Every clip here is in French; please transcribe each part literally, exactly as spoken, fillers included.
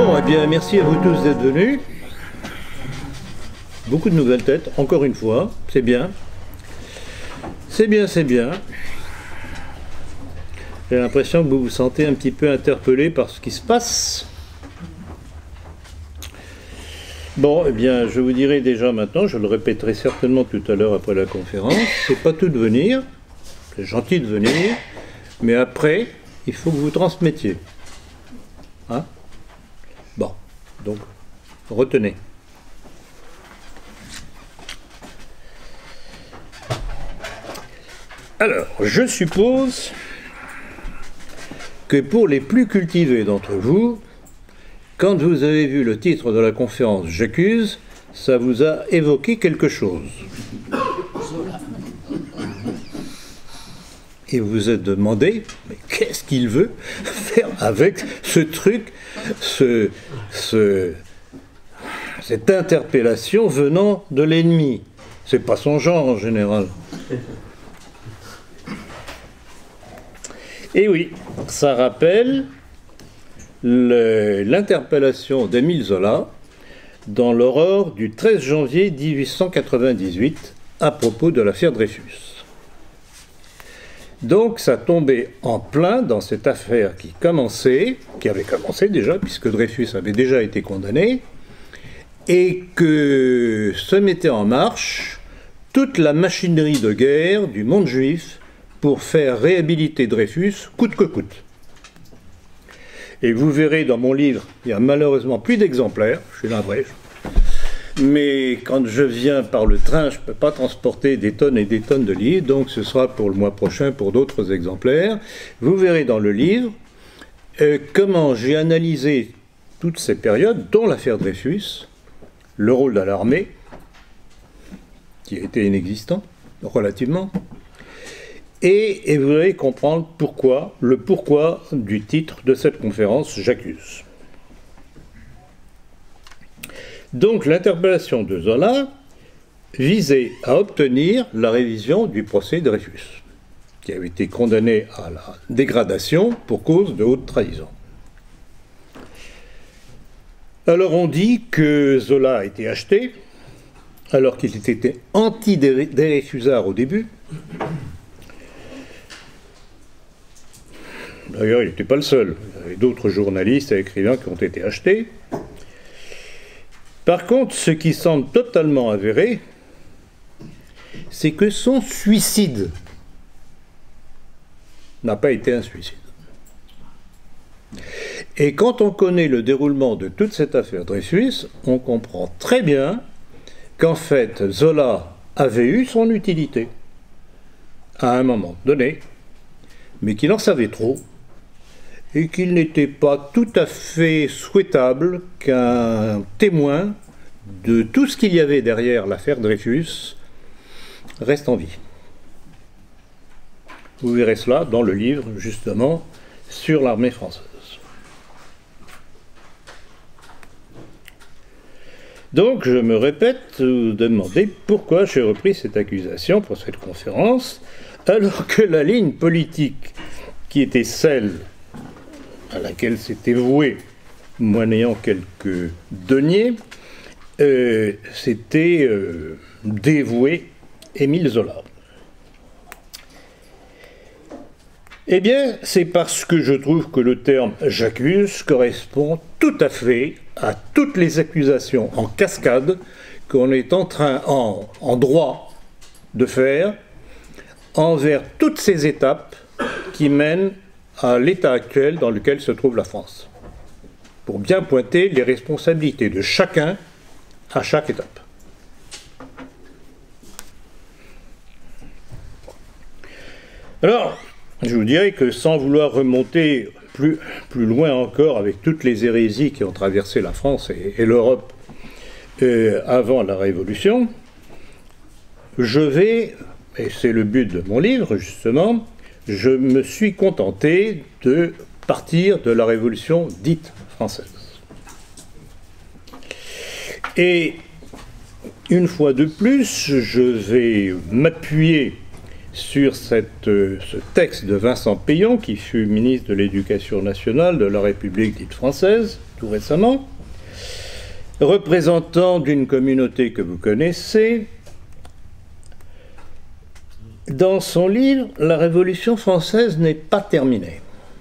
Bon, eh bien, merci à vous tous d'être venus. Beaucoup de nouvelles têtes, encore une fois, c'est bien. C'est bien, c'est bien. J'ai l'impression que vous vous sentez un petit peu interpellé par ce qui se passe. Bon, eh bien, je vous dirai déjà maintenant, je le répéterai certainement tout à l'heure après la conférence, c'est pas tout de venir, c'est gentil de venir, mais après, il faut que vous transmettiez. Hein? Bon, donc, retenez. Alors, je suppose que pour les plus cultivés d'entre vous, quand vous avez vu le titre de la conférence « J'accuse », ça vous a évoqué quelque chose. Et vous vous êtes demandé, mais qu'est-ce qu'il veut faire avec ce truc, ce, ce, cette interpellation venant de l'ennemi? C'est pas son genre en général. Et oui, ça rappelle l'interpellation d'Émile Zola dans l'aurore du treize janvier mille huit cent quatre-vingt-dix-huit à propos de l'affaire Dreyfus. Donc ça tombait en plein dans cette affaire qui commençait, qui avait commencé déjà, puisque Dreyfus avait déjà été condamné, et que se mettait en marche toute la machinerie de guerre du monde juif pour faire réhabiliter Dreyfus coûte que coûte. Et vous verrez dans mon livre, il y a malheureusement plus d'exemplaires, je suis navré, mais quand je viens par le train, je ne peux pas transporter des tonnes et des tonnes de livres, donc ce sera pour le mois prochain pour d'autres exemplaires. Vous verrez dans le livre euh, comment j'ai analysé toutes ces périodes, dont l'affaire Dreyfus, le rôle de l'armée, qui était inexistant, relativement, Et, et vous allez comprendre pourquoi, le pourquoi du titre de cette conférence, J'accuse. Donc l'interpellation de Zola visait à obtenir la révision du procès Dreyfus, qui avait été condamné à la dégradation pour cause de haute trahison. Alors on dit que Zola a été acheté, alors qu'il était anti-Dreyfusard au début. D'ailleurs, il n'était pas le seul. Il y avait d'autres journalistes et écrivains qui ont été achetés. Par contre, ce qui semble totalement avéré, c'est que son suicide n'a pas été un suicide. Et quand on connaît le déroulement de toute cette affaire Dreyfus, on comprend très bien qu'en fait, Zola avait eu son utilité à un moment donné, mais qu'il en savait trop, et qu'il n'était pas tout à fait souhaitable qu'un témoin de tout ce qu'il y avait derrière l'affaire Dreyfus reste en vie. Vous verrez cela dans le livre, justement, sur l'armée française. Donc, je me répète, vous demandez pourquoi j'ai repris cette accusation pour cette conférence, alors que la ligne politique qui était celle à laquelle s'était voué, moyennant quelques deniers, euh, s'était euh, dévoué Émile Zola. Eh bien, c'est parce que je trouve que le terme « j'accuse » correspond tout à fait à toutes les accusations en cascade qu'on est en train, en, en droit, de faire envers toutes ces étapes qui mènent à l'état actuel dans lequel se trouve la France, pour bien pointer les responsabilités de chacun à chaque étape. Alors, je vous dirais que sans vouloir remonter plus, plus loin encore avec toutes les hérésies qui ont traversé la France et, et l'Europe euh, avant la Révolution, je vais, et c'est le but de mon livre justement, je me suis contenté de partir de la Révolution dite française. Et une fois de plus, je vais m'appuyer sur cette, euh, ce texte de Vincent Peillon, qui fut ministre de l'Éducation nationale de la République dite française, tout récemment, représentant d'une communauté que vous connaissez. Dans son livre, la Révolution française n'est pas terminée.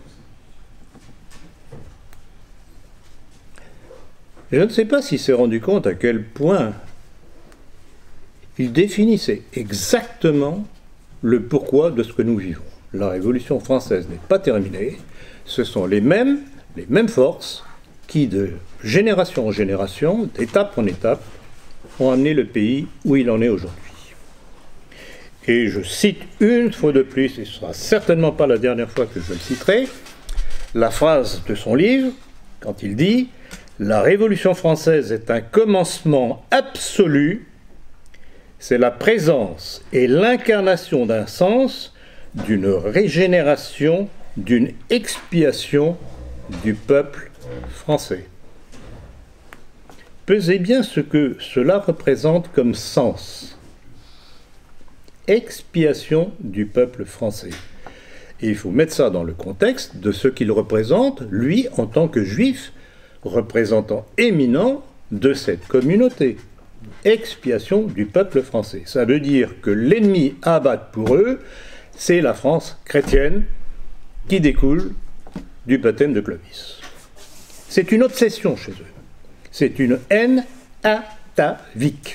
Je ne sais pas s'il s'est rendu compte à quel point il définissait exactement le pourquoi de ce que nous vivons. La Révolution française n'est pas terminée. Ce sont les mêmes, les mêmes forces qui, de génération en génération, d'étape en étape, ont amené le pays où il en est aujourd'hui. Et je cite une fois de plus, et ce ne sera certainement pas la dernière fois que je le citerai, la phrase de son livre, quand il dit « La Révolution française est un commencement absolu, c'est la présence et l'incarnation d'un sens, d'une régénération, d'une expiation du peuple français. » Pesez bien ce que cela représente comme sens. Expiation du peuple français. Et il faut mettre ça dans le contexte de ce qu'il représente, lui, en tant que juif, représentant éminent de cette communauté. Expiation du peuple français. Ça veut dire que l'ennemi à abattre pour eux, c'est la France chrétienne qui découle du baptême de Clovis. C'est une obsession chez eux. C'est une haine atavique.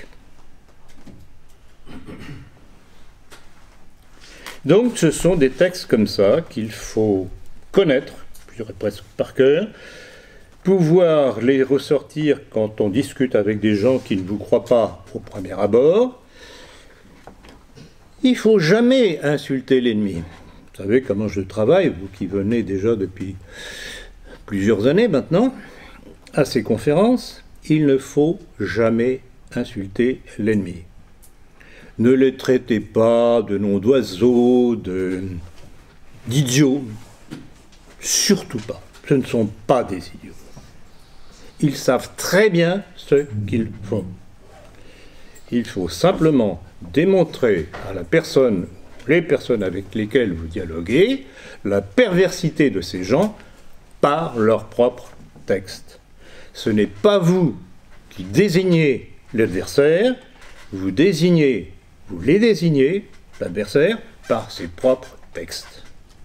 Donc ce sont des textes comme ça qu'il faut connaître, je dirais presque par cœur, pouvoir les ressortir quand on discute avec des gens qui ne vous croient pas au premier abord. Il ne faut jamais insulter l'ennemi. Vous savez comment je travaille, vous qui venez déjà depuis plusieurs années maintenant, à ces conférences, il ne faut jamais insulter l'ennemi. Ne les traitez pas de noms d'oiseaux, de, d'idiots. Surtout pas. Ce ne sont pas des idiots. Ils savent très bien ce qu'ils font. Il faut simplement démontrer à la personne, les personnes avec lesquelles vous dialoguez, la perversité de ces gens par leur propre texte. Ce n'est pas vous qui désignez l'adversaire, vous désignez, vous les désignez, l'adversaire, par ses propres textes.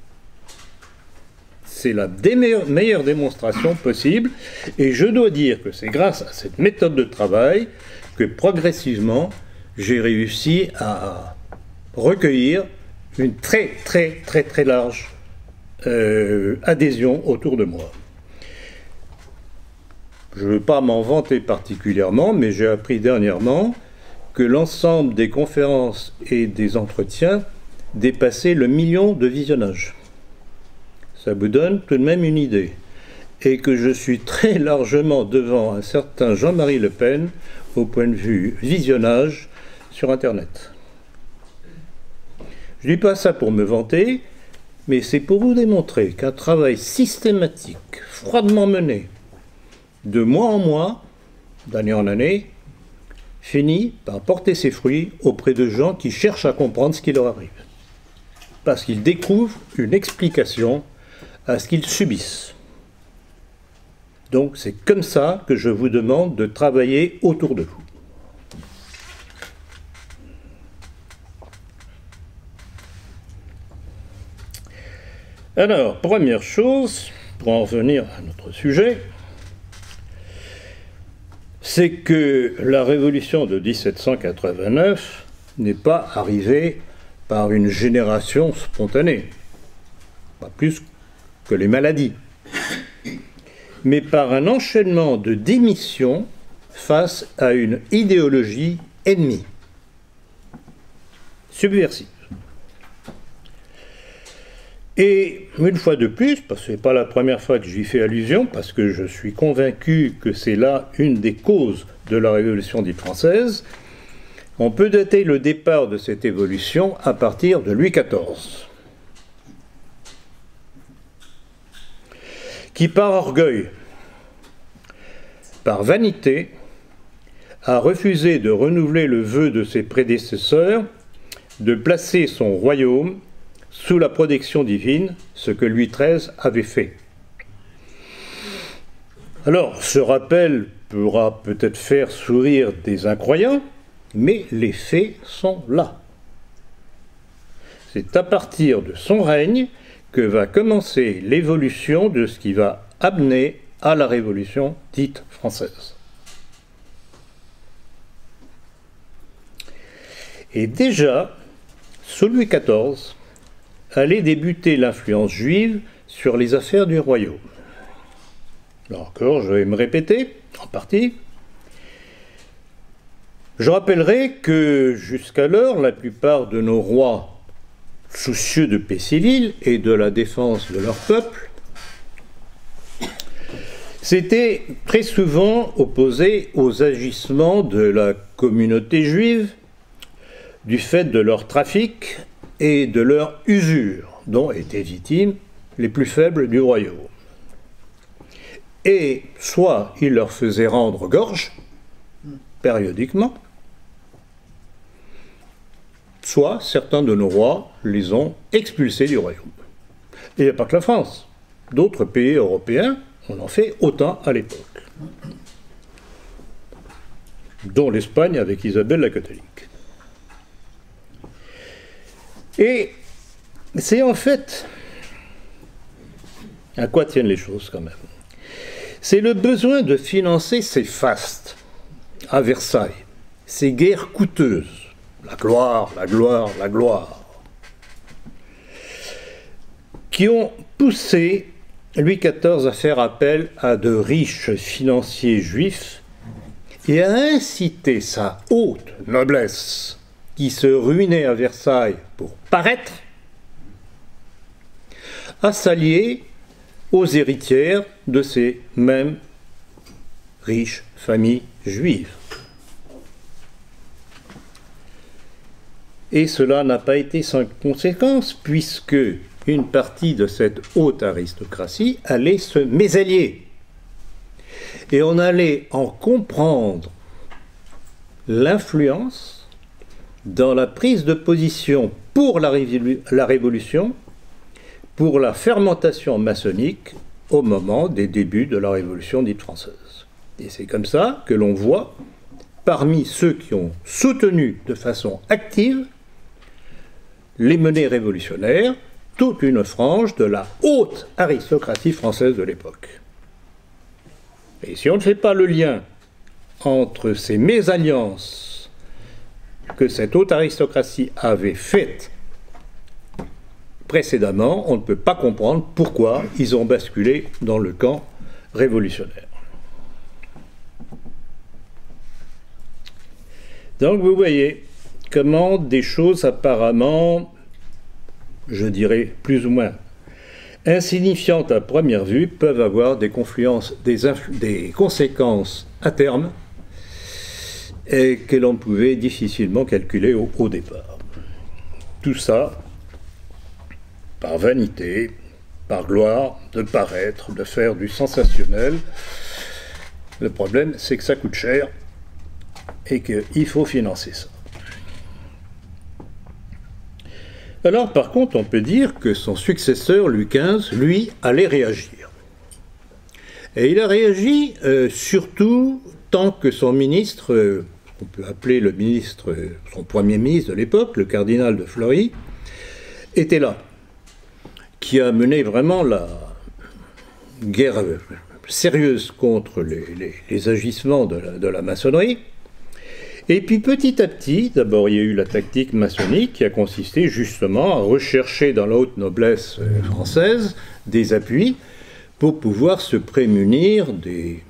C'est la meilleure démonstration possible, et je dois dire que c'est grâce à cette méthode de travail que progressivement j'ai réussi à recueillir une très très très très large euh, adhésion autour de moi. Je ne veux pas m'en vanter particulièrement, mais j'ai appris dernièrement que l'ensemble des conférences et des entretiens dépassait le million de visionnages. Ça vous donne tout de même une idée. Et que je suis très largement devant un certain Jean-Marie Le Pen au point de vue visionnage sur Internet. Je ne dis pas ça pour me vanter, mais c'est pour vous démontrer qu'un travail systématique, froidement mené, de mois en mois, d'année en année, finit par porter ses fruits auprès de gens qui cherchent à comprendre ce qui leur arrive. Parce qu'ils découvrent une explication à ce qu'ils subissent. Donc c'est comme ça que je vous demande de travailler autour de vous. Alors, première chose, pour en revenir à notre sujet, c'est que la révolution de mille sept cent quatre-vingt-neuf n'est pas arrivée par une génération spontanée, pas plus que les maladies, mais par un enchaînement de démissions face à une idéologie ennemie, subversive. Et une fois de plus, parce que ce n'est pas la première fois que j'y fais allusion, parce que je suis convaincu que c'est là une des causes de la Révolution dite française, on peut dater le départ de cette évolution à partir de Louis quatorze, qui par orgueil, par vanité, a refusé de renouveler le vœu de ses prédécesseurs de placer son royaume sous la protection divine, ce que Louis treize avait fait. Alors, ce rappel pourra peut-être faire sourire des incroyants, mais les faits sont là. C'est à partir de son règne que va commencer l'évolution de ce qui va amener à la Révolution dite française. Et déjà, sous Louis quatorze, allait débuter l'influence juive sur les affaires du royaume. Là encore, je vais me répéter, en partie. Je rappellerai que jusqu'alors, la plupart de nos rois, soucieux de paix civile et de la défense de leur peuple, s'étaient très souvent opposés aux agissements de la communauté juive du fait de leur trafic et de leur usure, dont étaient victimes les plus faibles du royaume. Et soit ils leur faisaient rendre gorge, périodiquement, soit certains de nos rois les ont expulsés du royaume. Et il n'y a pas que la France. D'autres pays européens, on en fait autant à l'époque. Dont l'Espagne avec Isabelle la catholique. Et c'est en fait, à quoi tiennent les choses quand même? C'est le besoin de financer ces fastes à Versailles, ces guerres coûteuses, la gloire, la gloire, la gloire, qui ont poussé Louis quatorze à faire appel à de riches financiers juifs et à inciter sa haute noblesse, qui se ruinait à Versailles pour paraître, à s'allier aux héritières de ces mêmes riches familles juives. Et cela n'a pas été sans conséquence, puisque une partie de cette haute aristocratie allait se mésallier. Et on allait en comprendre l'influence dans la prise de position pour la, révolu- la Révolution, pour la fermentation maçonnique au moment des débuts de la Révolution dite française. Et c'est comme ça que l'on voit, parmi ceux qui ont soutenu de façon active les menées révolutionnaires, toute une frange de la haute aristocratie française de l'époque. Et si on ne fait pas le lien entre ces mésalliances que cette haute aristocratie avait faites précédemment, on ne peut pas comprendre pourquoi ils ont basculé dans le camp révolutionnaire. Donc vous voyez comment des choses apparemment, je dirais plus ou moins insignifiantes à première vue, peuvent avoir des, confluences, des, des conséquences à terme et que l'on pouvait difficilement calculer au, au départ. Tout ça par vanité, par gloire, de paraître, de faire du sensationnel. Le problème, c'est que ça coûte cher et qu'il faut financer ça. Alors, par contre, on peut dire que son successeur, Louis quinze, lui, allait réagir. Et il a réagi euh, surtout tant que son ministre, euh, on peut appeler le ministre, euh, son premier ministre de l'époque, le cardinal de Fleury, était là, qui a mené vraiment la guerre euh, sérieuse contre les, les, les agissements de la, de la maçonnerie. Et puis petit à petit, d'abord il y a eu la tactique maçonnique qui a consisté justement à rechercher dans la haute noblesse française des appuis pour pouvoir se prémunir des,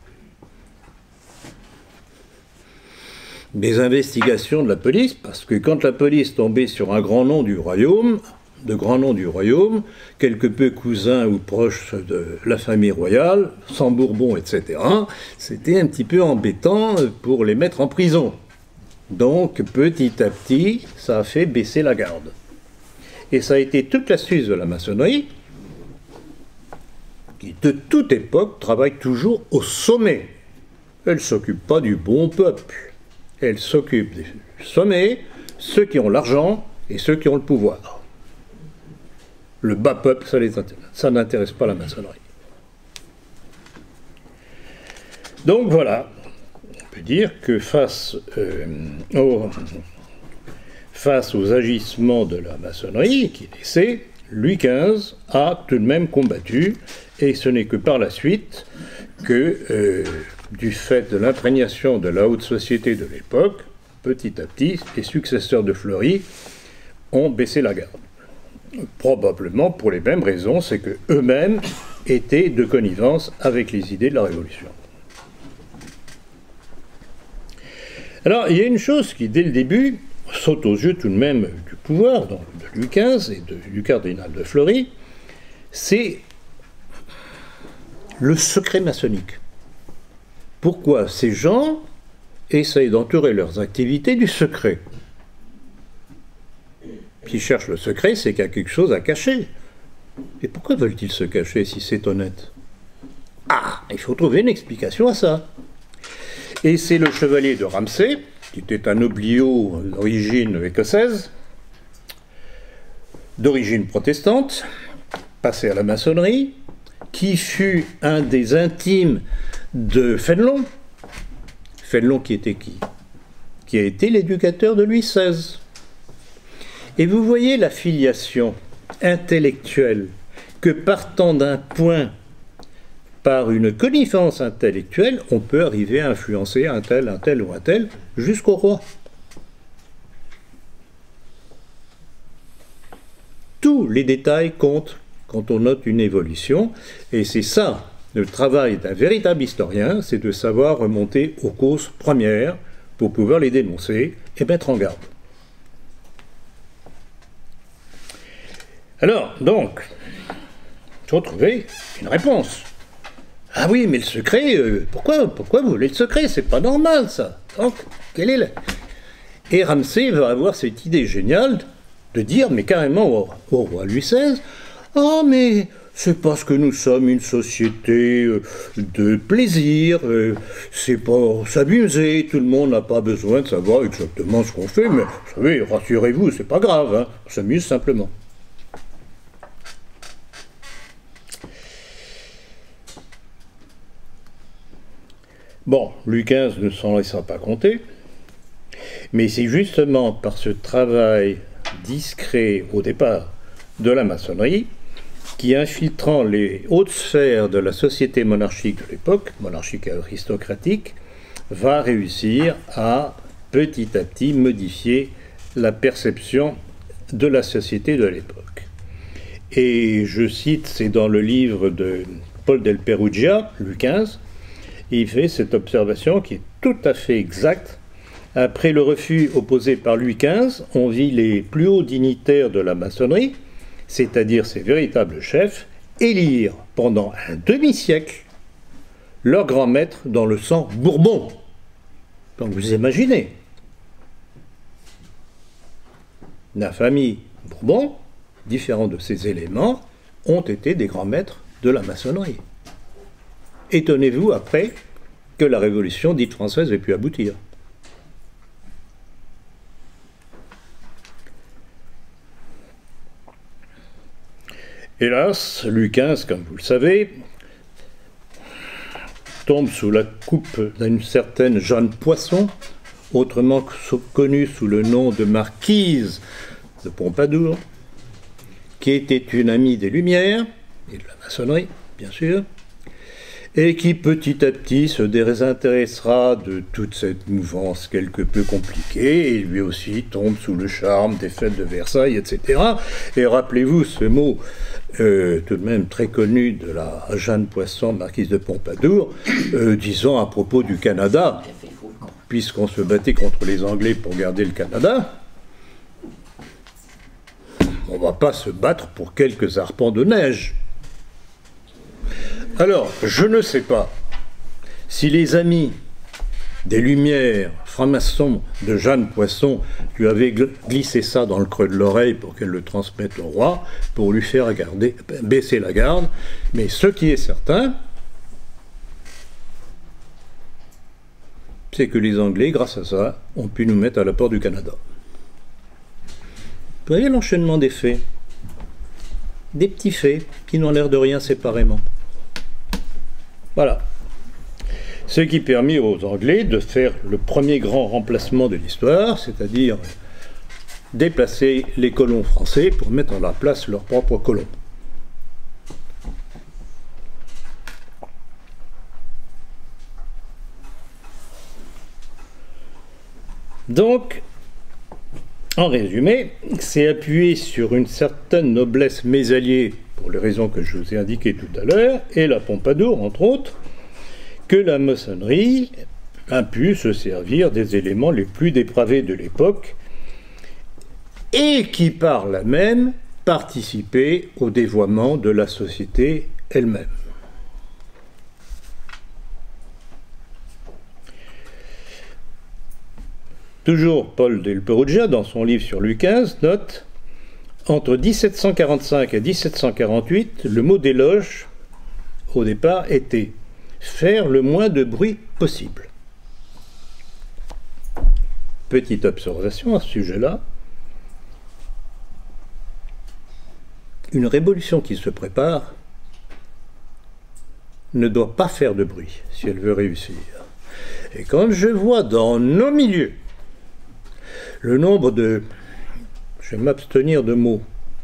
des investigations de la police, parce que quand la police tombait sur un grand nom du royaume, de grands noms du royaume, quelque peu cousins ou proches de la famille royale, sans Bourbon, et cetera, c'était un petit peu embêtant pour les mettre en prison. Donc, petit à petit, ça a fait baisser la garde. Et ça a été toute l'astuce de la maçonnerie, qui de toute époque travaille toujours au sommet. Elle ne s'occupe pas du bon peuple. Elle s'occupe du sommet, ceux qui ont l'argent et ceux qui ont le pouvoir. Le bas peuple, ça, les intéresse. Ça n'intéresse pas la maçonnerie. Donc voilà, on peut dire que face, euh, aux, face aux agissements de la maçonnerie qui laissait, Louis quinze a tout de même combattu, et ce n'est que par la suite que, euh, du fait de l'imprégnation de la haute société de l'époque, petit à petit, les successeurs de Fleury ont baissé la garde. Probablement pour les mêmes raisons, c'est qu'eux-mêmes étaient de connivence avec les idées de la Révolution. Alors, il y a une chose qui, dès le début, saute aux yeux tout de même du pouvoir donc de Louis quinze et de, du cardinal de Fleury, c'est le secret maçonnique. Pourquoi ces gens essayent d'entourer leurs activités du secret? S'ils cherchent le secret, c'est qu'il y a quelque chose à cacher. Et pourquoi veulent-ils se cacher si c'est honnête? Ah, il faut trouver une explication à ça. Et c'est le chevalier de Ramsay, qui était un nobliau d'origine écossaise, d'origine protestante, passé à la maçonnerie, qui fut un des intimes de Fénelon. Fénelon qui était qui? Qui a été l'éducateur de Louis seize. Et vous voyez la filiation intellectuelle que, partant d'un point, par une connivence intellectuelle, on peut arriver à influencer un tel, un tel ou un tel, jusqu'au roi. Tous les détails comptent quand on note une évolution, et c'est ça, le travail d'un véritable historien, c'est de savoir remonter aux causes premières pour pouvoir les dénoncer et mettre en garde. Alors, donc, il faut trouver une réponse. Ah oui, mais le secret, euh, pourquoi, pourquoi vous voulez le secret? C'est pas normal, ça. Donc, quelle est la... Et Ramsay va avoir cette idée géniale de dire, mais carrément au, au roi Louis seize, « Ah, mais c'est parce que nous sommes une société euh, de plaisir, euh, c'est pas s'amuser, tout le monde n'a pas besoin de savoir exactement ce qu'on fait, mais vous savez, rassurez-vous, c'est pas grave, hein, on s'amuse simplement. » Bon, Louis quinze ne s'en laissera pas compter, mais c'est justement par ce travail discret au départ de la maçonnerie qui, infiltrant les hautes sphères de la société monarchique de l'époque, monarchique et aristocratique, va réussir à petit à petit modifier la perception de la société de l'époque. Et je cite, c'est dans le livre de Paul del Perugia, Louis quinze, il fait cette observation qui est tout à fait exacte. Après le refus opposé par Louis quinze, on vit les plus hauts dignitaires de la maçonnerie, c'est-à-dire ses véritables chefs, élire pendant un demi-siècle leur grand maître dans le sang Bourbon. Donc vous imaginez, la famille Bourbon, différents de ces éléments, ont été des grands maîtres de la maçonnerie. Étonnez-vous après que la révolution dite française ait pu aboutir. Hélas, Louis quinze, comme vous le savez, tombe sous la coupe d'une certaine Jeanne Poisson, autrement connue sous le nom de marquise de Pompadour, qui était une amie des Lumières, et de la maçonnerie, bien sûr, et qui petit à petit se désintéressera de toute cette mouvance quelque peu compliquée, et lui aussi tombe sous le charme des fêtes de Versailles, et cetera. Et rappelez-vous ce mot euh, tout de même très connu de la Jeanne Poisson, marquise de Pompadour, euh, disant à propos du Canada, puisqu'on se battait contre les Anglais pour garder le Canada, on ne va pas se battre pour quelques arpents de neige. Alors, je ne sais pas si les amis des Lumières, francs-maçons de Jeanne Poisson, lui avaient glissé ça dans le creux de l'oreille pour qu'elle le transmette au roi, pour lui faire garder, baisser la garde. Mais ce qui est certain, c'est que les Anglais, grâce à ça, ont pu nous mettre à la porte du Canada. voyez l'enchaînement des faits. Des petits faits qui n'ont l'air de rien séparément. Voilà. Ce qui permit aux Anglais de faire le premier grand remplacement de l'histoire, c'est-à-dire déplacer les colons français pour mettre à la place leurs propres colons. Donc, en résumé, c'est appuyé sur une certaine noblesse mésalliée, pour les raisons que je vous ai indiquées tout à l'heure, et la Pompadour, entre autres, que la maçonnerie a pu se servir des éléments les plus dépravés de l'époque, et qui, par là même, participaient au dévoiement de la société elle-même. Toujours Paul Del Perugia, dans son livre sur Louis quinze, note « Entre dix-sept cent quarante-cinq et dix-sept cent quarante-huit, le mot d'éloge, au départ, était « faire le moins de bruit possible ». Petite observation à ce sujet-là. Une révolution qui se prépare ne doit pas faire de bruit si elle veut réussir. Et quand je vois dans nos milieux le nombre de, je vais m'abstenir de mots,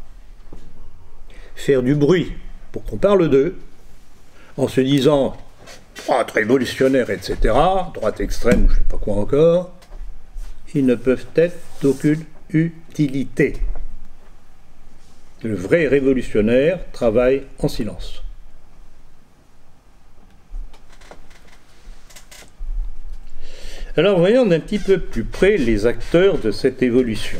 faire du bruit pour qu'on parle d'eux, en se disant droite révolutionnaire, et cetera, droite extrême, je ne sais pas quoi encore, ils ne peuvent être d'aucune utilité. Le vrai révolutionnaire travaille en silence. Alors voyons d'un petit peu plus près les acteurs de cette évolution.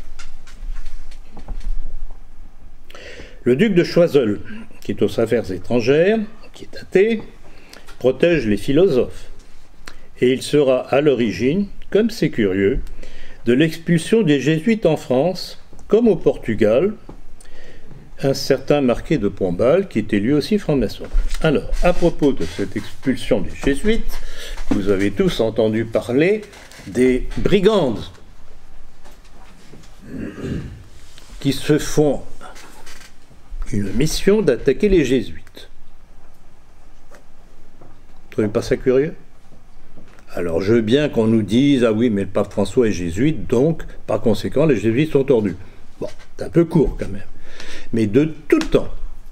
Le duc de Choiseul, qui est aux affaires étrangères, qui est athée, protège les philosophes. Et il sera à l'origine, comme c'est curieux, de l'expulsion des jésuites en France, comme au Portugal, un certain Marquis de Pombal, qui était lui aussi franc-maçon. Alors, à propos de cette expulsion des jésuites, vous avez tous entendu parler des brigandes qui se font une mission d'attaquer les jésuites. Vous trouvez pas ça curieux? Alors, je veux bien qu'on nous dise « Ah oui, mais le pape François est jésuite, donc, par conséquent, les jésuites sont tordus. » Bon, c'est un peu court quand même. Mais de tout temps,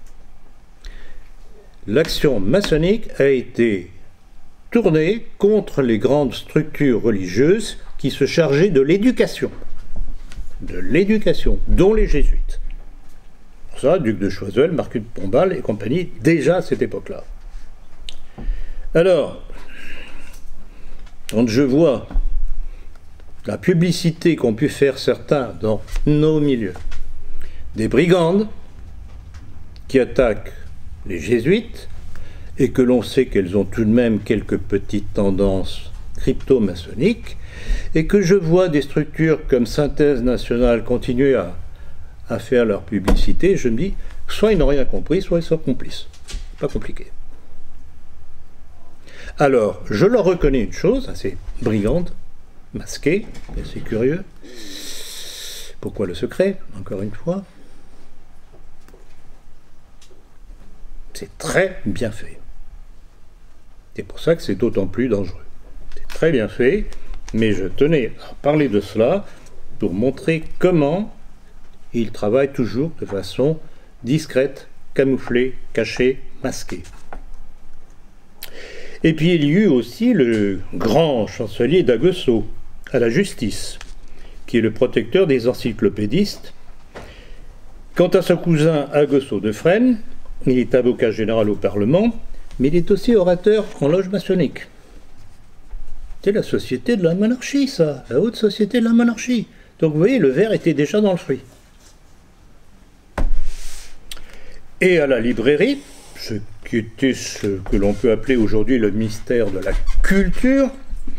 l'action maçonnique a été tournée contre les grandes structures religieuses qui se chargeaient de l'éducation. De l'éducation, dont les jésuites. Pour ça, duc de Choiseul, Marquis de Pombal et compagnie, déjà à cette époque-là. Alors, quand je vois la publicité qu'ont pu faire certains dans nos milieux, des brigandes qui attaquent les jésuites et que l'on sait qu'elles ont tout de même quelques petites tendances crypto-maçonniques et que je vois des structures comme Synthèse Nationale continuer à, à faire leur publicité, je me dis soit ils n'ont rien compris, soit ils sont complices. Pas compliqué. Alors, je leur reconnais une chose, assez brigande, masquée, assez curieux. Pourquoi le secret, encore une fois? C'est très bien fait. C'est pour ça que c'est d'autant plus dangereux. C'est très bien fait, mais je tenais à parler de cela pour montrer comment ils travaillent toujours de façon discrète, camouflée, cachée, masquée. Et puis il y eut aussi le grand chancelier d'Aguesseau, à la justice, qui est le protecteur des encyclopédistes. Quant à son cousin Aguesseau de Fresnes, il est avocat général au Parlement, mais il est aussi orateur en loge maçonnique. C'est la société de la monarchie, ça, la haute société de la monarchie. Donc vous voyez, le ver était déjà dans le fruit. Et à la librairie, ce qui était ce que l'on peut appeler aujourd'hui le mystère de la culture,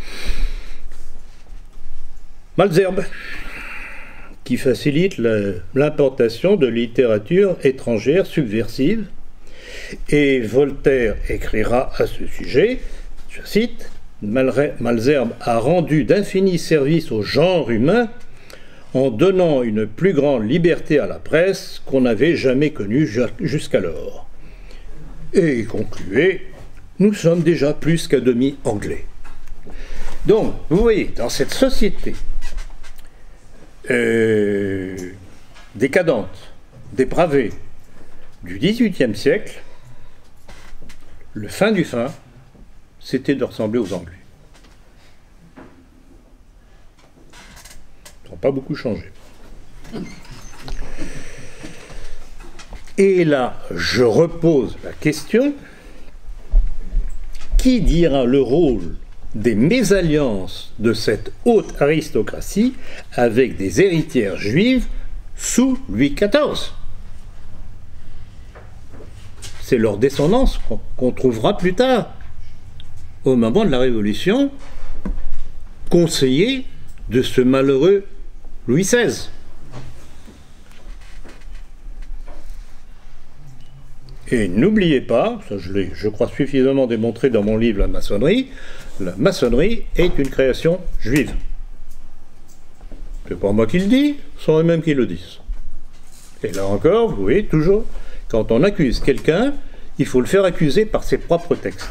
Malesherbes, qui facilite l'importation de littérature étrangère subversive. Et Voltaire écrira à ce sujet, je cite, « Malesherbes a rendu d'infinis services au genre humain en donnant une plus grande liberté à la presse qu'on n'avait jamais connue jusqu'alors. Et il concluait, nous sommes déjà plus qu'à demi anglais. Donc, vous voyez, dans cette société euh, décadente, dépravée du dix-huitième siècle, le fin du fin, c'était de ressembler aux Anglais. Ils n'ont pas beaucoup changé. Et là, je repose la question, qui dira le rôle des mésalliances de cette haute aristocratie avec des héritières juives sous Louis quatorze? C'est leur descendance qu'on trouvera plus tard, au moment de la Révolution, conseiller de ce malheureux Louis seize. Et n'oubliez pas, ça je l'ai, je crois, suffisamment démontré dans mon livre La maçonnerie, la maçonnerie est une création juive. C'est pas moi qui le dis, ce sont eux-mêmes qui le disent. Et là encore, vous voyez, toujours, quand on accuse quelqu'un, il faut le faire accuser par ses propres textes.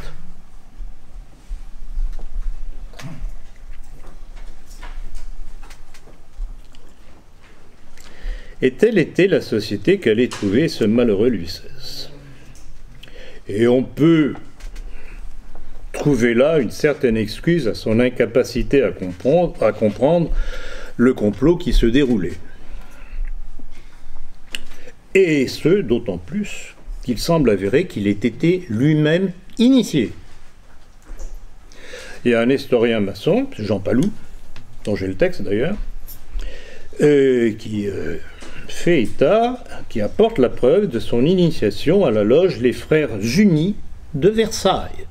Et telle était la société qu'allait trouver ce malheureux Louis seize. Et on peut trouver là une certaine excuse à son incapacité à comprendre, à comprendre le complot qui se déroulait. Et ce, d'autant plus qu'il semble avéré qu'il ait été lui-même initié. Il y a un historien maçon, Jean Palou, dont j'ai le texte d'ailleurs, euh, qui euh, fait état, qui apporte la preuve de son initiation à la loge Les Frères Unis de Versailles.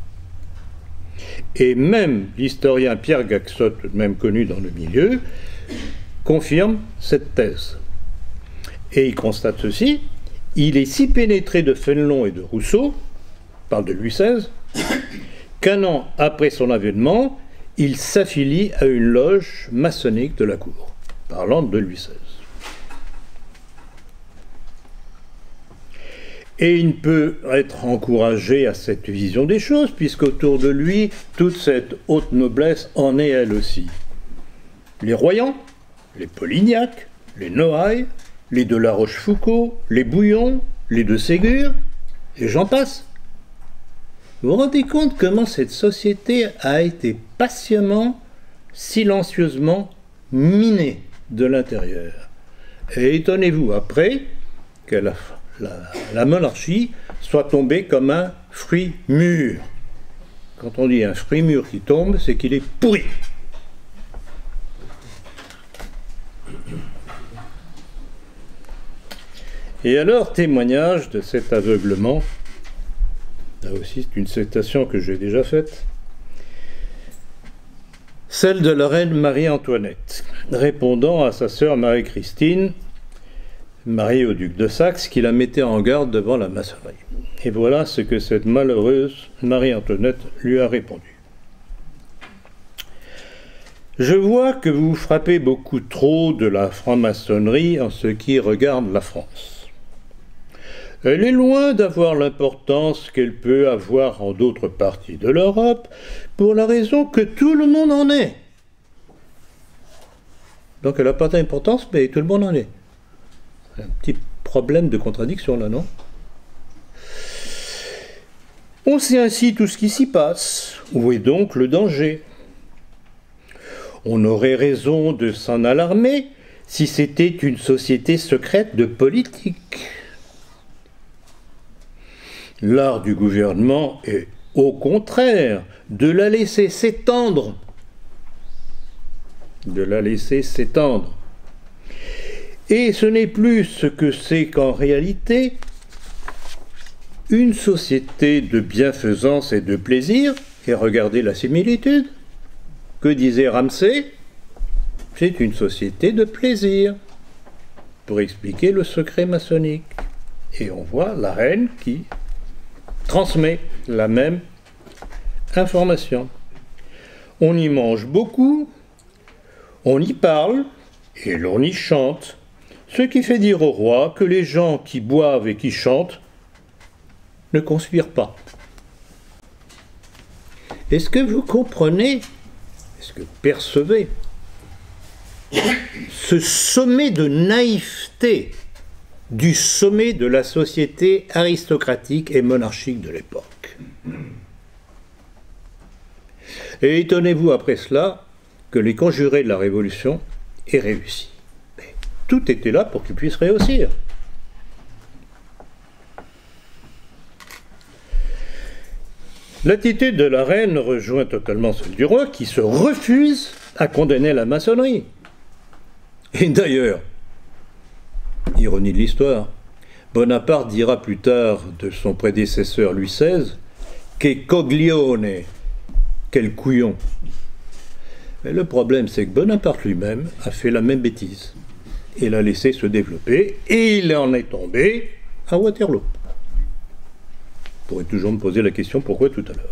Et même l'historien Pierre Gaxot, même connu dans le milieu, confirme cette thèse. Et il constate ceci, il est si pénétré de Fénelon et de Rousseau, parle de Louis seize, qu'un an après son avènement, il s'affilie à une loge maçonnique de la cour, parlant de Louis seize. Et il ne peut être encouragé à cette vision des choses, puisqu'autour de lui, toute cette haute noblesse en est elle aussi. Les Royans, les Polignac, les Noailles, les de La Rochefoucauld, les Bouillon, les de Ségur, et j'en passe. Vous vous rendez compte comment cette société a été patiemment, silencieusement minée de l'intérieur. Et étonnez-vous après que la, la, la monarchie soit tombée comme un fruit mûr. Quand on dit un fruit mûr qui tombe, c'est qu'il est pourri. Et alors, témoignage de cet aveuglement, là aussi c'est une citation que j'ai déjà faite, celle de la reine Marie-Antoinette, répondant à sa sœur Marie-Christine, mariée au duc de Saxe, qui la mettait en garde devant la maçonnerie. Et voilà ce que cette malheureuse Marie-Antoinette lui a répondu. Je vois que vous frappez beaucoup trop de la franc-maçonnerie en ce qui regarde la France. Elle est loin d'avoir l'importance qu'elle peut avoir en d'autres parties de l'Europe, pour la raison que tout le monde en est. Donc elle n'a pas d'importance, mais tout le monde en est. Un petit problème de contradiction là, non? On sait ainsi tout ce qui s'y passe. Où est donc le danger? On aurait raison de s'en alarmer si c'était une société secrète de politique. L'art du gouvernement est, au contraire, de la laisser s'étendre. De la laisser s'étendre. Et ce n'est plus ce que c'est qu'en réalité une société de bienfaisance et de plaisir, et regardez la similitude, que disait Ramsay, c'est une société de plaisir, pour expliquer le secret maçonnique. Et on voit la reine qui transmet la même information. On y mange beaucoup, on y parle, et l'on y chante, ce qui fait dire au roi que les gens qui boivent et qui chantent ne conspirent pas. Est-ce que vous comprenez, est-ce que vous percevez ce sommet de naïveté du sommet de la société aristocratique et monarchique de l'époque? Et étonnez-vous après cela que les conjurés de la Révolution aient réussi. Mais tout était là pour qu'ils puissent réussir. L'attitude de la reine rejoint totalement celle du roi qui se refuse à condamner la maçonnerie. Et d'ailleurs, ironie de l'histoire, Bonaparte dira plus tard de son prédécesseur Louis seize « Che coglione », quel couillon. Mais le problème, c'est que Bonaparte lui-même a fait la même bêtise. Il l'a laissé se développer et il en est tombé à Waterloo. Vous pourrez toujours me poser la question pourquoi tout à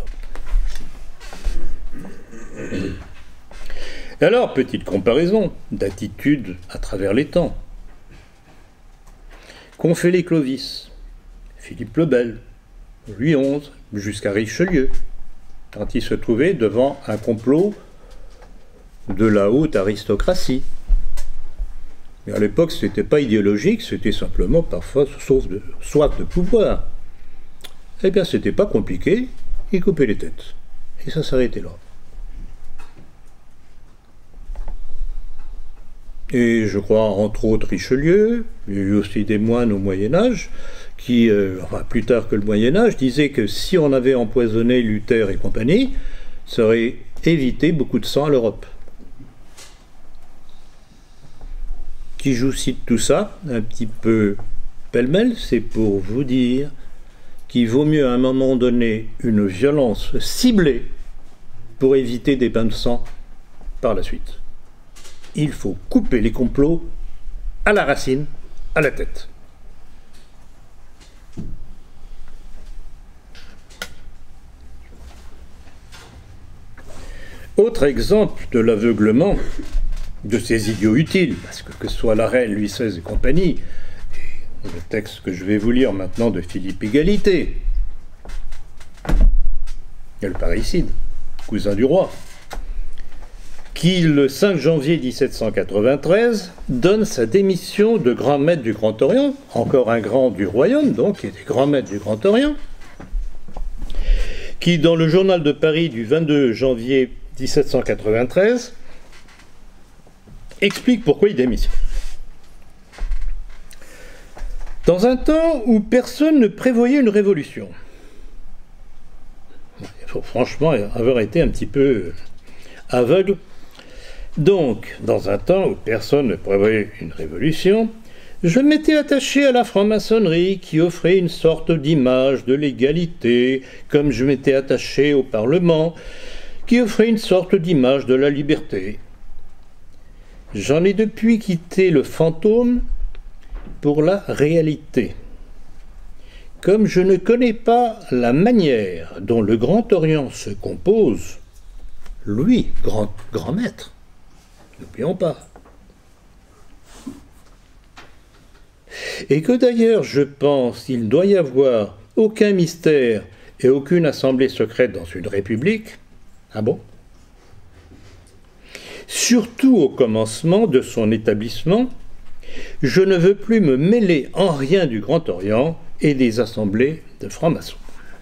l'heure. Alors, petite comparaison d'attitude à travers les temps. Qu'ont fait les Clovis, Philippe le Bel, Louis onze, jusqu'à Richelieu, quand il se trouvait devant un complot de la haute aristocratie. Mais à l'époque, ce n'était pas idéologique, c'était simplement parfois source de soif de pouvoir. Eh bien, c'était pas compliqué, ils coupaient les têtes. Et ça s'arrêtait là. Et je crois, entre autres, Richelieu, il y a eu aussi des moines au Moyen-Âge, qui, euh, enfin, plus tard que le Moyen-Âge, disaient que si on avait empoisonné Luther et compagnie, ça aurait évité beaucoup de sang à l'Europe. Qui je vous cite tout ça, un petit peu pêle-mêle, c'est pour vous dire qu'il vaut mieux à un moment donné une violence ciblée pour éviter des bains de sang par la suite. Il faut couper les complots à la racine, à la tête. Autre exemple de l'aveuglement de ces idiots utiles, parce que que ce soit la reine, Louis seize et compagnie, et le texte que je vais vous lire maintenant de Philippe Égalité, et le parricide, cousin du roi, qui, le cinq janvier mille sept cent quatre-vingt-treize, donne sa démission de grand maître du Grand Orient, encore un grand du royaume, donc, qui était grand maître du Grand Orient, qui, dans le journal de Paris du vingt-deux janvier mille sept cent quatre-vingt-treize, explique pourquoi il démissionne. Dans un temps où personne ne prévoyait une révolution, il faut franchement avoir été un petit peu aveugle. Donc, dans un temps où personne ne prévoyait une révolution, je m'étais attaché à la franc-maçonnerie qui offrait une sorte d'image de l'égalité, comme je m'étais attaché au Parlement, qui offrait une sorte d'image de la liberté. J'en ai depuis quitté le fantôme pour la réalité. Comme je ne connais pas la manière dont le Grand Orient se compose, lui, grand, grand maître, n'oublions pas, et que d'ailleurs je pense qu'il ne doit y avoir aucun mystère et aucune assemblée secrète dans une république, ah bon? Surtout au commencement de son établissement, je ne veux plus me mêler en rien du Grand Orient et des assemblées de francs-maçons.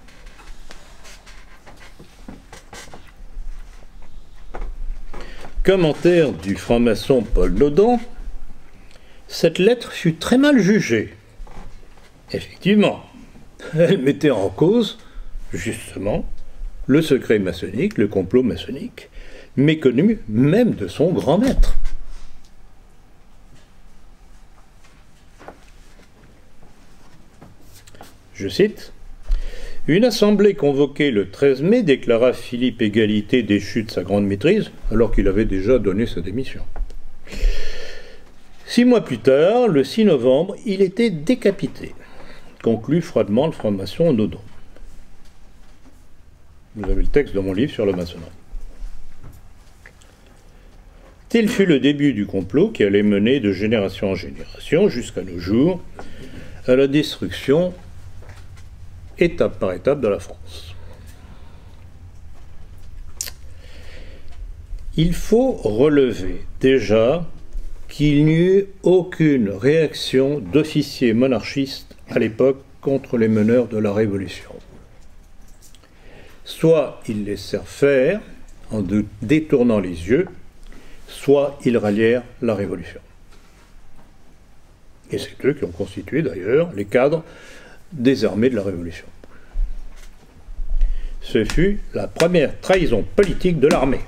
Commentaire du franc-maçon Paul Naudon, cette lettre fut très mal jugée. Effectivement, elle mettait en cause, justement, le secret maçonnique, le complot maçonnique, méconnu même de son grand maître. Je cite, « Une assemblée convoquée le treize mai déclara Philippe Égalité déchu de sa grande maîtrise, alors qu'il avait déjà donné sa démission. Six mois plus tard, le six novembre, il était décapité, conclut froidement le franc-maçon Naudon. » Vous avez le texte dans mon livre sur la maçonnerie. Tel fut le début du complot qui allait mener de génération en génération, jusqu'à nos jours, à la destruction, étape par étape, de la France. Il faut relever déjà qu'il n'y eut aucune réaction d'officiers monarchistes à l'époque contre les meneurs de la Révolution. Soit ils laissèrent faire en détournant les yeux, soit ils rallièrent la Révolution. Et c'est eux qui ont constitué d'ailleurs les cadres des armées de la Révolution. Ce fut la première trahison politique de l'armée.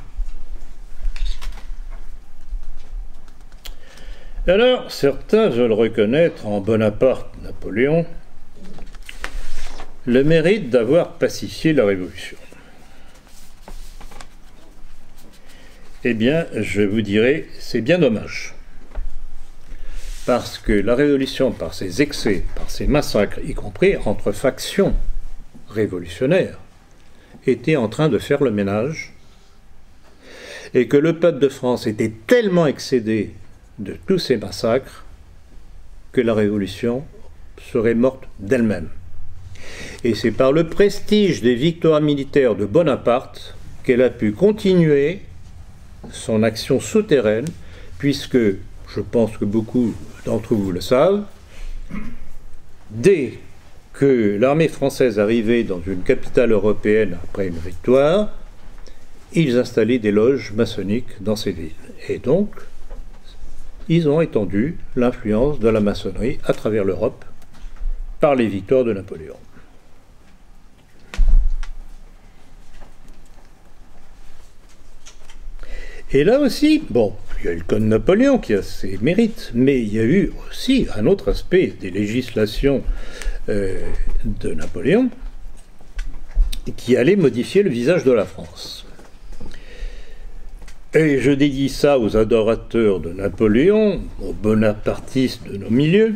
Alors, certains veulent reconnaître en Bonaparte, Napoléon, le mérite d'avoir pacifié la Révolution. Eh bien, je vous dirais, c'est bien dommage. Parce que la Révolution, par ses excès, par ses massacres, y compris entre factions révolutionnaires, était en train de faire le ménage, et que le peuple de France était tellement excédé de tous ces massacres que la Révolution serait morte d'elle-même. Et c'est par le prestige des victoires militaires de Bonaparte qu'elle a pu continuer son action souterraine, puisque, je pense que beaucoup d'entre vous le savent, dès que l'armée française arrivait dans une capitale européenne après une victoire, ils installaient des loges maçonniques dans ces villes. Et donc, ils ont étendu l'influence de la maçonnerie à travers l'Europe par les victoires de Napoléon. Et là aussi, bon, il y a eu le Code Napoléon qui a ses mérites, mais il y a eu aussi un autre aspect des législations euh, de Napoléon qui allait modifier le visage de la France. Et je dédie ça aux adorateurs de Napoléon, aux bonapartistes de nos milieux,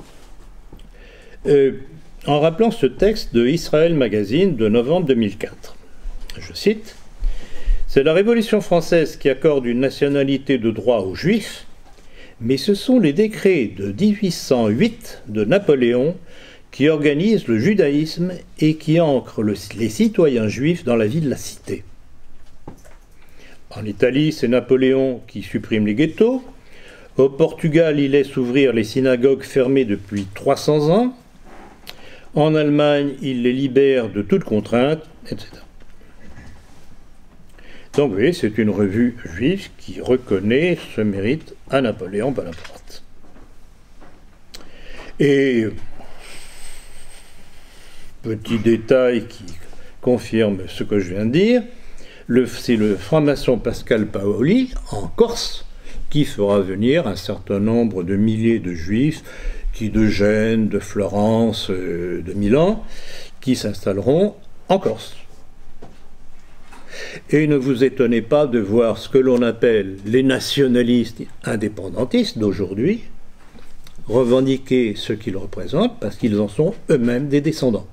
euh, en rappelant ce texte de Israël Magazine de novembre deux mille quatre. Je cite: « C'est la Révolution française qui accorde une nationalité de droit aux Juifs, mais ce sont les décrets de dix-huit cent huit de Napoléon qui organisent le judaïsme et qui ancrent le, les citoyens juifs dans la vie de la cité. En Italie, c'est Napoléon qui supprime les ghettos. Au Portugal, il laisse ouvrir les synagogues fermées depuis trois cents ans. En Allemagne, il les libère de toute contrainte, et cetera. Donc, vous voyez, c'est une revue juive qui reconnaît ce mérite à Napoléon Bonaparte. Et, petit détail qui confirme ce que je viens de dire, c'est le franc-maçon Pascal Paoli, en Corse, qui fera venir un certain nombre de milliers de juifs, qui de Gênes, de Florence, de Milan, qui s'installeront en Corse. Et ne vous étonnez pas de voir ce que l'on appelle les nationalistes indépendantistes d'aujourd'hui revendiquer ce qu'ils représentent parce qu'ils en sont eux-mêmes des descendants.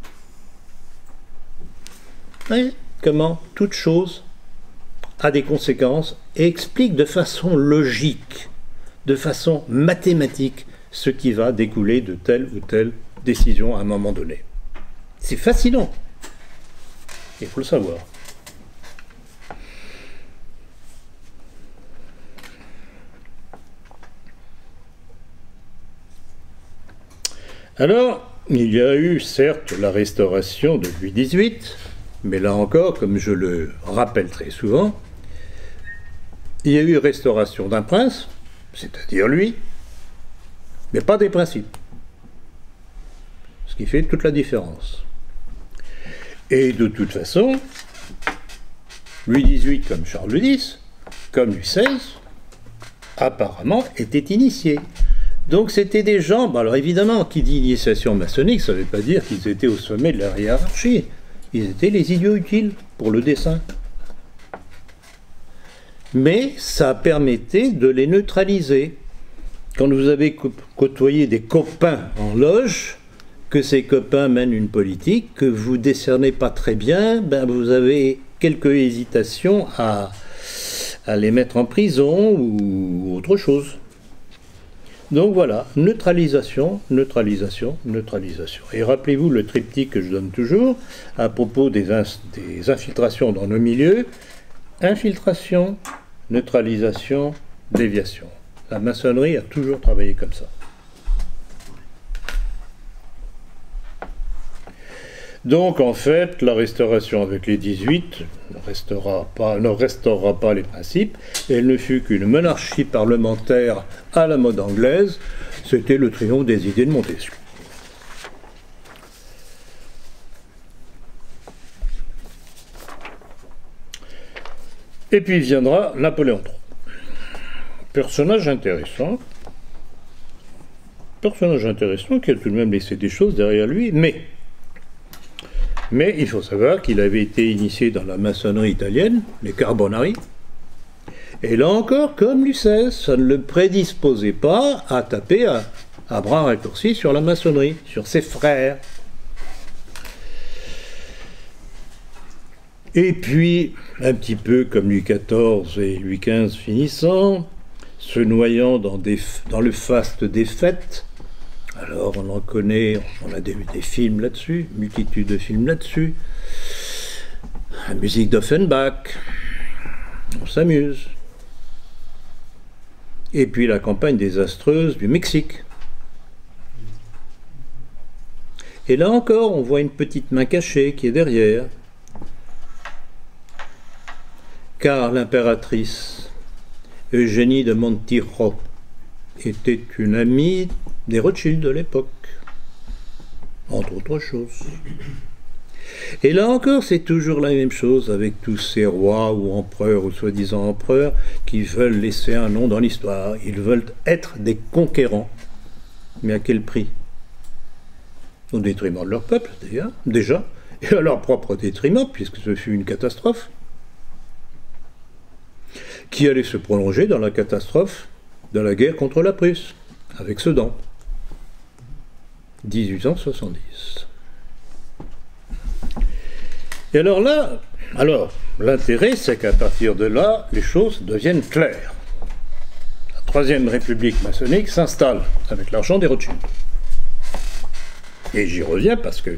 Et comment toute chose a des conséquences et explique de façon logique, de façon mathématique, ce qui va découler de telle ou telle décision à un moment donné. C'est fascinant. Il faut le savoir. Alors, il y a eu certes la restauration de Louis dix-huit, mais là encore, comme je le rappelle très souvent, il y a eu restauration d'un prince, c'est-à-dire lui, mais pas des principes. Ce qui fait toute la différence. Et de toute façon, Louis dix-huit comme Charles X, comme Louis seize, apparemment étaient initiés. Donc c'était des gens, bah alors évidemment, qui dit initiation maçonnique, ça ne veut pas dire qu'ils étaient au sommet de la hiérarchie. Ils étaient les idiots utiles pour le dessin. Mais ça permettait de les neutraliser. Quand vous avez côtoyé des copains en loge, que ces copains mènent une politique que vous ne décernez pas très bien, ben vous avez quelques hésitations à, à les mettre en prison ou autre chose. Donc voilà, neutralisation, neutralisation, neutralisation. Et rappelez-vous le triptyque que je donne toujours à propos des, ins des infiltrations dans nos milieux. Infiltration, neutralisation, déviation. La maçonnerie a toujours travaillé comme ça. Donc en fait, la restauration avec les dix-huit ne restaurera pas, ne restaurera pas les principes. Elle ne fut qu'une monarchie parlementaire à la mode anglaise. C'était le triomphe des idées de Montesquieu. Et puis viendra Napoléon trois. Personnage intéressant. Personnage intéressant qui a tout de même laissé des choses derrière lui, mais... Mais il faut savoir qu'il avait été initié dans la maçonnerie italienne, les Carbonari. Et là encore, comme Lucès, ça ne le prédisposait pas à taper à, à bras raccourcis sur la maçonnerie, sur ses frères. Et puis, un petit peu comme Louis quatorze et Louis quinze finissant, se noyant dans, des, dans le faste des fêtes. Alors, on en connaît, on a des, des films là-dessus, multitude de films là-dessus. La musique d'Offenbach, on s'amuse. Et puis la campagne désastreuse du Mexique. Et là encore, on voit une petite main cachée qui est derrière. Car l'impératrice Eugénie de Montijo était une amie des Rothschild de l'époque, entre autres choses. Et là encore, c'est toujours la même chose avec tous ces rois ou empereurs ou soi-disant empereurs qui veulent laisser un nom dans l'histoire. Ils veulent être des conquérants. Mais à quel prix? Au détriment de leur peuple, déjà, déjà, et à leur propre détriment, puisque ce fut une catastrophe, qui allait se prolonger dans la catastrophe de la guerre contre la Prusse, avec Sedan. dix-huit cent soixante-dix. Et alors là, alors, l'intérêt, c'est qu'à partir de là, les choses deviennent claires. La Troisième République maçonnique s'installe avec l'argent des Rothschild. Et j'y reviens parce que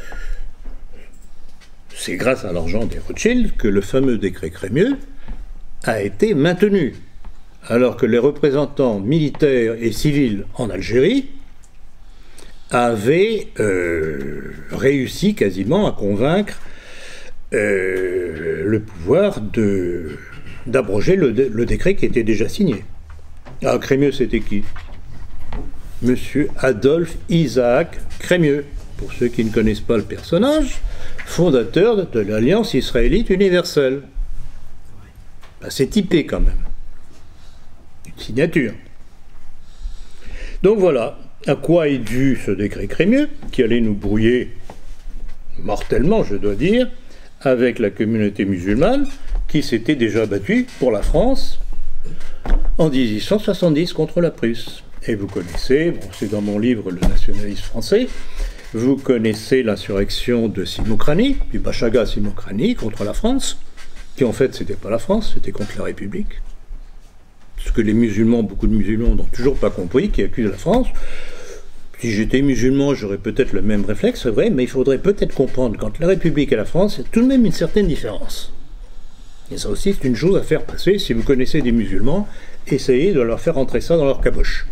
c'est grâce à l'argent des Rothschild que le fameux décret Crémieux a été maintenu, alors que les représentants militaires et civils en Algérie avaient euh, réussi quasiment à convaincre euh, le pouvoir de, d'abroger le, le décret qui était déjà signé. Ah, Crémieux, c'était qui? Monsieur Adolphe Isaac Crémieux, pour ceux qui ne connaissent pas le personnage, fondateur de l'Alliance israélite universelle. Ben, c'est typé quand même. Une signature. Donc voilà, à quoi est dû ce décret Crémieux, qui allait nous brouiller mortellement, je dois dire, avec la communauté musulmane, qui s'était déjà battue pour la France en dix-huit cent soixante-dix contre la Prusse. Et vous connaissez, bon, c'est dans mon livre Le nationalisme français, vous connaissez l'insurrection de Simokrani, du Bachaga Simokrani contre la France, qui en fait c'était pas la France, c'était contre la République. Ce que les musulmans, beaucoup de musulmans n'ont toujours pas compris, qui accusent la France. Si j'étais musulman, j'aurais peut-être le même réflexe, c'est vrai, mais il faudrait peut-être comprendre qu'entre la République et la France, il y a tout de même une certaine différence. Et ça aussi, c'est une chose à faire passer. Si vous connaissez des musulmans, essayez de leur faire entrer ça dans leur caboche.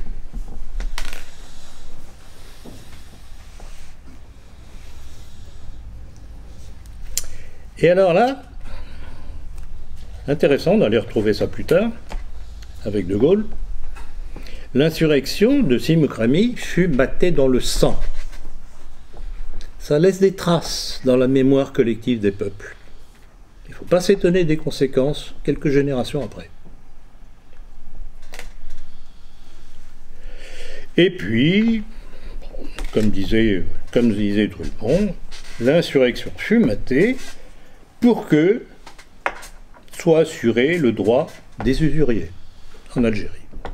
Et alors là, intéressant d'aller retrouver ça plus tard, avec De Gaulle, l'insurrection de Simokrani fut battue dans le sang. Ça laisse des traces dans la mémoire collective des peuples. Il ne faut pas s'étonner des conséquences quelques générations après. Et puis, comme disait, comme disait tout le monde, l'insurrection fut matée pour que soit assuré le droit des usuriers en Algérie.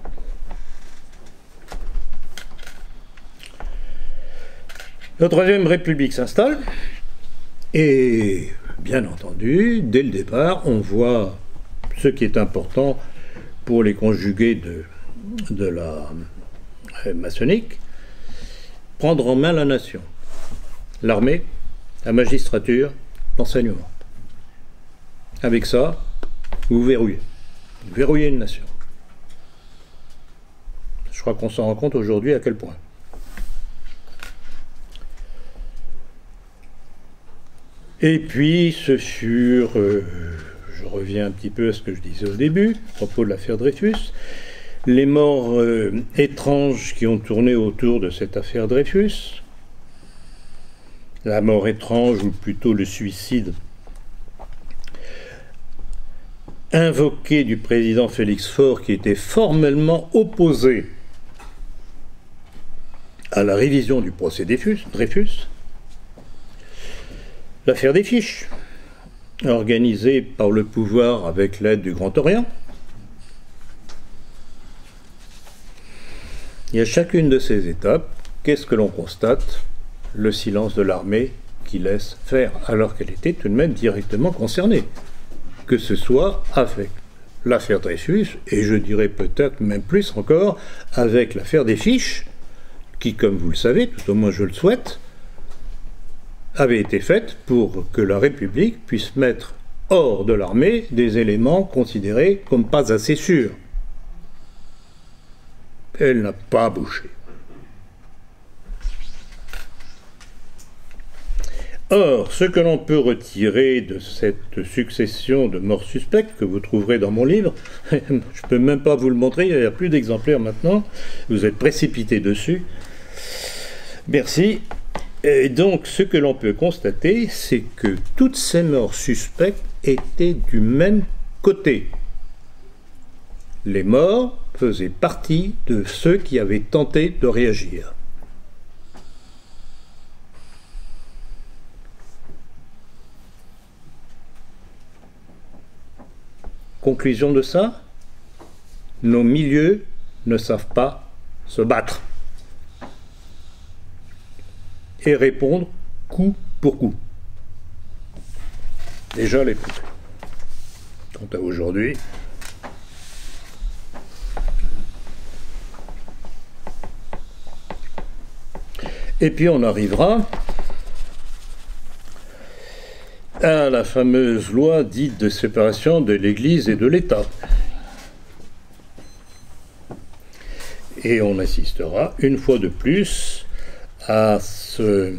La Troisième République s'installe et, bien entendu, dès le départ, on voit ce qui est important pour les conjugués de, de la euh, maçonnique, prendre en main la nation, l'armée, la magistrature, l'enseignement. Avec ça, vous verrouillez. Vous verrouillez une nation. Je crois qu'on s'en rend compte aujourd'hui à quel point. Et puis, ce furent, euh, je reviens un petit peu à ce que je disais au début, à propos de l'affaire Dreyfus, les morts euh, étranges qui ont tourné autour de cette affaire Dreyfus, la mort étrange, ou plutôt le suicide invoqué du président Félix Faure, qui était formellement opposé à la révision du procès Dreyfus, l'affaire des fiches, organisée par le pouvoir avec l'aide du Grand Orient. Et à chacune de ces étapes, qu'est-ce que l'on constate? Le silence de l'armée qui laisse faire, alors qu'elle était tout de même directement concernée. Que ce soit avec l'affaire Dreyfus, et je dirais peut-être même plus encore avec l'affaire des fiches, qui, comme vous le savez, tout au moins je le souhaite, avait été faite pour que la République puisse mettre hors de l'armée des éléments considérés comme pas assez sûrs. Elle n'a pas bougé. Or, ce que l'on peut retirer de cette succession de morts suspectes que vous trouverez dans mon livre, je ne peux même pas vous le montrer, il n'y a plus d'exemplaires maintenant, vous êtes précipités dessus. Merci. Et donc, ce que l'on peut constater, c'est que toutes ces morts suspectes étaient du même côté. Les morts faisaient partie de ceux qui avaient tenté de réagir. Conclusion de ça, nos milieux ne savent pas se battre et répondre coup pour coup. Déjà les plus. Quant à aujourd'hui, et puis on arrivera à la fameuse loi dite de séparation de l'Église et de l'État. Et on assistera une fois de plus à ce,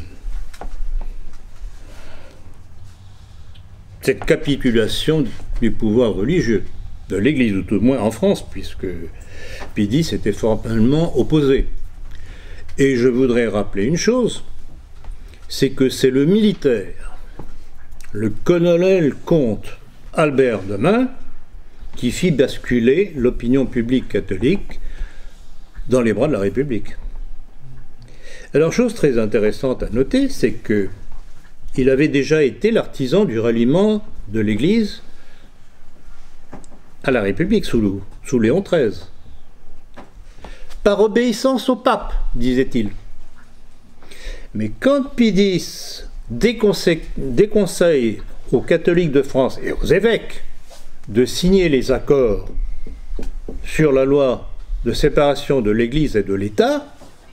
cette capitulation du pouvoir religieux de l'Église, ou tout au moins en France, puisque Pie X était formellement opposé. Et je voudrais rappeler une chose, c'est que c'est le militaire, le colonel-comte Albert de Mun, qui fit basculer l'opinion publique catholique dans les bras de la République. Alors, chose très intéressante à noter, c'est que il avait déjà été l'artisan du ralliement de l'Église à la République sous, sous Léon treize. Par obéissance au pape, disait-il. Mais quand Pie X déconseille, déconseille aux catholiques de France et aux évêques de signer les accords sur la loi de séparation de l'Église et de l'État,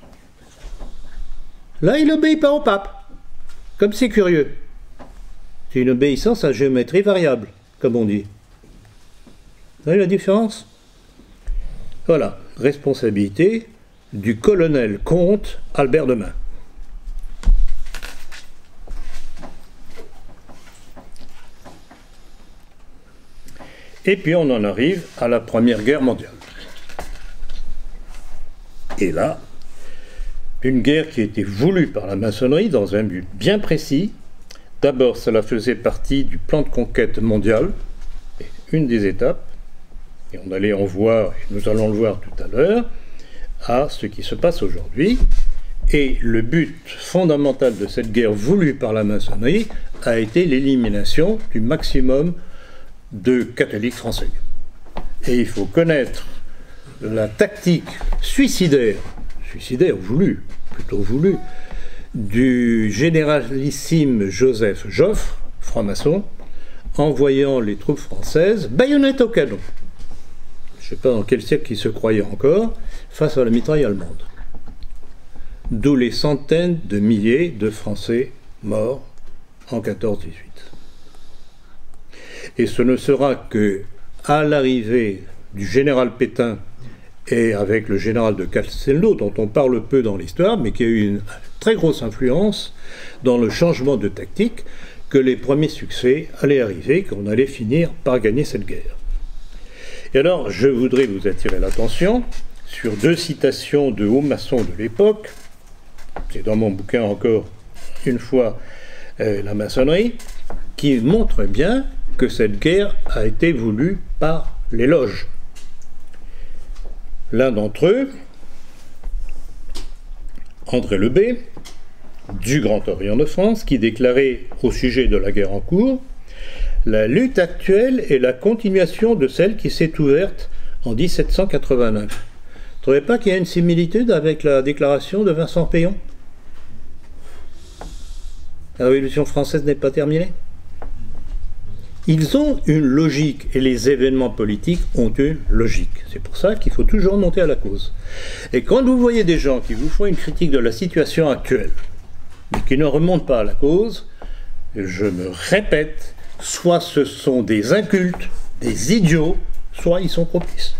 là, il n'obéit pas au pape. Comme c'est curieux. C'est une obéissance à géométrie variable, comme on dit. Vous voyez la différence? Voilà, responsabilité du colonel-comte Albert de Mun. Et puis on en arrive à la Première Guerre mondiale. Et là, une guerre qui a été voulue par la maçonnerie dans un but bien précis. D'abord, cela faisait partie du plan de conquête mondial, une des étapes, et on allait en voir, et nous allons le voir tout à l'heure, à ce qui se passe aujourd'hui. Et le but fondamental de cette guerre voulue par la maçonnerie a été l'élimination du maximum de catholiques français. Et il faut connaître la tactique suicidaire, suicidaire voulu, plutôt voulu, du généralissime Joseph Joffre, franc-maçon, envoyant les troupes françaises, baïonnettes au canon. Je ne sais pas dans quel siècle ils se croyaient encore, face à la mitraille allemande. D'où les centaines de milliers de Français morts en quatorze dix-huit. Et ce ne sera que à l'arrivée du général Pétain et avec le général de Castelnau, dont on parle peu dans l'histoire, mais qui a eu une très grosse influence dans le changement de tactique, que les premiers succès allaient arriver, qu'on allait finir par gagner cette guerre. Et alors, je voudrais vous attirer l'attention sur deux citations de hauts maçons de l'époque. C'est dans mon bouquin encore une fois euh, la maçonnerie, qui montrent bien que cette guerre a été voulue par les loges. L'un d'entre eux, André Lebet, du Grand Orient de France, qui déclarait au sujet de la guerre en cours: la lutte actuelle est la continuation de celle qui s'est ouverte en dix-sept cent quatre-vingt-neuf. Vous ne trouvez pas qu'il y a une similitude avec la déclaration de Vincent Peillon? La Révolution française n'est pas terminée. Ils ont une logique, et les événements politiques ont une logique. C'est pour ça qu'il faut toujours monter à la cause. Et quand vous voyez des gens qui vous font une critique de la situation actuelle, mais qui ne remontent pas à la cause, je me répète, soit ce sont des incultes, des idiots, soit ils sont complices.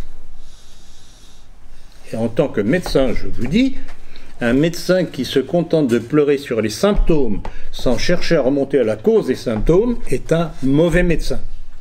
Et en tant que médecin, je vous dis, un médecin qui se contente de pleurer sur les symptômes sans chercher à remonter à la cause des symptômes est un mauvais médecin.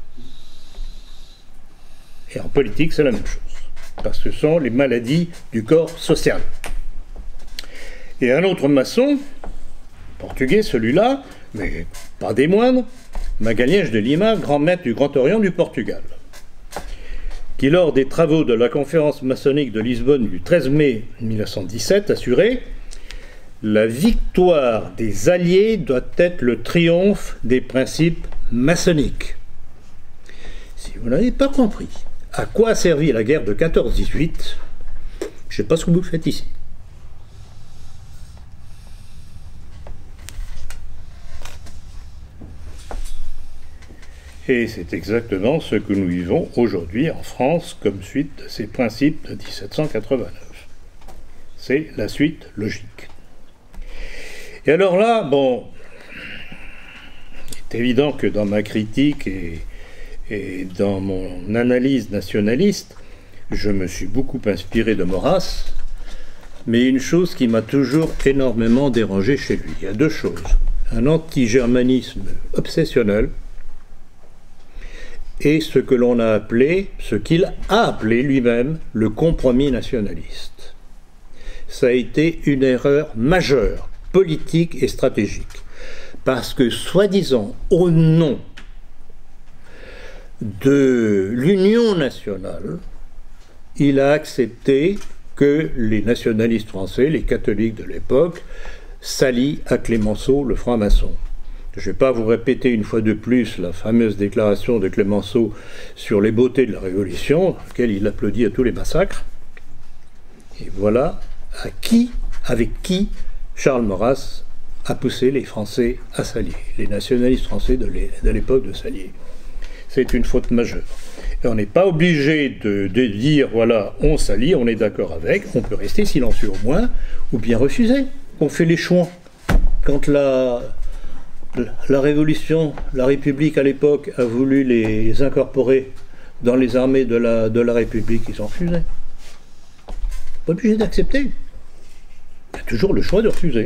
Et en politique, c'est la même chose, parce que ce sont les maladies du corps social. Et un autre maçon, portugais celui-là, mais pas des moindres, Magalhães de Lima, grand maître du Grand Orient du Portugal, qui, lors des travaux de la conférence maçonnique de Lisbonne du treize mai mille neuf cent dix-sept, assurait « La victoire des Alliés doit être le triomphe des principes maçonniques ». Si vous n'avez pas compris à quoi a servi la guerre de quatorze dix-huit, je ne sais pas ce que vous faites ici. Et c'est exactement ce que nous vivons aujourd'hui en France comme suite de ces principes de dix-sept cent quatre-vingt-neuf. C'est la suite logique. Et alors là, bon, il est évident que dans ma critique et, et dans mon analyse nationaliste, je me suis beaucoup inspiré de Maurras, mais une chose qui m'a toujours énormément dérangé chez lui. Il y a deux choses. Un anti-germanisme obsessionnel, et ce que l'on a appelé, ce qu'il a appelé lui-même, le compromis nationaliste. Ça a été une erreur majeure, politique et stratégique, parce que, soi-disant, au nom de l'union nationale, il a accepté que les nationalistes français, les catholiques de l'époque, s'allient à Clémenceau, le franc-maçon. Je ne vais pas vous répéter une fois de plus la fameuse déclaration de Clémenceau sur les beautés de la Révolution, dans laquelle il applaudit à tous les massacres. Et voilà à qui, avec qui Charles Maurras a poussé les Français à s'allier, les nationalistes français de l'époque de s'allier. C'est une faute majeure. Et on n'est pas obligé de, de dire, voilà, on s'allie, on est d'accord avec, on peut rester silencieux au moins, ou bien refuser. On fait les chouans. Quand la... La Révolution, la République à l'époque a voulu les incorporer dans les armées de la, de la République, ils ont refusé. Pas obligé d'accepter. Il y a toujours le choix de refuser.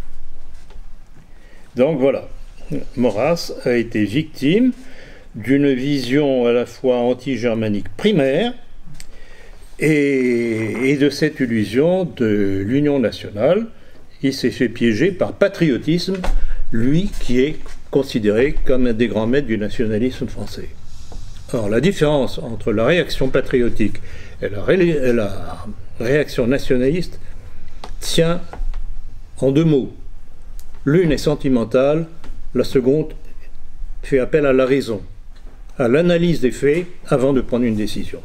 Donc voilà, Maurras a été victime d'une vision à la fois anti-germanique primaire et, et de cette illusion de l'union nationale. Il s'est fait piéger par patriotisme, lui qui est considéré comme un des grands maîtres du nationalisme français. Or, la différence entre la réaction patriotique et la, ré et la réaction nationaliste tient en deux mots. L'une est sentimentale, la seconde fait appel à la raison, à l'analyse des faits avant de prendre une décision.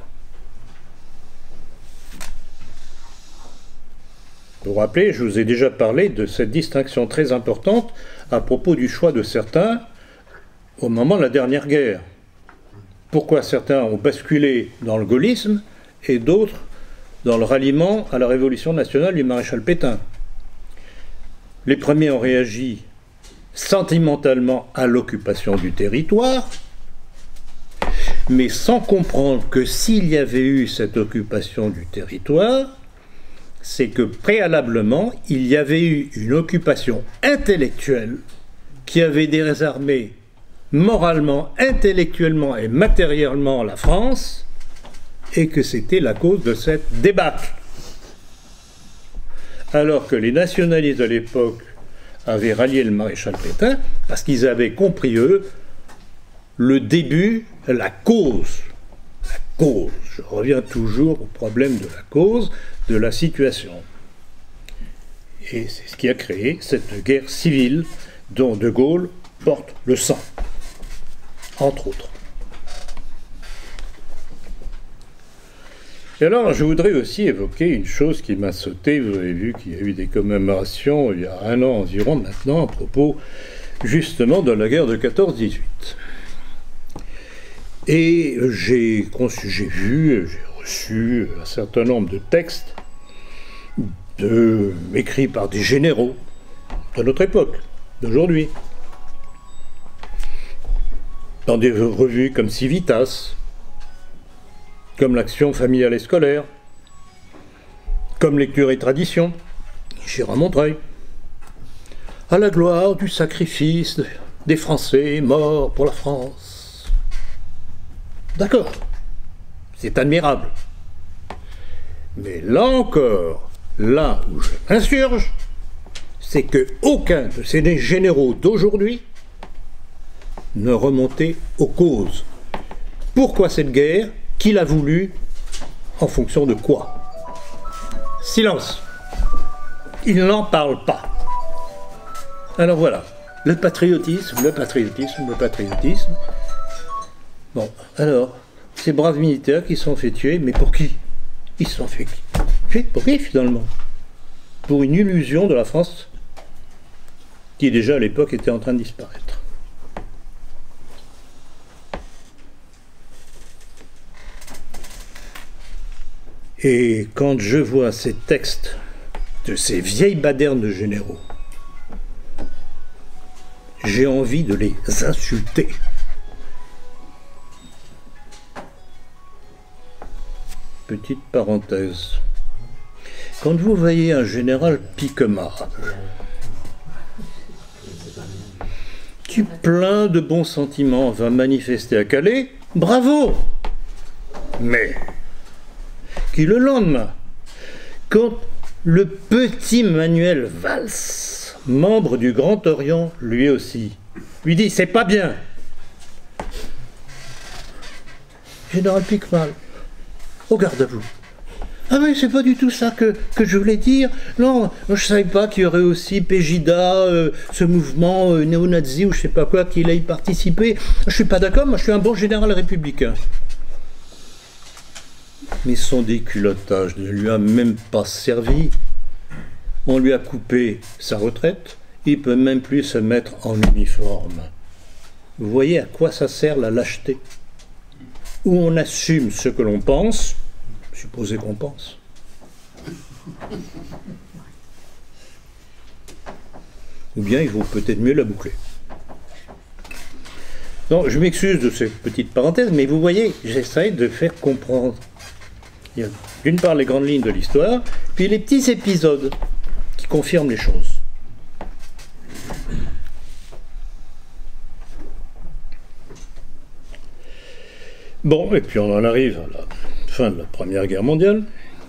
Vous vous rappelez, je vous ai déjà parlé de cette distinction très importante à propos du choix de certains au moment de la dernière guerre. Pourquoi certains ont basculé dans le gaullisme et d'autres dans le ralliement à la révolution nationale du maréchal Pétain. Les premiers ont réagi sentimentalement à l'occupation du territoire, mais sans comprendre que s'il y avait eu cette occupation du territoire, c'est que préalablement, il y avait eu une occupation intellectuelle qui avait désarmé moralement, intellectuellement et matériellement la France, et que c'était la cause de cette débâcle. Alors que les nationalistes de l'époque avaient rallié le maréchal Pétain, parce qu'ils avaient compris, eux, le début, la cause, la cause, je reviens toujours au problème de la cause, de la situation. Et c'est ce qui a créé cette guerre civile dont De Gaulle porte le sang, entre autres. Et alors, je voudrais aussi évoquer une chose qui m'a sauté. Vous avez vu qu'il y a eu des commémorations il y a un an environ maintenant à propos justement de la guerre de quatorze dix-huit. Et j'ai j'ai vu, j'ai reçu un certain nombre de textes de, écrits par des généraux de notre époque, d'aujourd'hui, dans des revues comme Civitas, comme l'Action familiale et scolaire, comme Lecture et tradition, Gérard Montreuil, à la gloire du sacrifice des Français morts pour la France. D'accord, c'est admirable. Mais là encore, là où je m'insurge, c'est qu'aucun de ces généraux d'aujourd'hui ne remontait aux causes. Pourquoi cette guerre? Qui l'a voulu? En fonction de quoi? Silence. Ils n'en parlent pas. Alors voilà, le patriotisme, le patriotisme, le patriotisme. Bon, alors, ces braves militaires qui se sont fait tuer, mais pour qui? Ils se sont fait tuer pour qui finalement? Pour une illusion de la France qui déjà à l'époque était en train de disparaître. Et quand je vois ces textes de ces vieilles badernes de généraux, j'ai envie de les insulter. Petite parenthèse. Quand vous voyez un général piquemard, qui plein de bons sentiments va manifester à Calais, bravo! Mais qui le lendemain, quand le petit Manuel Valls, membre du Grand Orient, lui aussi, lui dit « c'est pas bien ». Général Piquemard, au garde à vous. Ah oui, c'est pas du tout ça que, que je voulais dire. Non, je savais pas qu'il y aurait aussi Pegida, euh, ce mouvement euh, néo-nazi ou je sais pas quoi, qu'il ait participé. Je suis pas d'accord, moi je suis un bon général républicain. Mais son déculottage ne lui a même pas servi. On lui a coupé sa retraite, il peut même plus se mettre en uniforme. Vous voyez à quoi ça sert la lâcheté? Où on assume ce que l'on pense, supposé qu'on pense. Ou bien il vaut peut-être mieux la boucler. Donc je m'excuse de cette petite parenthèse, mais vous voyez, j'essaie de faire comprendre. Il y a d'une part les grandes lignes de l'histoire, puis les petits épisodes qui confirment les choses. Bon, et puis on en arrive à la fin de la Première Guerre mondiale.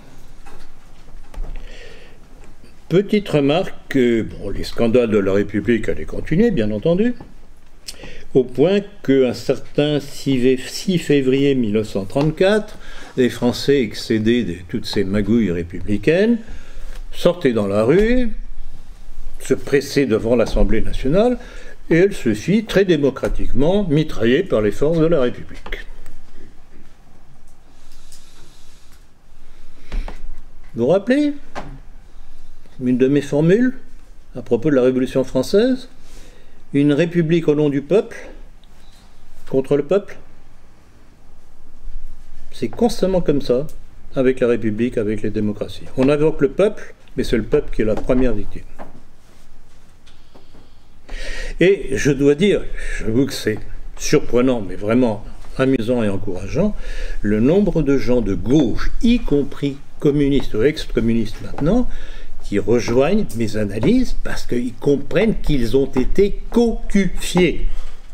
Petite remarque, bon, les scandales de la République allaient continuer, bien entendu, au point qu'un certain six février mille neuf cent trente-quatre, les Français, excédés de toutes ces magouilles républicaines, sortaient dans la rue, se pressaient devant l'Assemblée nationale, et elle se fit très démocratiquement mitrailler par les forces de la République. Vous vous rappelez une de mes formules à propos de la Révolution française? Une république au nom du peuple, contre le peuple. C'est constamment comme ça, avec la République, avec les démocraties. On invoque le peuple, mais c'est le peuple qui est la première victime. Et je dois dire, j'avoue que c'est surprenant, mais vraiment amusant et encourageant, le nombre de gens de gauche, y compris communistes ou ex-communistes maintenant, qui rejoignent mes analyses parce qu'ils comprennent qu'ils ont été cocufiés.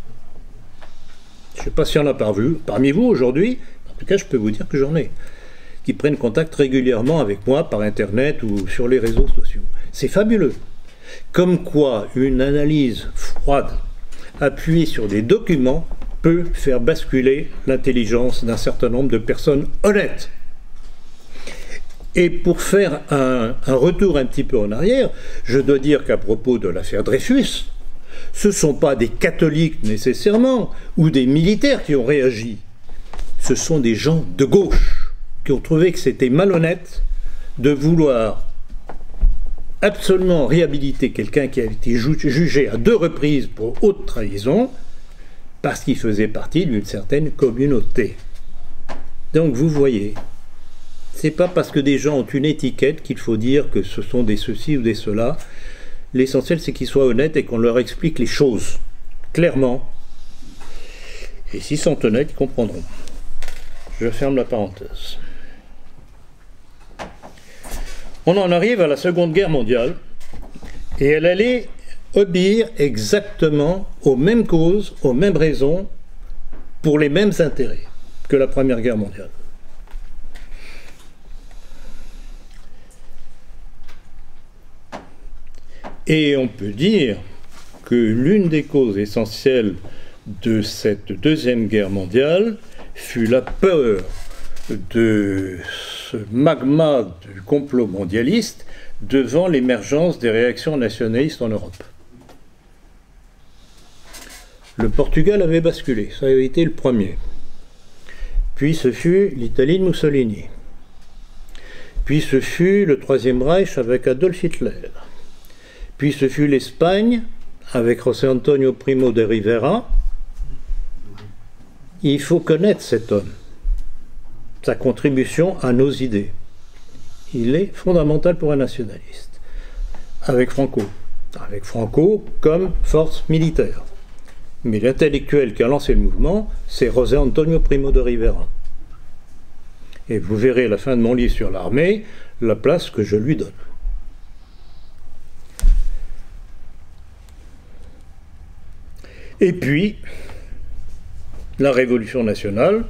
Je ne sais pas s'il y en a parmi vous aujourd'hui, en tout cas je peux vous dire que j'en ai, qui prennent contact régulièrement avec moi par Internet ou sur les réseaux sociaux. C'est fabuleux. Comme quoi une analyse froide, appuyée sur des documents, peut faire basculer l'intelligence d'un certain nombre de personnes honnêtes. Et pour faire un, un retour un petit peu en arrière, je dois dire qu'à propos de l'affaire Dreyfus, ce ne sont pas des catholiques nécessairement, ou des militaires qui ont réagi. Ce sont des gens de gauche qui ont trouvé que c'était malhonnête de vouloir absolument réhabiliter quelqu'un qui a été jugé à deux reprises pour haute trahison, parce qu'il faisait partie d'une certaine communauté. Donc vous voyez, c'est pas parce que des gens ont une étiquette qu'il faut dire que ce sont des ceci ou des cela. L'essentiel, c'est qu'ils soient honnêtes et qu'on leur explique les choses clairement. Et s'ils sont honnêtes, ils comprendront. Je ferme la parenthèse. On en arrive à la Seconde Guerre mondiale, et elle allait obéir exactement aux mêmes causes, aux mêmes raisons, pour les mêmes intérêts que la Première Guerre mondiale. Et on peut dire que l'une des causes essentielles de cette Deuxième Guerre mondiale fut la peur de ce magma du complot mondialiste devant l'émergence des réactions nationalistes en Europe. Le Portugal avait basculé, ça avait été le premier. Puis ce fut l'Italie de Mussolini. Puis ce fut le Troisième Reich avec Adolf Hitler. Puis ce fut l'Espagne avec José Antonio Primo de Rivera. Il faut connaître cet homme, sa contribution à nos idées. Il est fondamental pour un nationaliste. Avec Franco. Avec Franco comme force militaire. Mais l'intellectuel qui a lancé le mouvement, c'est José Antonio Primo de Rivera. Et vous verrez à la fin de mon livre sur l'armée, la place que je lui donne. Et puis, la Révolution nationale,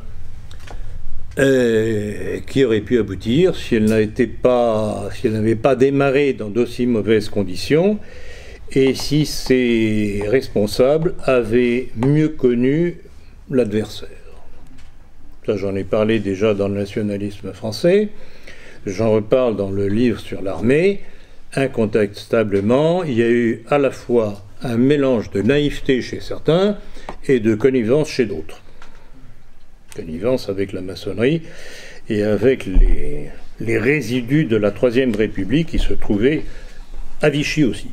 euh, qui aurait pu aboutir si elle n'était pas, si elle n'avait pas démarré dans d'aussi mauvaises conditions, et si ses responsables avaient mieux connu l'adversaire. Ça, j'en ai parlé déjà dans le nationalisme français, j'en reparle dans le livre sur l'armée. Incontestablement, il y a eu à la fois un mélange de naïveté chez certains et de connivence chez d'autres. Connivence avec la maçonnerie et avec les, les résidus de la Troisième République qui se trouvaient à Vichy aussi,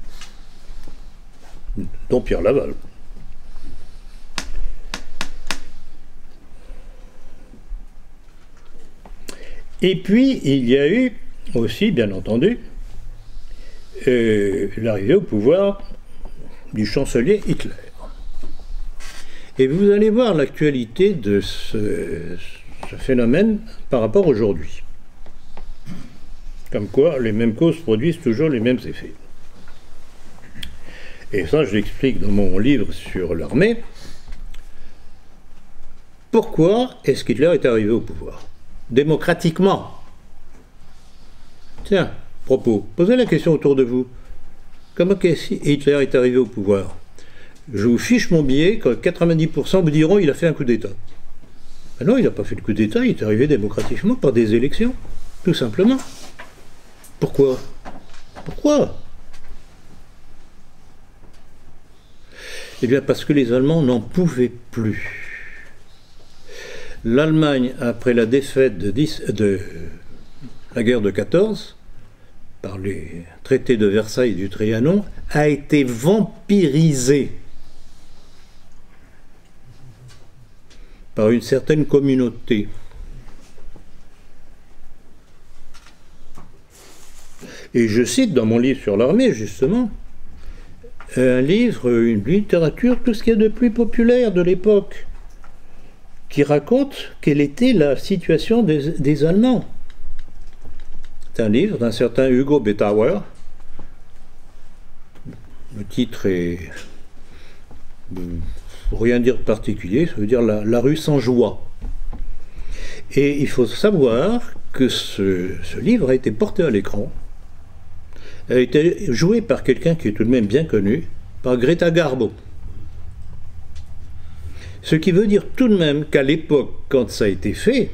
dont Pierre Laval. Et puis, il y a eu aussi, bien entendu, euh, l'arrivée au pouvoir du chancelier Hitler. Et vous allez voir l'actualité de ce, ce phénomène par rapport à aujourd'hui. Comme quoi, les mêmes causes produisent toujours les mêmes effets. Et ça, je l'explique dans mon livre sur l'armée. Pourquoi est-ce qu'Hitler est arrivé au pouvoir? Démocratiquement. Tiens, propos, posez la question autour de vous. Comment Hitler est arrivé au pouvoir? Je vous fiche mon billet que quatre-vingt-dix pour cent vous diront qu'il a fait un coup d'État. Ben non, il n'a pas fait le coup d'État, il est arrivé démocratiquement par des élections, tout simplement. Pourquoi? Pourquoi? Eh bien parce que les Allemands n'en pouvaient plus. L'Allemagne, après la défaite de, dix, de la guerre de quatorze, par les traités de Versailles et du Trianon, a été vampirisée. par une certaine communauté. Et je cite dans mon livre sur l'armée, justement, un livre, une littérature, tout ce qu'il y a de plus populaire de l'époque, qui raconte quelle était la situation des, des Allemands. C'est un livre d'un certain Hugo Betauer. Le titre est, pour rien dire de particulier, ça veut dire la, la rue sans joie. Et il faut savoir que ce, ce livre a été porté à l'écran, a été joué par quelqu'un qui est tout de même bien connu, par Greta Garbo. Ce qui veut dire tout de même qu'à l'époque, quand ça a été fait,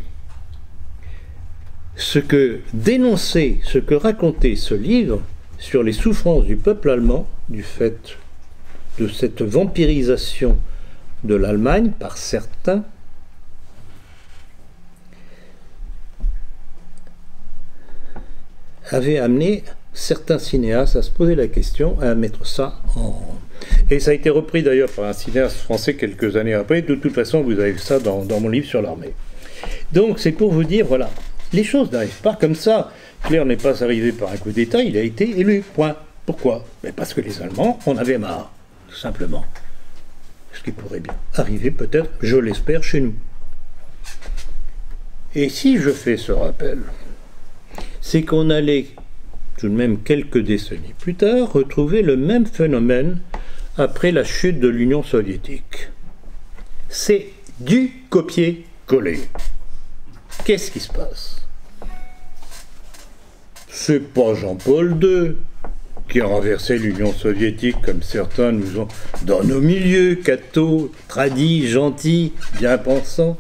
ce que dénonçait, ce que racontait ce livre sur les souffrances du peuple allemand, du fait de cette vampirisation de l'Allemagne par certains, avait amené certains cinéastes à se poser la question, à mettre ça en... Et ça a été repris d'ailleurs par un cinéaste français quelques années après. De toute façon, vous avez ça dans, dans mon livre sur l'armée. Donc c'est pour vous dire, voilà, les choses n'arrivent pas comme ça. Hitler n'est pas arrivé par un coup d'État, il a été élu, point. Pourquoi? Mais parce que les Allemands en avaient marre, tout simplement. Ce qui pourrait bien arriver peut-être, je l'espère, chez nous. Et si je fais ce rappel, c'est qu'on allait, tout de même quelques décennies plus tard, retrouver le même phénomène après la chute de l'Union soviétique. C'est du copier-coller. Qu'est-ce qui se passe? C'est pas Jean-Paul deux qui a renversé l'Union soviétique comme certains nous ont dans nos milieux, cathos, tradis, gentils, bien pensants.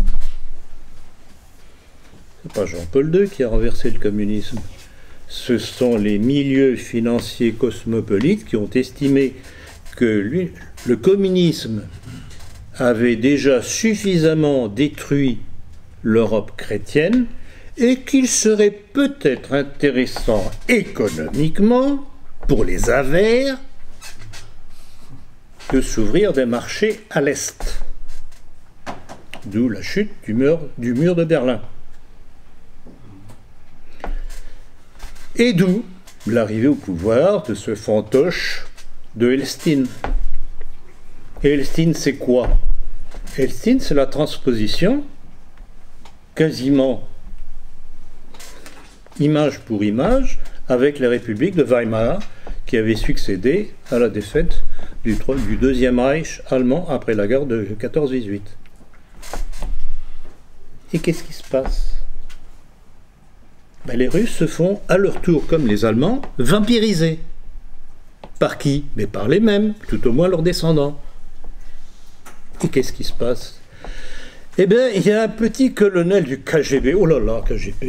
C'est pas Jean-Paul deux qui a renversé le communisme. Ce sont les milieux financiers cosmopolites qui ont estimé que lui, le communisme avait déjà suffisamment détruit l'Europe chrétienne et qu'il serait peut-être intéressant économiquement pour les Avers de s'ouvrir des marchés à l'Est. D'où la chute du mur, du mur de Berlin. Et d'où l'arrivée au pouvoir de ce fantoche de Elstine. Et Elstine, c'est quoi? Elstine, c'est la transposition, quasiment image pour image, avec les républiques de Weimar, qui avaient succédé à la défaite du, du Deuxième Reich allemand après la guerre de quatorze dix-huit. Et qu'est-ce qui se passe? Ben, les Russes se font, à leur tour, comme les Allemands, vampiriser. Par qui? Mais par les mêmes, tout au moins leurs descendants. Et qu'est-ce qui se passe? Eh bien, il y a un petit colonel du K G B. Oh là là, K G B.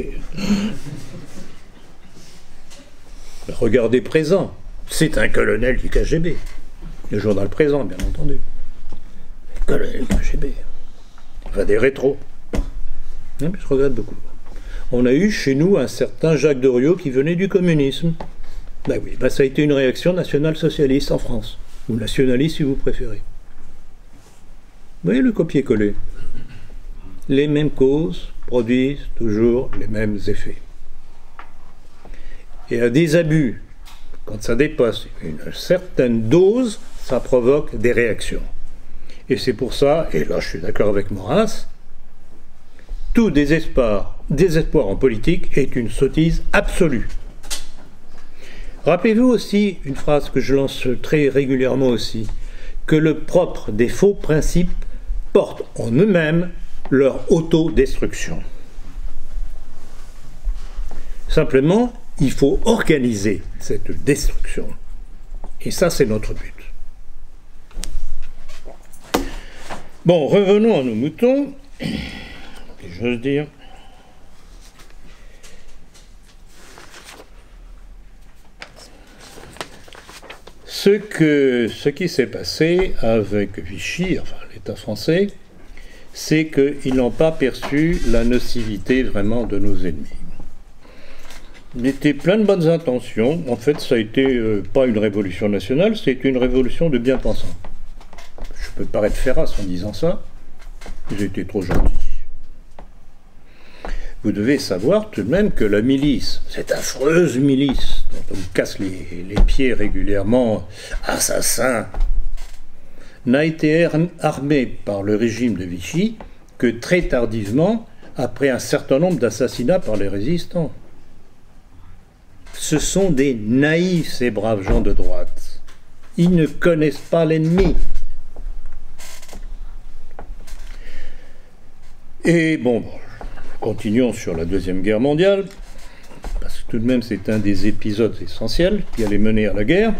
Regardez présent. C'est un colonel du K G B. Le journal présent, bien entendu. Colonel K G B. Enfin, des rétros. Hein, je regrette beaucoup. On a eu chez nous un certain Jacques Doriot qui venait du communisme. Ben oui, ben ça a été une réaction nationale-socialiste en France, ou nationaliste si vous préférez. Vous voyez le copier-coller. Les mêmes causes produisent toujours les mêmes effets. Et à des abus, quand ça dépasse une certaine dose, ça provoque des réactions. Et c'est pour ça, et là je suis d'accord avec Maurras, tout désespoir, désespoir en politique est une sottise absolue. Rappelez-vous aussi une phrase que je lance très régulièrement aussi, que le propre des faux principes porte en eux-mêmes leur autodestruction. Simplement, il faut organiser cette destruction. Et ça, c'est notre but. Bon, revenons à nos moutons. J'ose dire. Ce, que, ce qui s'est passé avec Vichy, enfin l'État français, c'est qu'ils n'ont pas perçu la nocivité vraiment de nos ennemis. Il était plein de bonnes intentions. En fait, ça a été euh, pas une révolution nationale, c'était une révolution de bien-pensants. Je peux paraître féroce en disant ça, Ils étaient trop gentils. Vous devez savoir tout de même que la milice, cette affreuse milice dont on casse les, les pieds régulièrement, assassin, n'a été armée par le régime de Vichy que très tardivement, après un certain nombre d'assassinats par les résistants. Ce sont des naïfs, ces braves gens de droite. Ils ne connaissent pas l'ennemi. Et bon, continuons sur la Deuxième Guerre mondiale, parce que tout de même c'est un des épisodes essentiels qui allait mener à la guerre.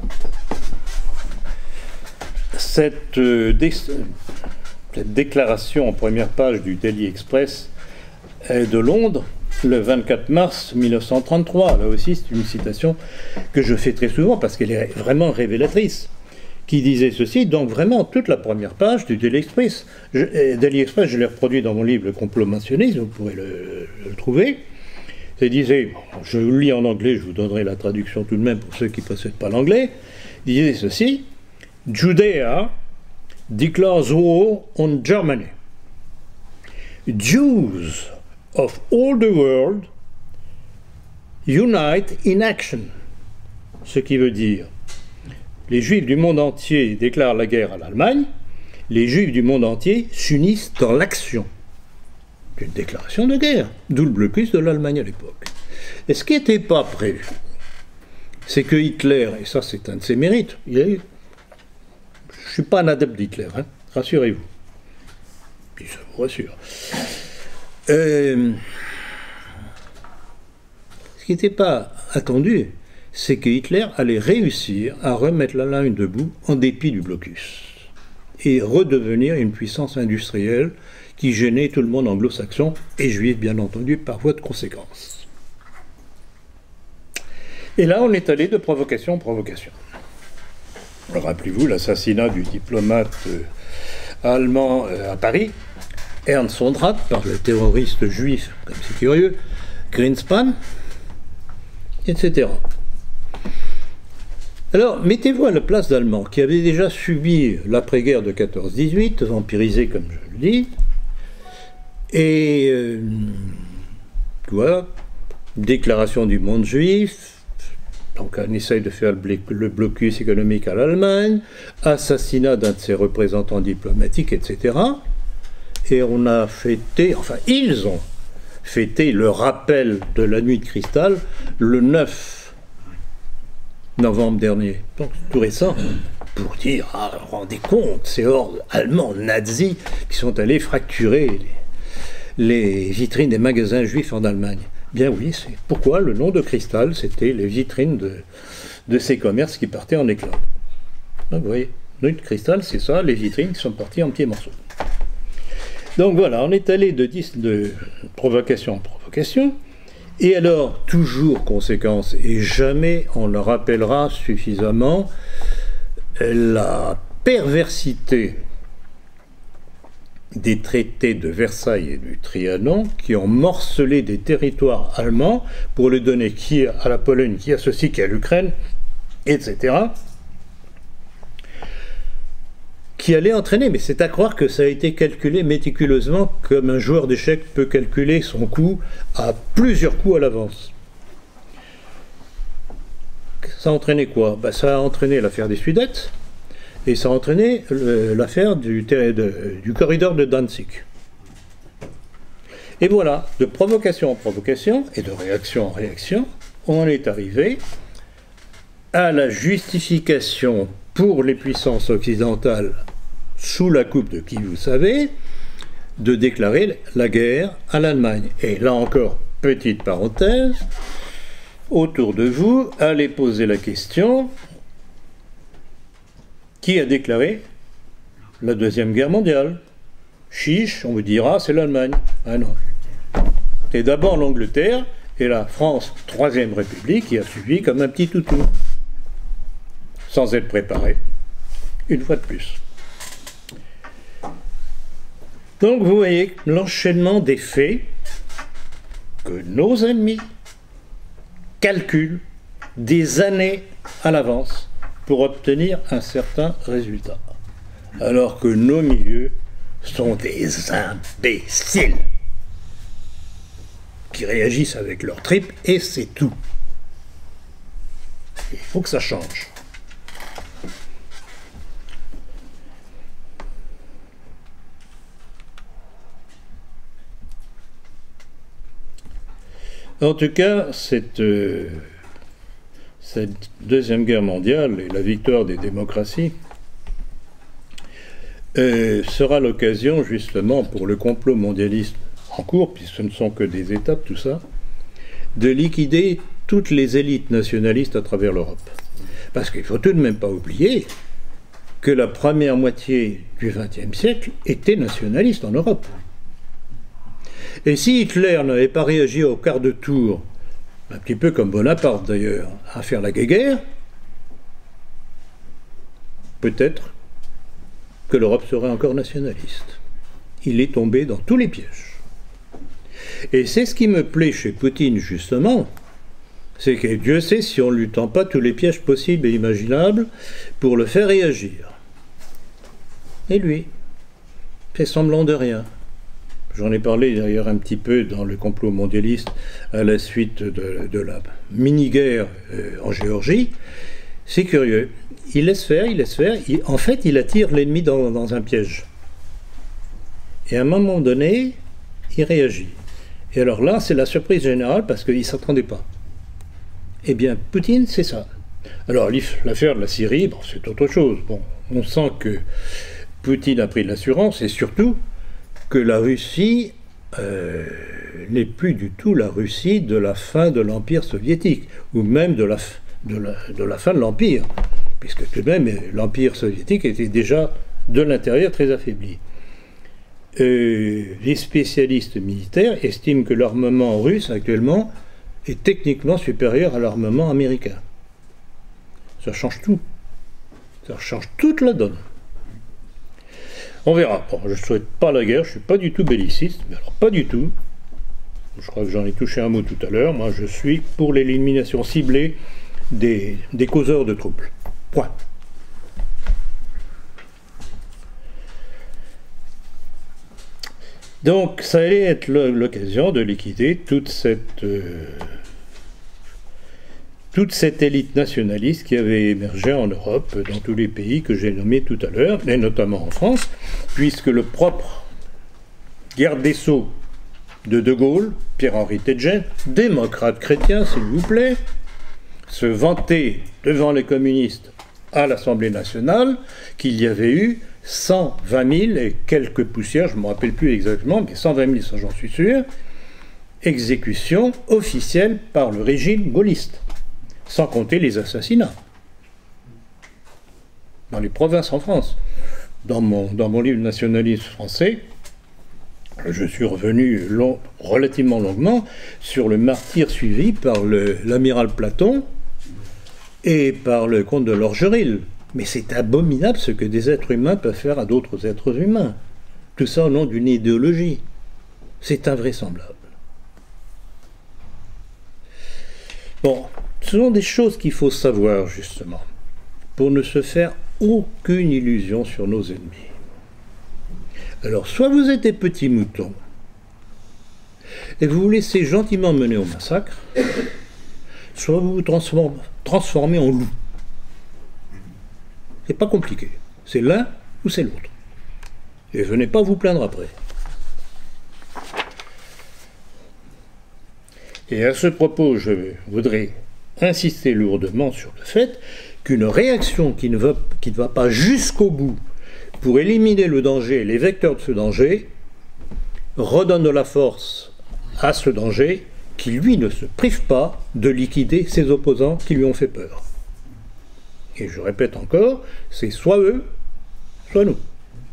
Cette, euh, dé cette déclaration en première page du Daily Express est de Londres, le vingt-quatre mars mille neuf cent trente-trois. Là aussi, c'est une citation que je fais très souvent parce qu'elle est vraiment révélatrice, qui disait ceci. Donc vraiment, toute la première page du Daily Express, je, Daily Express, je l'ai reproduit dans mon livre Le complot maçonniste, vous pourrez le, le trouver. Il disait, bon, je le lis en anglais, je vous donnerai la traduction tout de même pour ceux qui ne possèdent pas l'anglais. Il disait ceci: Judea declares war on Germany. Jews of all the world unite in action. Ce qui veut dire, les Juifs du monde entier déclarent la guerre à l'Allemagne, les Juifs du monde entier s'unissent dans l'action. C'est une déclaration de guerre, d'où le blocus de l'Allemagne à l'époque. Et ce qui n'était pas prévu, c'est que Hitler, et ça c'est un de ses mérites, il a eu, je ne suis pas un adepte d'Hitler, hein, rassurez-vous, puis ça vous rassure. Euh, ce qui n'était pas attendu, c'est que Hitler allait réussir à remettre l'Allemagne debout en dépit du blocus et redevenir une puissance industrielle qui gênait tout le monde anglo-saxon et juif, bien entendu, par voie de conséquence. Et là, on est allé de provocation en provocation. Rappelez-vous l'assassinat du diplomate euh, allemand euh, à Paris, Ernst Sonrath, par le terroriste juif, comme c'est curieux, Greenspan, et cetera. Alors, mettez-vous à la place d'Allemands qui avaient déjà subi l'après-guerre de quatorze dix-huit, vampirisé comme je le dis, et euh, voilà, déclaration du monde juif, donc on essaye de faire le blocus économique à l'Allemagne, assassinat d'un de ses représentants diplomatiques, et cetera. Et on a fêté, enfin ils ont fêté le rappel de la nuit de cristal le neuf novembre dernier, donc tout récent, pour dire, ah, rendez compte, ces hordes allemands nazis qui sont allés fracturer les, les vitrines des magasins juifs en Allemagne. Bien oui, c'est pourquoi le nom de cristal, c'était les vitrines de, de ces commerces qui partaient en éclats. Donc vous voyez, nuit de cristal, c'est ça, les vitrines qui sont parties en petits morceaux. Donc voilà, on est allé de, de provocation en provocation, et alors, toujours conséquence, et jamais on le rappellera suffisamment, la perversité des traités de Versailles et du Trianon qui ont morcelé des territoires allemands pour les donner qui à la Pologne, qui à ceci, qui à l'Ukraine, et cetera, qui allait entraîner, mais c'est à croire que ça a été calculé méticuleusement comme un joueur d'échecs peut calculer son coup à plusieurs coups à l'avance. Ça a entraîné quoi? Ben, ça a entraîné l'affaire des Sudètes, et ça a entraîné l'affaire du, du corridor de Danzig. Et voilà, de provocation en provocation, et de réaction en réaction, on est arrivé à la justification pour les puissances occidentales, sous la coupe de qui vous savez, de déclarer la guerre à l'Allemagne. Et là encore, petite parenthèse, autour de vous, allez poser la question, qui a déclaré la Deuxième Guerre mondiale? Chiche, on vous dira, c'est l'Allemagne. Ah non. C'est d'abord l'Angleterre et la France, Troisième République, qui a suivi comme un petit toutou, sans être préparé, une fois de plus. Donc vous voyez l'enchaînement des faits que nos ennemis calculent des années à l'avance pour obtenir un certain résultat. Alors que nos milieux sont des imbéciles qui réagissent avec leurs tripes et c'est tout. Il faut que ça change. En tout cas, cette, euh, cette Deuxième Guerre mondiale et la victoire des démocraties euh, sera l'occasion justement pour le complot mondialiste en cours, puisque ce ne sont que des étapes, tout ça, de liquider toutes les élites nationalistes à travers l'Europe. Parce qu'il ne faut tout de même pas oublier que la première moitié du vingtième siècle était nationaliste en Europe. Et si Hitler n'avait pas réagi au quart de tour, un petit peu comme Bonaparte d'ailleurs, à faire la guéguerre, peut-être que l'Europe serait encore nationaliste. Il est tombé dans tous les pièges. Et c'est ce qui me plaît chez Poutine, justement, c'est que Dieu sait si on ne lui tend pas tous les pièges possibles et imaginables pour le faire réagir. Et lui, fait semblant de rien. J'en ai parlé d'ailleurs un petit peu dans le complot mondialiste à la suite de, de la mini-guerre euh, en Géorgie. C'est curieux. Il laisse faire, il laisse faire. Il, en fait, il attire l'ennemi dans, dans un piège. Et à un moment donné, il réagit. Et alors là, c'est la surprise générale parce qu'il ne s'attendait pas. Eh bien, Poutine, c'est ça. Alors, l'affaire de la Syrie, bon, c'est autre chose. Bon, on sent que Poutine a pris de l'assurance et surtout que la Russie euh, n'est plus du tout la Russie de la fin de l'Empire soviétique, ou même de la, de la, de la fin de l'Empire, puisque tout de même l'Empire soviétique était déjà de l'intérieur très affaibli. Euh, les spécialistes militaires estiment que l'armement russe actuellement est techniquement supérieur à l'armement américain. Ça change tout. Ça change toute la donne. On verra. Bon, je ne souhaite pas la guerre, je ne suis pas du tout belliciste, mais alors pas du tout. Je crois que j'en ai touché un mot tout à l'heure. Moi, je suis pour l'élimination ciblée des, des causeurs de troubles. Point. Donc, ça allait être l'occasion de liquider toute cette, euh, toute cette élite nationaliste qui avait émergé en Europe, dans tous les pays que j'ai nommés tout à l'heure, et notamment en France, puisque le propre garde des Sceaux de De Gaulle, Pierre-Henri Tedjen, démocrate chrétien, s'il vous plaît, se vantait devant les communistes à l'Assemblée nationale qu'il y avait eu cent vingt mille et quelques poussières, je ne me rappelle plus exactement, mais cent vingt mille, ça j'en suis sûr, exécutions officielles par le régime gaulliste, sans compter les assassinats dans les provinces en France. Dans mon, dans mon livre Nationalisme français, je suis revenu long, relativement longuement sur le martyre suivi par l'amiral Platon et par le comte de Lorgeril. Mais c'est abominable ce que des êtres humains peuvent faire à d'autres êtres humains. Tout ça au nom d'une idéologie. C'est invraisemblable. Bon, ce sont des choses qu'il faut savoir, justement, pour ne se faire aucune illusion sur nos ennemis. Alors, soit vous êtes des petits moutons, et vous vous laissez gentiment mener au massacre, soit vous vous transformez, transformez en loup. C'est pas compliqué. C'est l'un ou c'est l'autre. Et venez pas vous plaindre après. Et à ce propos, je voudrais insister lourdement sur le fait qu'une réaction qui ne va, qui ne va pas jusqu'au bout pour éliminer le danger et les vecteurs de ce danger redonne de la force à ce danger qui, lui, ne se prive pas de liquider ses opposants qui lui ont fait peur. Et je répète encore, c'est soit eux, soit nous.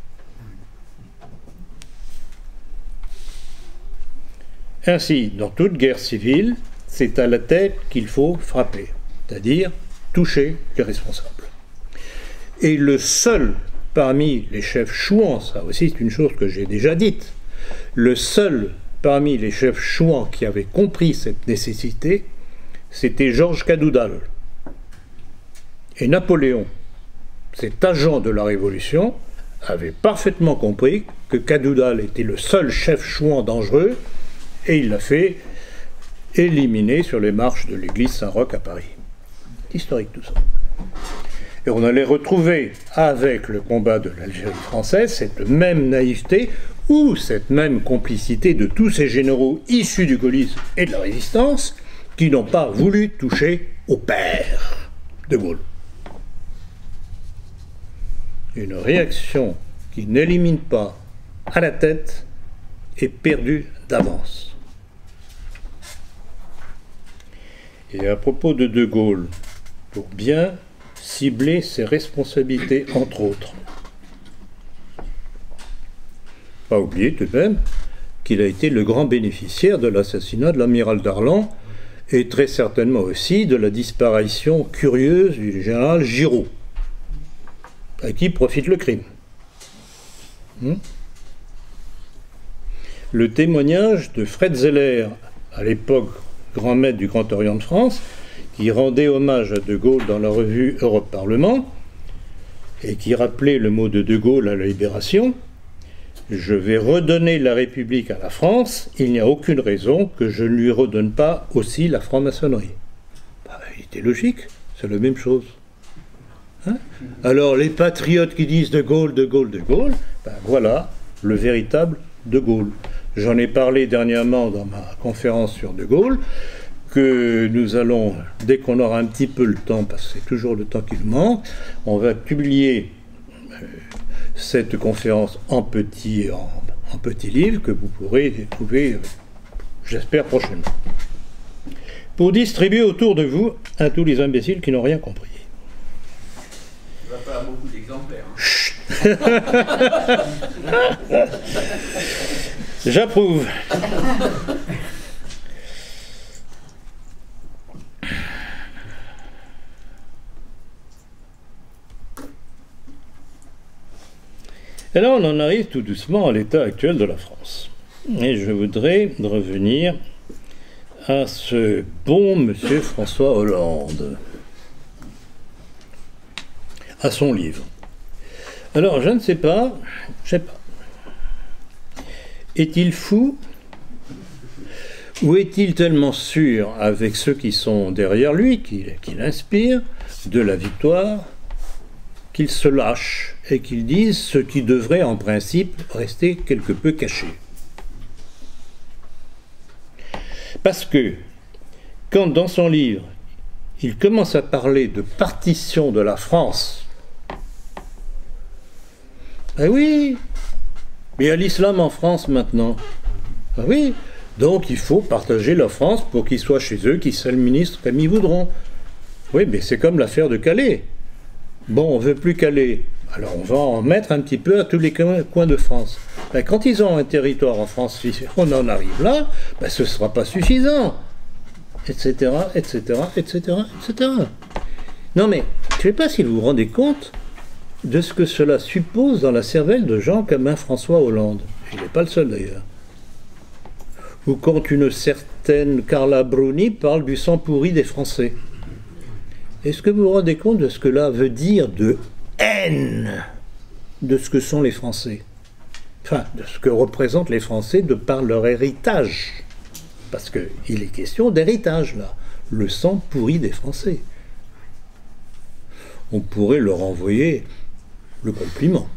Ainsi, dans toute guerre civile, c'est à la tête qu'il faut frapper, c'est-à-dire toucher les responsables. Et le seul parmi les chefs chouans, ça aussi c'est une chose que j'ai déjà dite, le seul parmi les chefs chouans qui avait compris cette nécessité, c'était Georges Cadoudal. Et Napoléon, cet agent de la Révolution, avait parfaitement compris que Cadoudal était le seul chef chouan dangereux, et il l'a fait éliminer sur les marches de l'église Saint-Roch à Paris. C'est historique tout ça. Et on allait retrouver avec le combat de l'Algérie française cette même naïveté ou cette même complicité de tous ces généraux issus du gaullisme et de la résistance qui n'ont pas voulu toucher au père de Gaulle. Une réaction qui n'élimine pas à la tête est perdue d'avance. Et à propos de De Gaulle, pour bien cibler ses responsabilités, entre autres, pas oublier tout de même qu'il a été le grand bénéficiaire de l'assassinat de l'amiral Darlan et très certainement aussi de la disparition curieuse du général Giraud, à qui profite le crime. Hmm? Le témoignage de Fred Zeller, à l'époque grand maître du Grand Orient de France, qui rendait hommage à De Gaulle dans la revue Europe Parlement, et qui rappelait le mot de De Gaulle à la Libération: « Je vais redonner la République à la France, il n'y a aucune raison que je ne lui redonne pas aussi la franc-maçonnerie. » Bah, il était logique, c'est la même chose. Hein? Alors les patriotes qui disent De Gaulle, De Gaulle, De Gaulle, ben voilà le véritable De Gaulle. J'en ai parlé dernièrement dans ma conférence sur De Gaulle, que nous allons, dès qu'on aura un petit peu le temps, parce que c'est toujours le temps qui nous manque, on va publier euh, cette conférence en petit, en, en petit livre que vous pourrez trouver, euh, j'espère, prochainement, pour distribuer autour de vous à tous les imbéciles qui n'ont rien compris. Il va falloir beaucoup d'exemplaires. Hein. J'approuve. Et là, on en arrive tout doucement à l'état actuel de la France. Et je voudrais revenir à ce bon monsieur François Hollande, à son livre. Alors, je ne sais pas, je sais pas. Est-il fou ou est-il tellement sûr avec ceux qui sont derrière lui, qui, qui l'inspirent, de la victoire, qu'il se lâche et qu'il dise ce qui devrait en principe rester quelque peu caché? Parce que quand dans son livre, il commence à parler de partition de la France, ah oui, mais il y a l'islam en France maintenant. Ah oui, donc il faut partager la France pour qu'ils soient chez eux, qu'ils s'administrent comme ils voudront. Oui, mais c'est comme l'affaire de Calais. Bon, on ne veut plus Calais, alors on va en mettre un petit peu à tous les coins de France. Ben, quand ils ont un territoire en France, si on en arrive là, ben, ce ne sera pas suffisant, etc., etc., etc., et cetera. Non mais, je ne sais pas si vous vous rendez compte de ce que cela suppose dans la cervelle de gens comme un François Hollande. Il n'est pas le seul d'ailleurs. Ou quand une certaine Carla Bruni parle du sang pourri des Français. Est-ce que vous vous rendez compte de ce que là veut dire de haine de ce que sont les Français? Enfin, de ce que représentent les Français de par leur héritage. Parce qu'il est question d'héritage là. Le sang pourri des Français. On pourrait leur envoyer le compliment.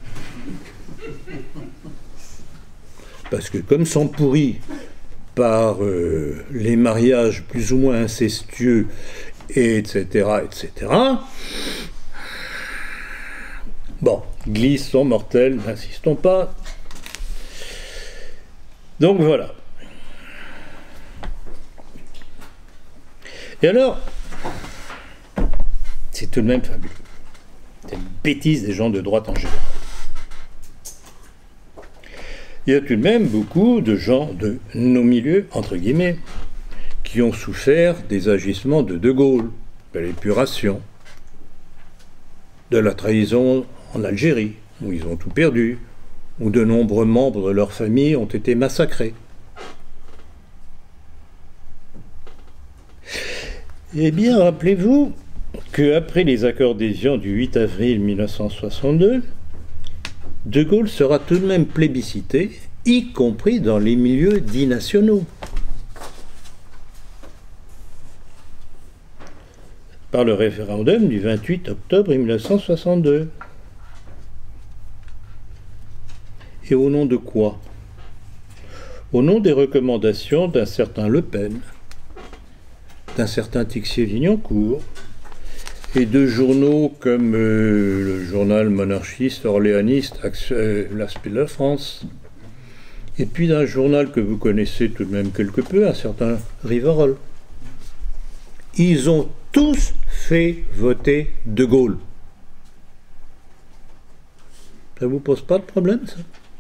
Parce que comme sang pourri par euh, les mariages plus ou moins incestueux, et cetera, et cetera. Bon, glissons mortels, n'insistons pas. Donc voilà. Et alors, c'est tout de même fabuleux. C'est une bêtise des gens de droite en général. Il y a tout de même beaucoup de gens de nos milieux, entre guillemets, qui ont souffert des agissements de De Gaulle, de l'épuration, de la trahison en Algérie, où ils ont tout perdu, où de nombreux membres de leur famille ont été massacrés. Eh bien, rappelez-vous qu'après les accords d'Évian du huit avril mille neuf cent soixante-deux, De Gaulle sera tout de même plébiscité, y compris dans les milieux dits nationaux. Par le référendum du vingt-huit octobre mille neuf cent soixante-deux. Et au nom de quoi? Au nom des recommandations d'un certain Le Pen, d'un certain Tixier-Vignancourt, et de journaux comme euh, le journal monarchiste orléaniste euh, L'Aspect de la France, et puis d'un journal que vous connaissez tout de même quelque peu, un certain Rivarol. Ils ont tous fait voter De Gaulle. Ça vous pose pas de problème, ça?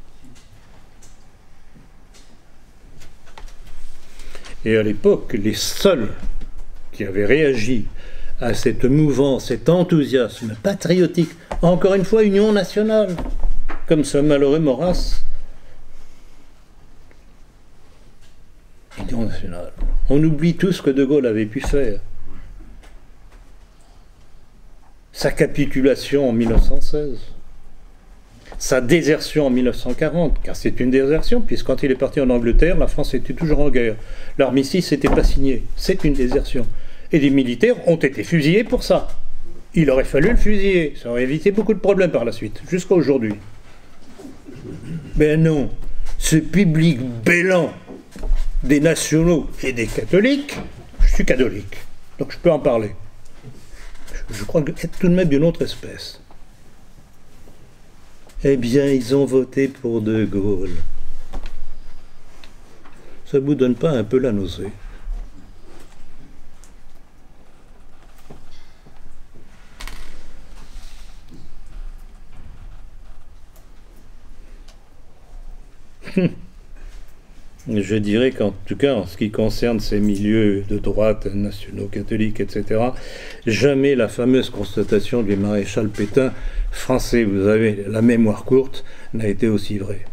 Et à l'époque, les seuls qui avaient réagi à cette mouvance, cet enthousiasme patriotique, encore une fois, Union nationale, comme ce malheureux Maurras. Union nationale. On oublie tout ce que De Gaulle avait pu faire. Sa capitulation en mille neuf cent seize, sa désertion en mille neuf cent quarante, car c'est une désertion, puisque quand il est parti en Angleterre, la France était toujours en guerre. L'armistice n'était pas signé. C'est une désertion. Et des militaires ont été fusillés pour ça. Il aurait fallu le fusiller. Ça aurait évité beaucoup de problèmes par la suite, jusqu'à aujourd'hui. Mais non, ce public bêlant des nationaux et des catholiques, je suis catholique, donc je peux en parler. Je crois être tout de même d'une autre espèce. Eh bien, ils ont voté pour De Gaulle. Ça ne vous donne pas un peu la nausée? Je dirais qu'en tout cas, en ce qui concerne ces milieux de droite, nationaux, catholiques, et cetera, jamais la fameuse constatation du maréchal Pétain, français, vous avez la mémoire courte, n'a été aussi vraie.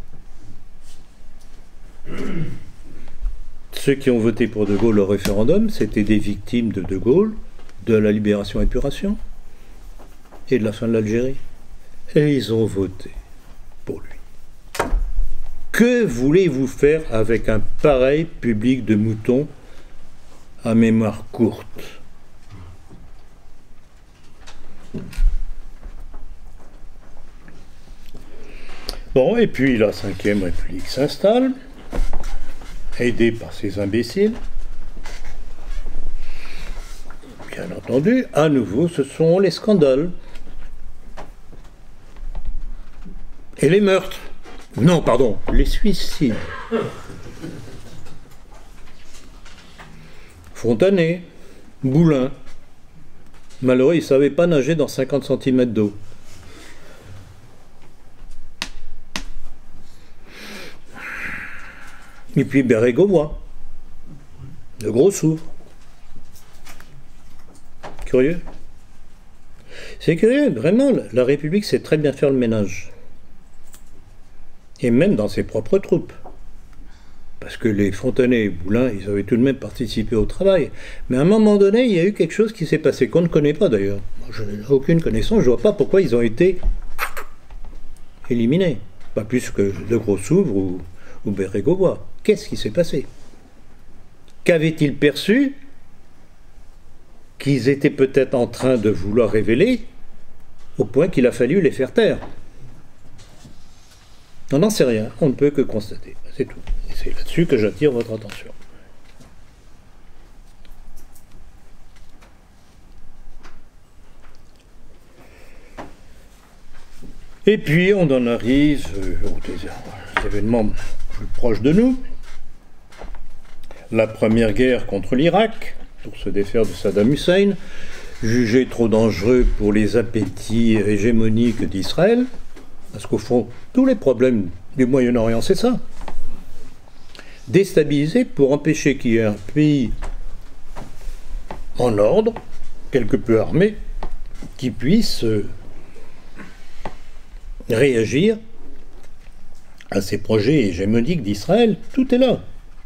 Ceux qui ont voté pour De Gaulle au référendum, c'était des victimes de De Gaulle, de la libération et épuration, et de la fin de l'Algérie. Et ils ont voté pour lui. Que voulez-vous faire avec un pareil public de moutons à mémoire courte? Bon, et puis la cinquième République s'installe, aidée par ces imbéciles. Bien entendu, à nouveau, ce sont les scandales et les meurtres. Non, pardon, les suicides. Fontanet, Boulin. Malheureux, il ne savait pas nager dans cinquante centimètres d'eau. Et puis Bérégovoy, le gros sourd. Curieux. C'est curieux, vraiment, la République sait très bien faire le ménage. Et même dans ses propres troupes. Parce que les Fontanet et Boulin, ils avaient tout de même participé au travail. Mais à un moment donné, il y a eu quelque chose qui s'est passé, qu'on ne connaît pas d'ailleurs. Je n'ai aucune connaissance, je ne vois pas pourquoi ils ont été éliminés. Pas plus que De Grossouvre ou, ou Bérégovoy. Qu'est-ce qui s'est passé? Qu'avaient-ils perçu qu'ils étaient peut-être en train de vouloir révéler, au point qu'il a fallu les faire taire? On n'en sait rien, on ne peut que constater, c'est tout. Et c'est là-dessus que j'attire votre attention. Et puis on en arrive euh, aux événements plus proches de nous. La première guerre contre l'Irak, pour se défaire de Saddam Hussein, jugé trop dangereux pour les appétits hégémoniques d'Israël, parce qu'au fond, tous les problèmes du Moyen-Orient, c'est ça. Déstabiliser pour empêcher qu'il y ait un pays en ordre, quelque peu armé, qui puisse euh, réagir à ces projets hégémoniques d'Israël. Tout est là.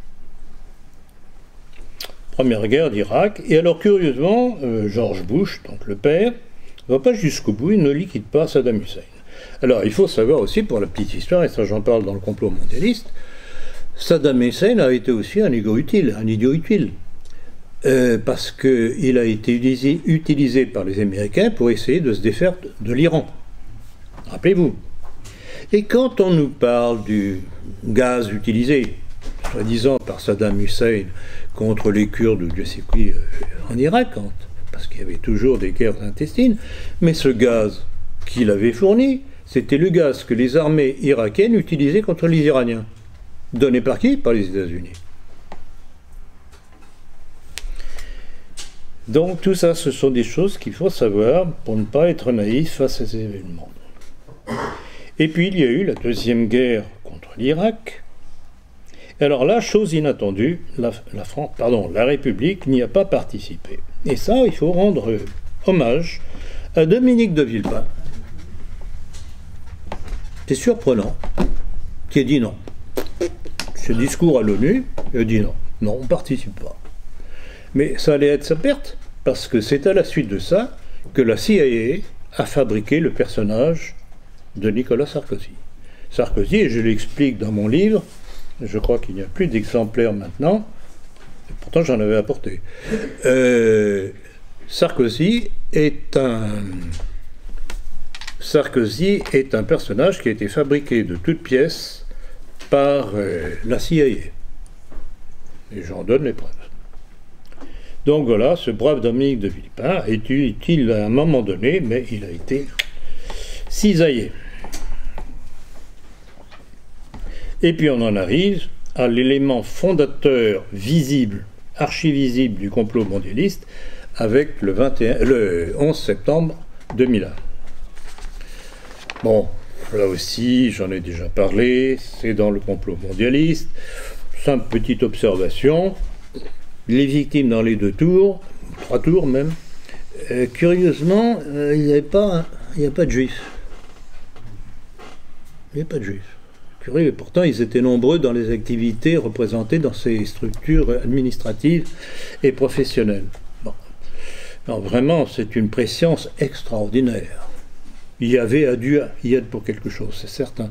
Première guerre d'Irak. Et alors, curieusement, euh, George Bush, donc le père, ne va pas jusqu'au bout, il ne liquide pas Saddam Hussein. Alors, il faut savoir aussi, pour la petite histoire, et ça j'en parle dans le complot mondialiste, Saddam Hussein a été aussi un ego utile, un idiot utile. Euh, parce qu'il a été utilisé, utilisé par les Américains pour essayer de se défaire de l'Iran. Rappelez-vous. Et quand on nous parle du gaz utilisé, soi-disant par Saddam Hussein contre les Kurdes ou Dieu sait qui en Irak, parce qu'il y avait toujours des guerres intestines, mais ce gaz qu'il avait fourni, c'était le gaz que les armées irakiennes utilisaient contre les Iraniens. Donné par qui? Par les États-Unis. Donc tout ça, ce sont des choses qu'il faut savoir pour ne pas être naïf face à ces événements. Et puis il y a eu la deuxième guerre contre l'Irak. Alors là, chose inattendue, la, la, France, pardon, la République n'y a pas participé. Et ça, il faut rendre hommage à Dominique de Villepin. C'est surprenant, qui a dit non. Ce discours à l'ONU, il a dit non, non, on ne participe pas. Mais ça allait être sa perte, parce que c'est à la suite de ça que la C I A a fabriqué le personnage de Nicolas Sarkozy. Sarkozy, et je l'explique dans mon livre, je crois qu'il n'y a plus d'exemplaires maintenant, et pourtant j'en avais apporté. Euh, Sarkozy est un... Sarkozy est un personnage qui a été fabriqué de toutes pièces par euh, la C I A. Et j'en donne les preuves. Donc voilà, ce brave Dominique de Villepin a été utile à un moment donné, mais il a été cisaillé. Et puis on en arrive à l'élément fondateur visible, archivisible du complot mondialiste, avec le, vingt et un, le onze septembre deux mille un. Bon, là aussi, j'en ai déjà parlé, c'est dans le complot mondialiste. Simple petite observation. Les victimes dans les deux tours, trois tours même, euh, curieusement, euh, il n'y avait pas, il n'y a pas de juifs. Il n'y a pas de juifs. Curieux, et pourtant ils étaient nombreux dans les activités représentées dans ces structures administratives et professionnelles. Bon. Non, vraiment, c'est une préscience extraordinaire. Il y avait à Dieu, il y a pour quelque chose, c'est certain.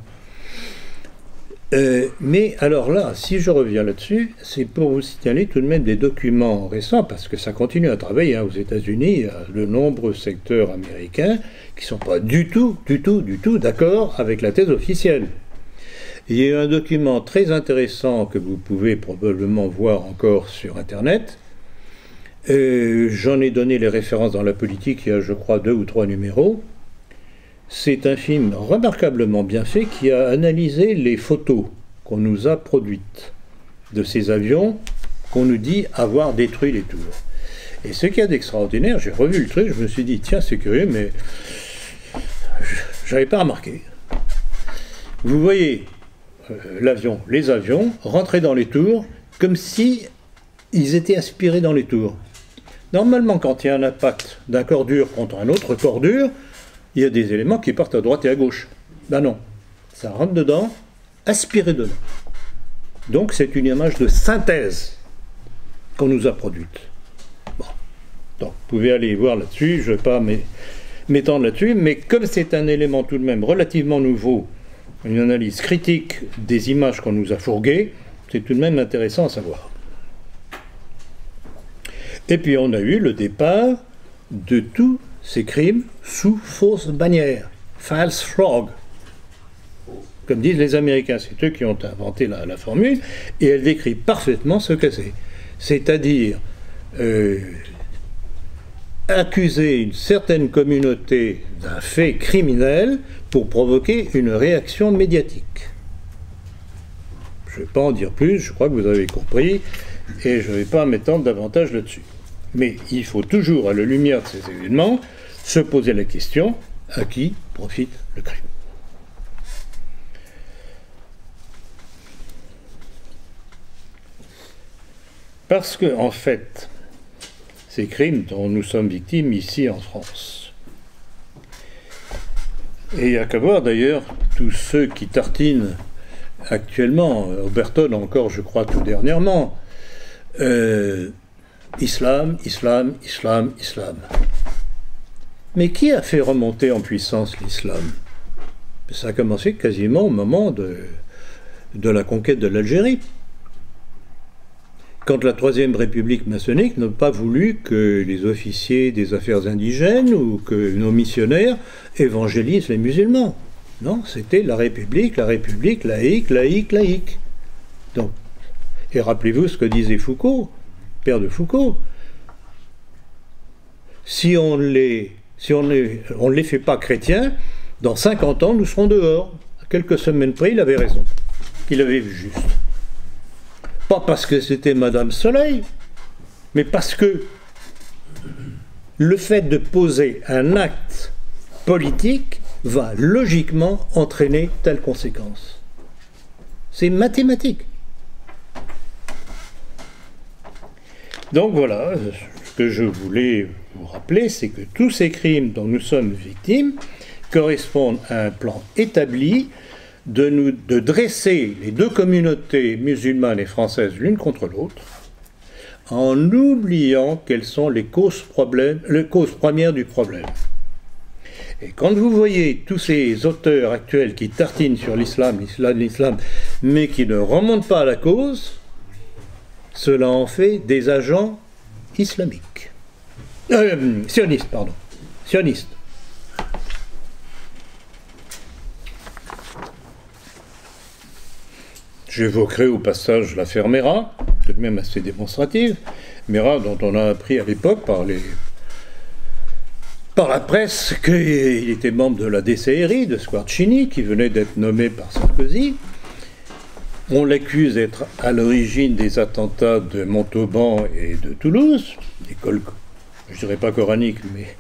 Euh, mais alors là, si je reviens là-dessus, c'est pour vous signaler tout de même des documents récents, parce que ça continue à travailler hein, aux États-Unis, il y a de nombreux secteurs américains qui ne sont pas du tout, du tout, du tout d'accord avec la thèse officielle. Il y a eu un document très intéressant que vous pouvez probablement voir encore sur Internet. Euh, J'en ai donné les références dans la politique, il y a je crois deux ou trois numéros. C'est un film remarquablement bien fait qui a analysé les photos qu'on nous a produites de ces avions qu'on nous dit avoir détruit les tours. Et ce qu'il y a d'extraordinaire, j'ai revu le truc, je me suis dit, tiens, c'est curieux, mais je n'avais pas remarqué. Vous voyez euh, l'avion, les avions, rentrer dans les tours comme si ils étaient aspirés dans les tours. Normalement, quand il y a un impact d'un corps dur contre un autre corps dur, il y a des éléments qui partent à droite et à gauche. Ben non, ça rentre dedans, aspiré dedans. Donc c'est une image de synthèse qu'on nous a produite. Bon. Donc vous pouvez aller voir là-dessus, je ne vais pas m'étendre là-dessus, mais comme c'est un élément tout de même relativement nouveau, une analyse critique des images qu'on nous a fourguées, c'est tout de même intéressant à savoir. Et puis on a eu le départ de tous ces crimes sous fausse bannière, false flag. Comme disent les Américains, c'est eux qui ont inventé la, la formule, et elle décrit parfaitement ce que c'est. C'est-à-dire euh, accuser une certaine communauté d'un fait criminel pour provoquer une réaction médiatique. Je ne vais pas en dire plus, je crois que vous avez compris, et je ne vais pas m'étendre davantage là-dessus. Mais il faut toujours, à la lumière de ces événements, se poser la question, à qui profite le crime ? Parce que, en fait, ces crimes dont nous sommes victimes ici en France, et il n'y a qu'à voir d'ailleurs tous ceux qui tartinent actuellement, Oberton encore, je crois, tout dernièrement, euh, Islam, islam, islam, islam. Mais qui a fait remonter en puissance l'islam? Ça a commencé quasiment au moment de, de la conquête de l'Algérie. Quand la Troisième République maçonnique n'a pas voulu que les officiers des affaires indigènes ou que nos missionnaires évangélisent les musulmans. Non, c'était la République, la République, laïque, laïque, laïque. Donc, et rappelez-vous ce que disait Foucault, père de Foucault. Si on les, si on les, on ne les fait pas chrétiens, dans cinquante ans, nous serons dehors. À quelques semaines près, il avait raison. Il avait vu juste. Pas parce que c'était Madame Soleil, mais parce que le fait de poser un acte politique va logiquement entraîner telle conséquence. C'est mathématique. Donc voilà, ce que je voulais vous rappeler, c'est que tous ces crimes dont nous sommes victimes correspondent à un plan établi de, nous, de dresser les deux communautés musulmanes et françaises l'une contre l'autre, en oubliant quelles sont les causes, problèmes, les causes premières du problème. Et quand vous voyez tous ces auteurs actuels qui tartinent sur l'islam, l'islam, l'islam, mais qui ne remontent pas à la cause, cela en fait des agents islamiques. Euh, sionistes, pardon. Sionistes. J'évoquerai au passage l'affaire Mera, tout de même assez démonstrative. Mera, dont on a appris à l'époque par, les... par la presse qu'il était membre de la D C R I, de Squarcini, qui venait d'être nommé par Sarkozy. On l'accuse d'être à l'origine des attentats de Montauban et de Toulouse, l'école, je dirais pas coranique, mais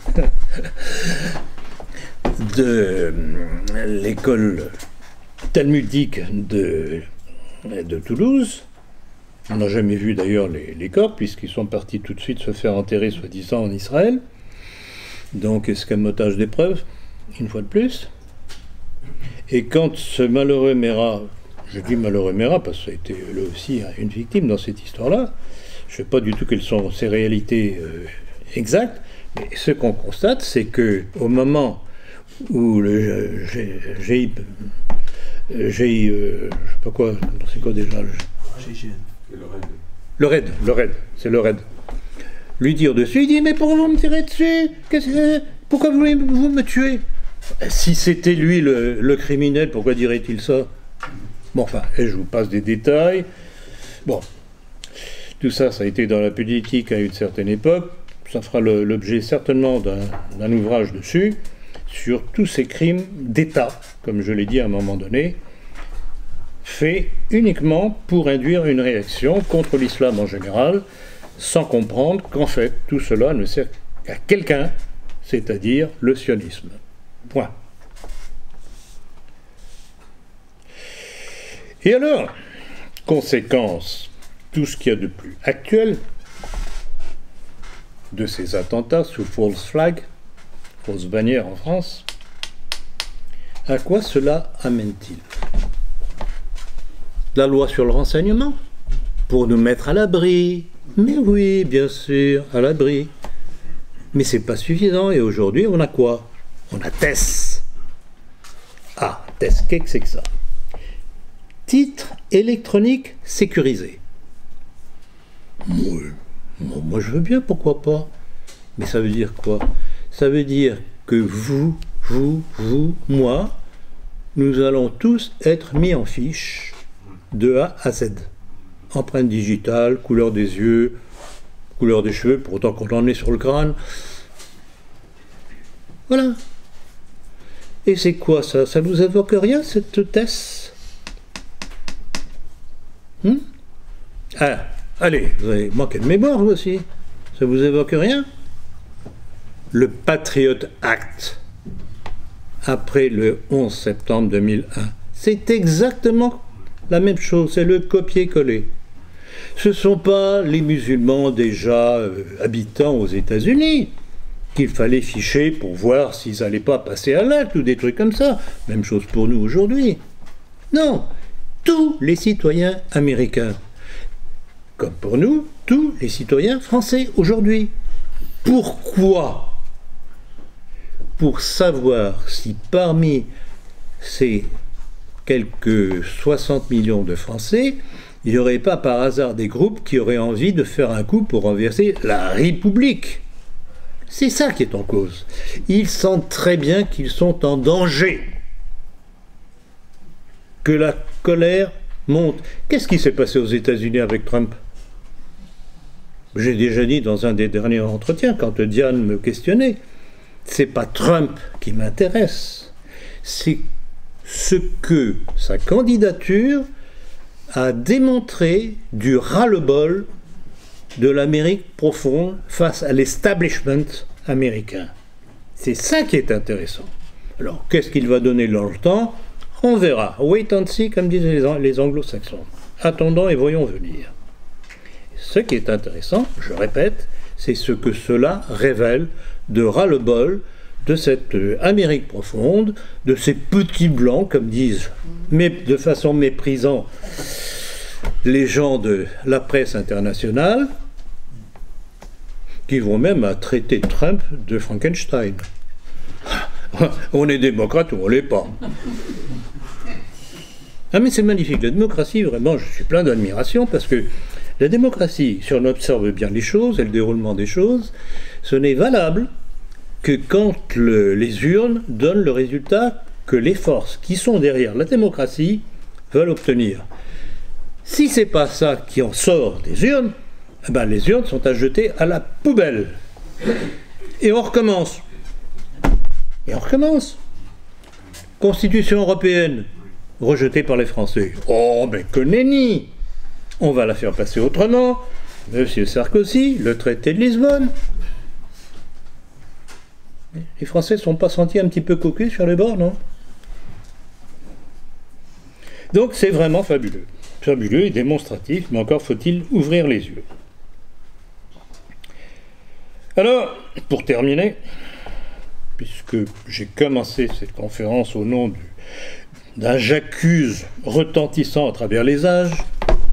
de l'école talmudique de, de Toulouse. On n'a jamais vu d'ailleurs les, les corps, puisqu'ils sont partis tout de suite se faire enterrer, soi-disant, en Israël. Donc, escamotage des preuves, une fois de plus. Et quand ce malheureux Mera, je dis malheureux Mera parce que ça a été là aussi une victime dans cette histoire-là, je ne sais pas du tout quelles sont ses réalités euh, exactes, mais ce qu'on constate, c'est qu'au moment où le G I, euh, je sais pas quoi, c'est quoi déjà le Le RAID, le RAID, c'est le RAID. Lui dire dessus, il dit, mais pourquoi vous me tirez dessus? Qu'est-ce que, pourquoi voulez-vous me tuer? Si c'était lui le, le criminel, pourquoi dirait-il ça? Bon, enfin, et je vous passe des détails. Bon, tout ça, ça a été dans la politique à une certaine époque. Ça fera l'objet certainement d'un ouvrage dessus, sur tous ces crimes d'État, comme je l'ai dit à un moment donné, faits uniquement pour induire une réaction contre l'islam en général, sans comprendre qu'en fait, tout cela ne sert qu'à quelqu'un, c'est-à-dire le sionisme. Point. Et alors, conséquence, tout ce qu'il y a de plus actuel de ces attentats sous false flag, fausse bannière en France, à quoi cela amène-t-il? La loi sur le renseignement, pour nous mettre à l'abri. Mais oui, bien sûr, à l'abri. Mais c'est pas suffisant, et aujourd'hui, on a quoi? On a T E S. Ah, T E S, qu'est-ce que c'est que ça? Titre électronique sécurisé. Oui, moi je veux bien, pourquoi pas. Mais ça veut dire quoi? Ça veut dire que vous, vous, vous, moi, nous allons tous être mis en fiche de A à Z. Empreinte digitale, couleur des yeux, couleur des cheveux, pour autant qu'on en est sur le crâne. Voilà. Et c'est quoi ça? Ça vous évoque rien, cette T E S? Hmm? Ah, allez, vous avez manqué de mémoire, vous aussi. Ça vous évoque rien? Le Patriot Act, après le onze septembre deux mille un, c'est exactement la même chose, c'est le copier-coller. Ce ne sont pas les musulmans déjà euh, habitants aux États-Unis qu'il fallait ficher pour voir s'ils n'allaient pas passer à l'acte ou des trucs comme ça. Même chose pour nous aujourd'hui. Non, tous les citoyens américains, comme pour nous, tous les citoyens français aujourd'hui. Pourquoi? Pour savoir si parmi ces quelques soixante millions de Français, il n'y aurait pas par hasard des groupes qui auraient envie de faire un coup pour renverser la République. C'est ça qui est en cause. Ils sentent très bien qu'ils sont en danger, que la colère monte. Qu'est-ce qui s'est passé aux États-Unis avec Trump? J'ai déjà dit dans un des derniers entretiens, quand Diane me questionnait, c'est pas Trump qui m'intéresse, c'est ce que sa candidature a démontré du ras-le-bol de l'Amérique profonde face à l'establishment américain. C'est ça qui est intéressant. Alors, qu'est-ce qu'il va donner dans le temps? On verra. Wait and see, comme disent les, les anglo-saxons. Attendons et voyons venir. Ce qui est intéressant, je répète, c'est ce que cela révèle de ras-le-bol de cette Amérique profonde, de ces petits blancs, comme disent mais de façon méprisante les gens de la presse internationale, qui vont même à traiter Trump de Frankenstein. On est démocrate ou on ne l'est pas. Ah mais c'est magnifique, la démocratie, vraiment, je suis plein d'admiration, parce que la démocratie, si on observe bien les choses et le déroulement des choses, ce n'est valable que quand le, les urnes donnent le résultat que les forces qui sont derrière la démocratie veulent obtenir. Si ce n'est pas ça qui en sort des urnes, eh ben les urnes sont à jeter à la poubelle. Et on recommence. Et on recommence. Constitution européenne, rejetée par les Français. Oh, mais que nenni! On va la faire passer autrement. Monsieur Sarkozy, le traité de Lisbonne. Les Français ne sont pas sentis un petit peu cocus sur les bords, non? Donc c'est vraiment fabuleux. Fabuleux et démonstratif, mais encore faut-il ouvrir les yeux. Alors, pour terminer, puisque j'ai commencé cette conférence au nom d'un j'accuse retentissant à travers les âges,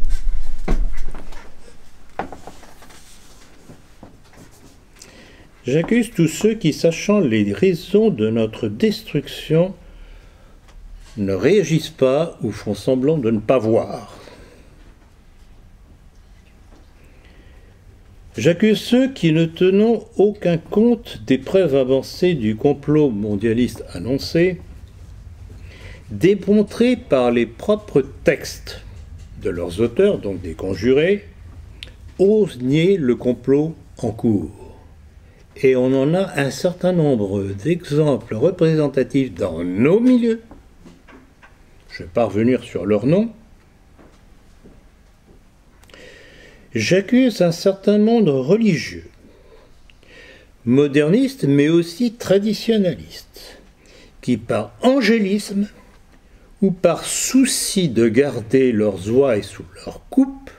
j'accuse tous ceux qui, sachant les raisons de notre destruction, ne réagissent pas ou font semblant de ne pas voir. J'accuse ceux qui, ne tenant aucun compte des preuves avancées du complot mondialiste annoncé, démontrées par les propres textes de leurs auteurs, donc des conjurés, osent nier le complot en cours. Et on en a un certain nombre d'exemples représentatifs dans nos milieux. Je ne vais pas revenir sur leurs noms. J'accuse un certain nombre religieux, modernistes mais aussi traditionnalistes, qui par angélisme ou par souci de garder leurs ouailles sous leur coupe,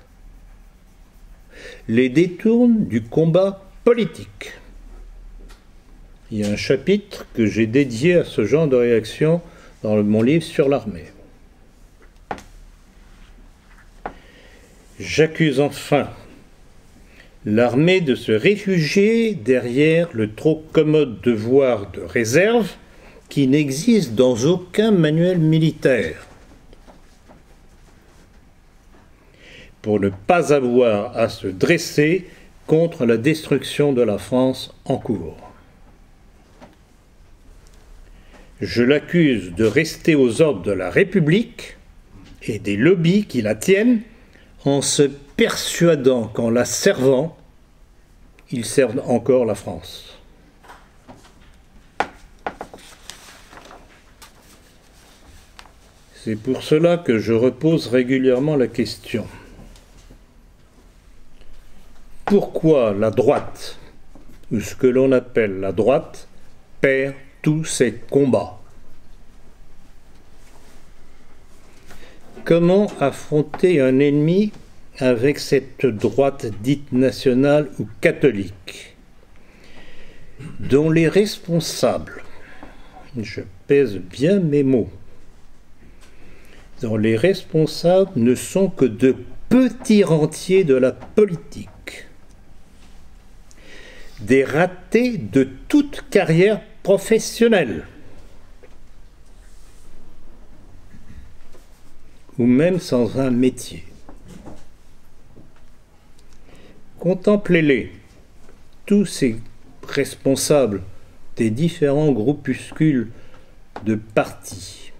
les détournent du combat politique. Il y a un chapitre que j'ai dédié à ce genre de réaction dans mon livre sur l'armée. J'accuse enfin l'armée de se réfugier derrière le trop commode devoir de réserve qui n'existe dans aucun manuel militaire, pour ne pas avoir à se dresser contre la destruction de la France en cours. Je l'accuse de rester aux ordres de la République et des lobbies qui la tiennent, en se persuadant qu'en la servant, ils servent encore la France. C'est pour cela que je repose régulièrement la question. Pourquoi la droite, ou ce que l'on appelle la droite, perd tous ses combats? Comment affronter un ennemi avec cette droite dite nationale ou catholique, dont les responsables, je pèse bien mes mots, dont les responsables ne sont que de petits rentiers de la politique, des ratés de toute carrière professionnelle, ou même sans un métier. Contemplez-les, tous ces responsables des différents groupuscules de partis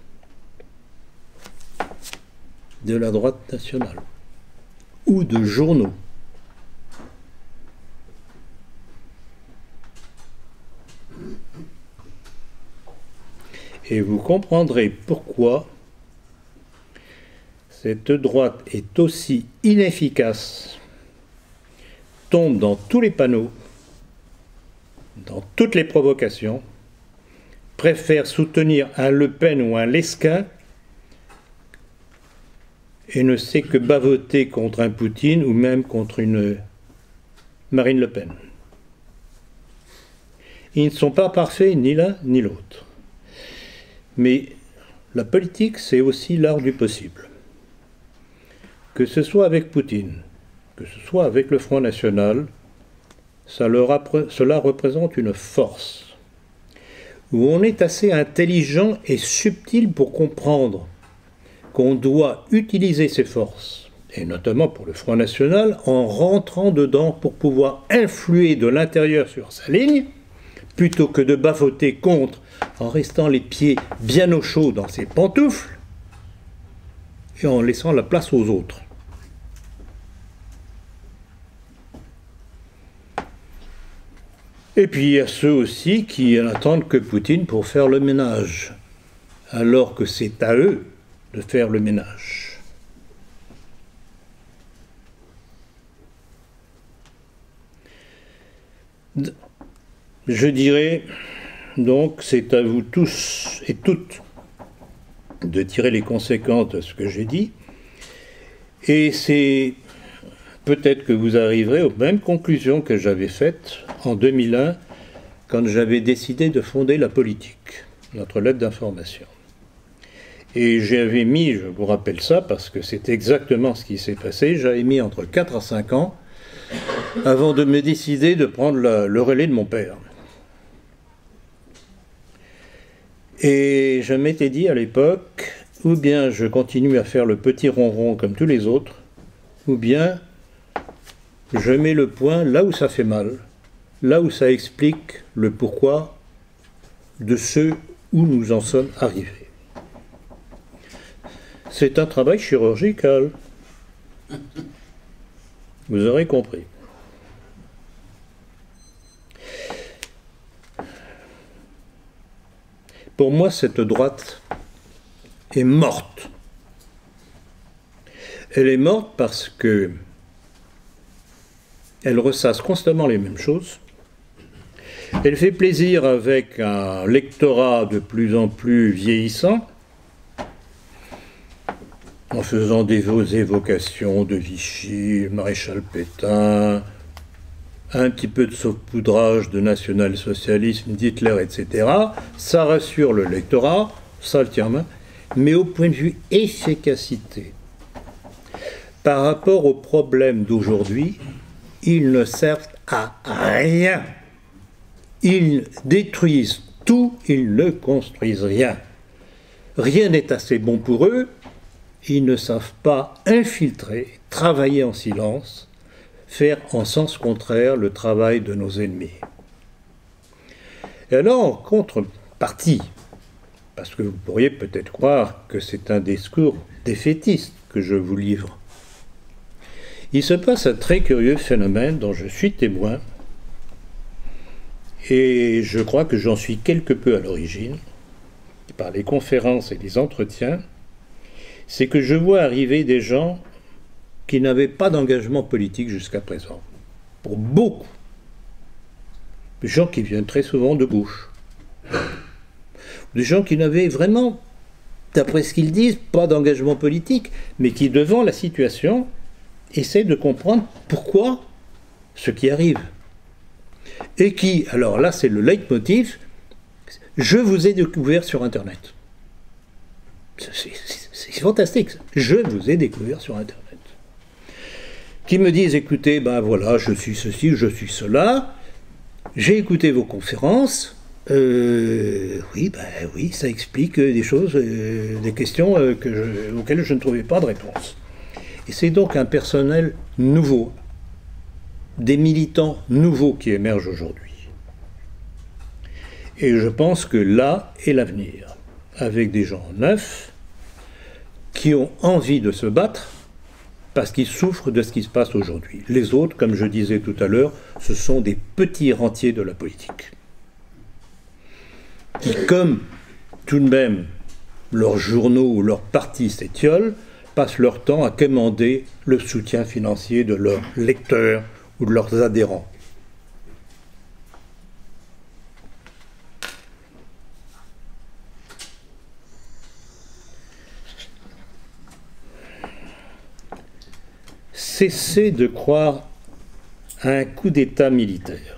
de la droite nationale ou de journaux. Et vous comprendrez pourquoi cette droite est aussi inefficace, tombe dans tous les panneaux, dans toutes les provocations, préfère soutenir un Le Pen ou un Lesquin et ne sait que bavoter contre un Poutine ou même contre une Marine Le Pen. Ils ne sont pas parfaits ni l'un ni l'autre. Mais la politique, c'est aussi l'art du possible. Que ce soit avec Poutine, que ce soit avec le Front National, ça leur cela représente une force, où on est assez intelligent et subtil pour comprendre qu'on doit utiliser ces forces, et notamment pour le Front National, en rentrant dedans pour pouvoir influer de l'intérieur sur sa ligne, plutôt que de bavoter contre en restant les pieds bien au chaud dans ses pantoufles et en laissant la place aux autres. Et puis il y a ceux aussi qui n'attendent que Poutine pour faire le ménage, alors que c'est à eux de faire le ménage. Je dirais donc, c'est à vous tous et toutes de tirer les conséquences de ce que j'ai dit, et c'est peut-être que vous arriverez aux mêmes conclusions que j'avais faites en deux mille un, quand j'avais décidé de fonder La Politique, notre lettre d'information. Et j'avais mis, je vous rappelle ça, parce que c'est exactement ce qui s'est passé, j'avais mis entre quatre à cinq ans avant de me décider de prendre la, le relais de mon père. Et je m'étais dit à l'époque, ou bien je continue à faire le petit ronron comme tous les autres, ou bien je mets le point là où ça fait mal, là où ça explique le pourquoi de ce où nous en sommes arrivés. C'est un travail chirurgical. Vous aurez compris. Pour moi, cette droite est morte. Elle est morte parce que elle ressasse constamment les mêmes choses. Elle fait plaisir avec un lectorat de plus en plus vieillissant, en faisant des évocations de Vichy, Maréchal Pétain, un petit peu de saupoudrage de national-socialisme, d'Hitler, et cetera. Ça rassure le lectorat, ça le tient en main, mais au point de vue efficacité, par rapport aux problèmes d'aujourd'hui, ils ne servent à rien. Ils détruisent tout, ils ne construisent rien. Rien n'est assez bon pour eux, ils ne savent pas infiltrer, travailler en silence, faire en sens contraire le travail de nos ennemis. Et alors, en contrepartie, parce que vous pourriez peut-être croire que c'est un discours défaitiste que je vous livre, il se passe un très curieux phénomène dont je suis témoin, et je crois que j'en suis quelque peu à l'origine, par les conférences et les entretiens, c'est que je vois arriver des gens qui n'avaient pas d'engagement politique jusqu'à présent. Pour beaucoup. Des gens qui viennent très souvent de gauche. Des gens qui n'avaient vraiment, d'après ce qu'ils disent, pas d'engagement politique, mais qui, devant la situation, essaient de comprendre pourquoi ce qui arrive. Et qui, alors là, c'est le leitmotiv, je vous ai découvert sur Internet. C'est fantastique, ça. Je vous ai découvert sur Internet. Qui me disent, écoutez, ben voilà, je suis ceci, je suis cela, j'ai écouté vos conférences, Euh, oui, ben oui, ça explique des choses, euh, des questions euh, que je, auxquelles je ne trouvais pas de réponse. Et c'est donc un personnel nouveau, des militants nouveaux qui émergent aujourd'hui. Et je pense que là est l'avenir, avec des gens neufs qui ont envie de se battre parce qu'ils souffrent de ce qui se passe aujourd'hui. Les autres, comme je disais tout à l'heure, ce sont des petits rentiers de la politique, qui, comme tout de même leurs journaux ou leurs partis s'étiolent, passent leur temps à quémander le soutien financier de leurs lecteurs ou de leurs adhérents. Cessez de croire à un coup d'État militaire.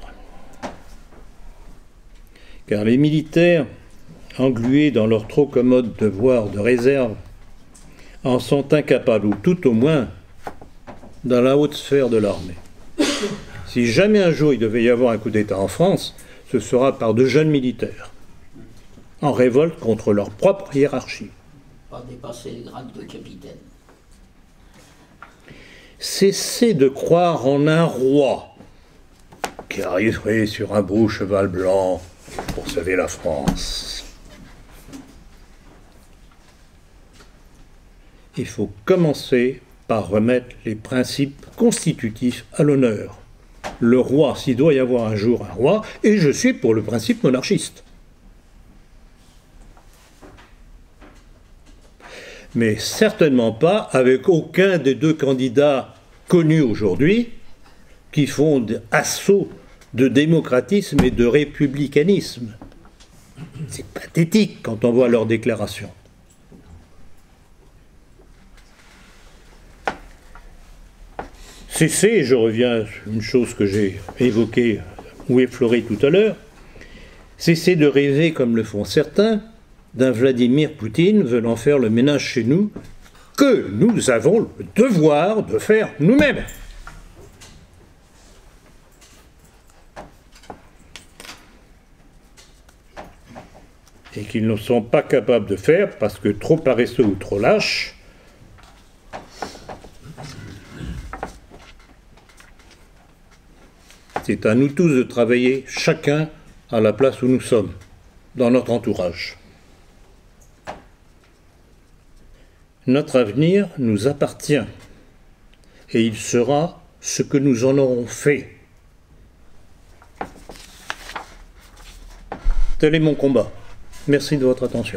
Car les militaires, englués dans leur trop commode devoir de réserve, en sont incapables, ou tout au moins dans la haute sphère de l'armée. Si jamais un jour il devait y avoir un coup d'État en France, ce sera par de jeunes militaires, en révolte contre leur propre hiérarchie. Pas dépasser le grade de capitaine. Cessez de croire en un roi qui arriverait sur un beau cheval blanc pour sauver la France. Il faut commencer par remettre les principes constitutifs à l'honneur. Le roi, s'il doit y avoir un jour un roi, et je suis pour le principe monarchiste. Mais certainement pas avec aucun des deux candidats connus aujourd'hui qui font assaut de démocratisme et de républicanisme. C'est pathétique quand on voit leurs déclarations. Cessez, et je reviens à une chose que j'ai évoquée ou effleurée tout à l'heure, cessez de rêver, comme le font certains, d'un Vladimir Poutine venant faire le ménage chez nous, que nous avons le devoir de faire nous-mêmes. Et qu'ils ne sont pas capables de faire parce que trop paresseux ou trop lâches. C'est à nous tous de travailler chacun à la place où nous sommes, dans notre entourage. Notre avenir nous appartient et il sera ce que nous en aurons fait. Tel est mon combat. Merci de votre attention.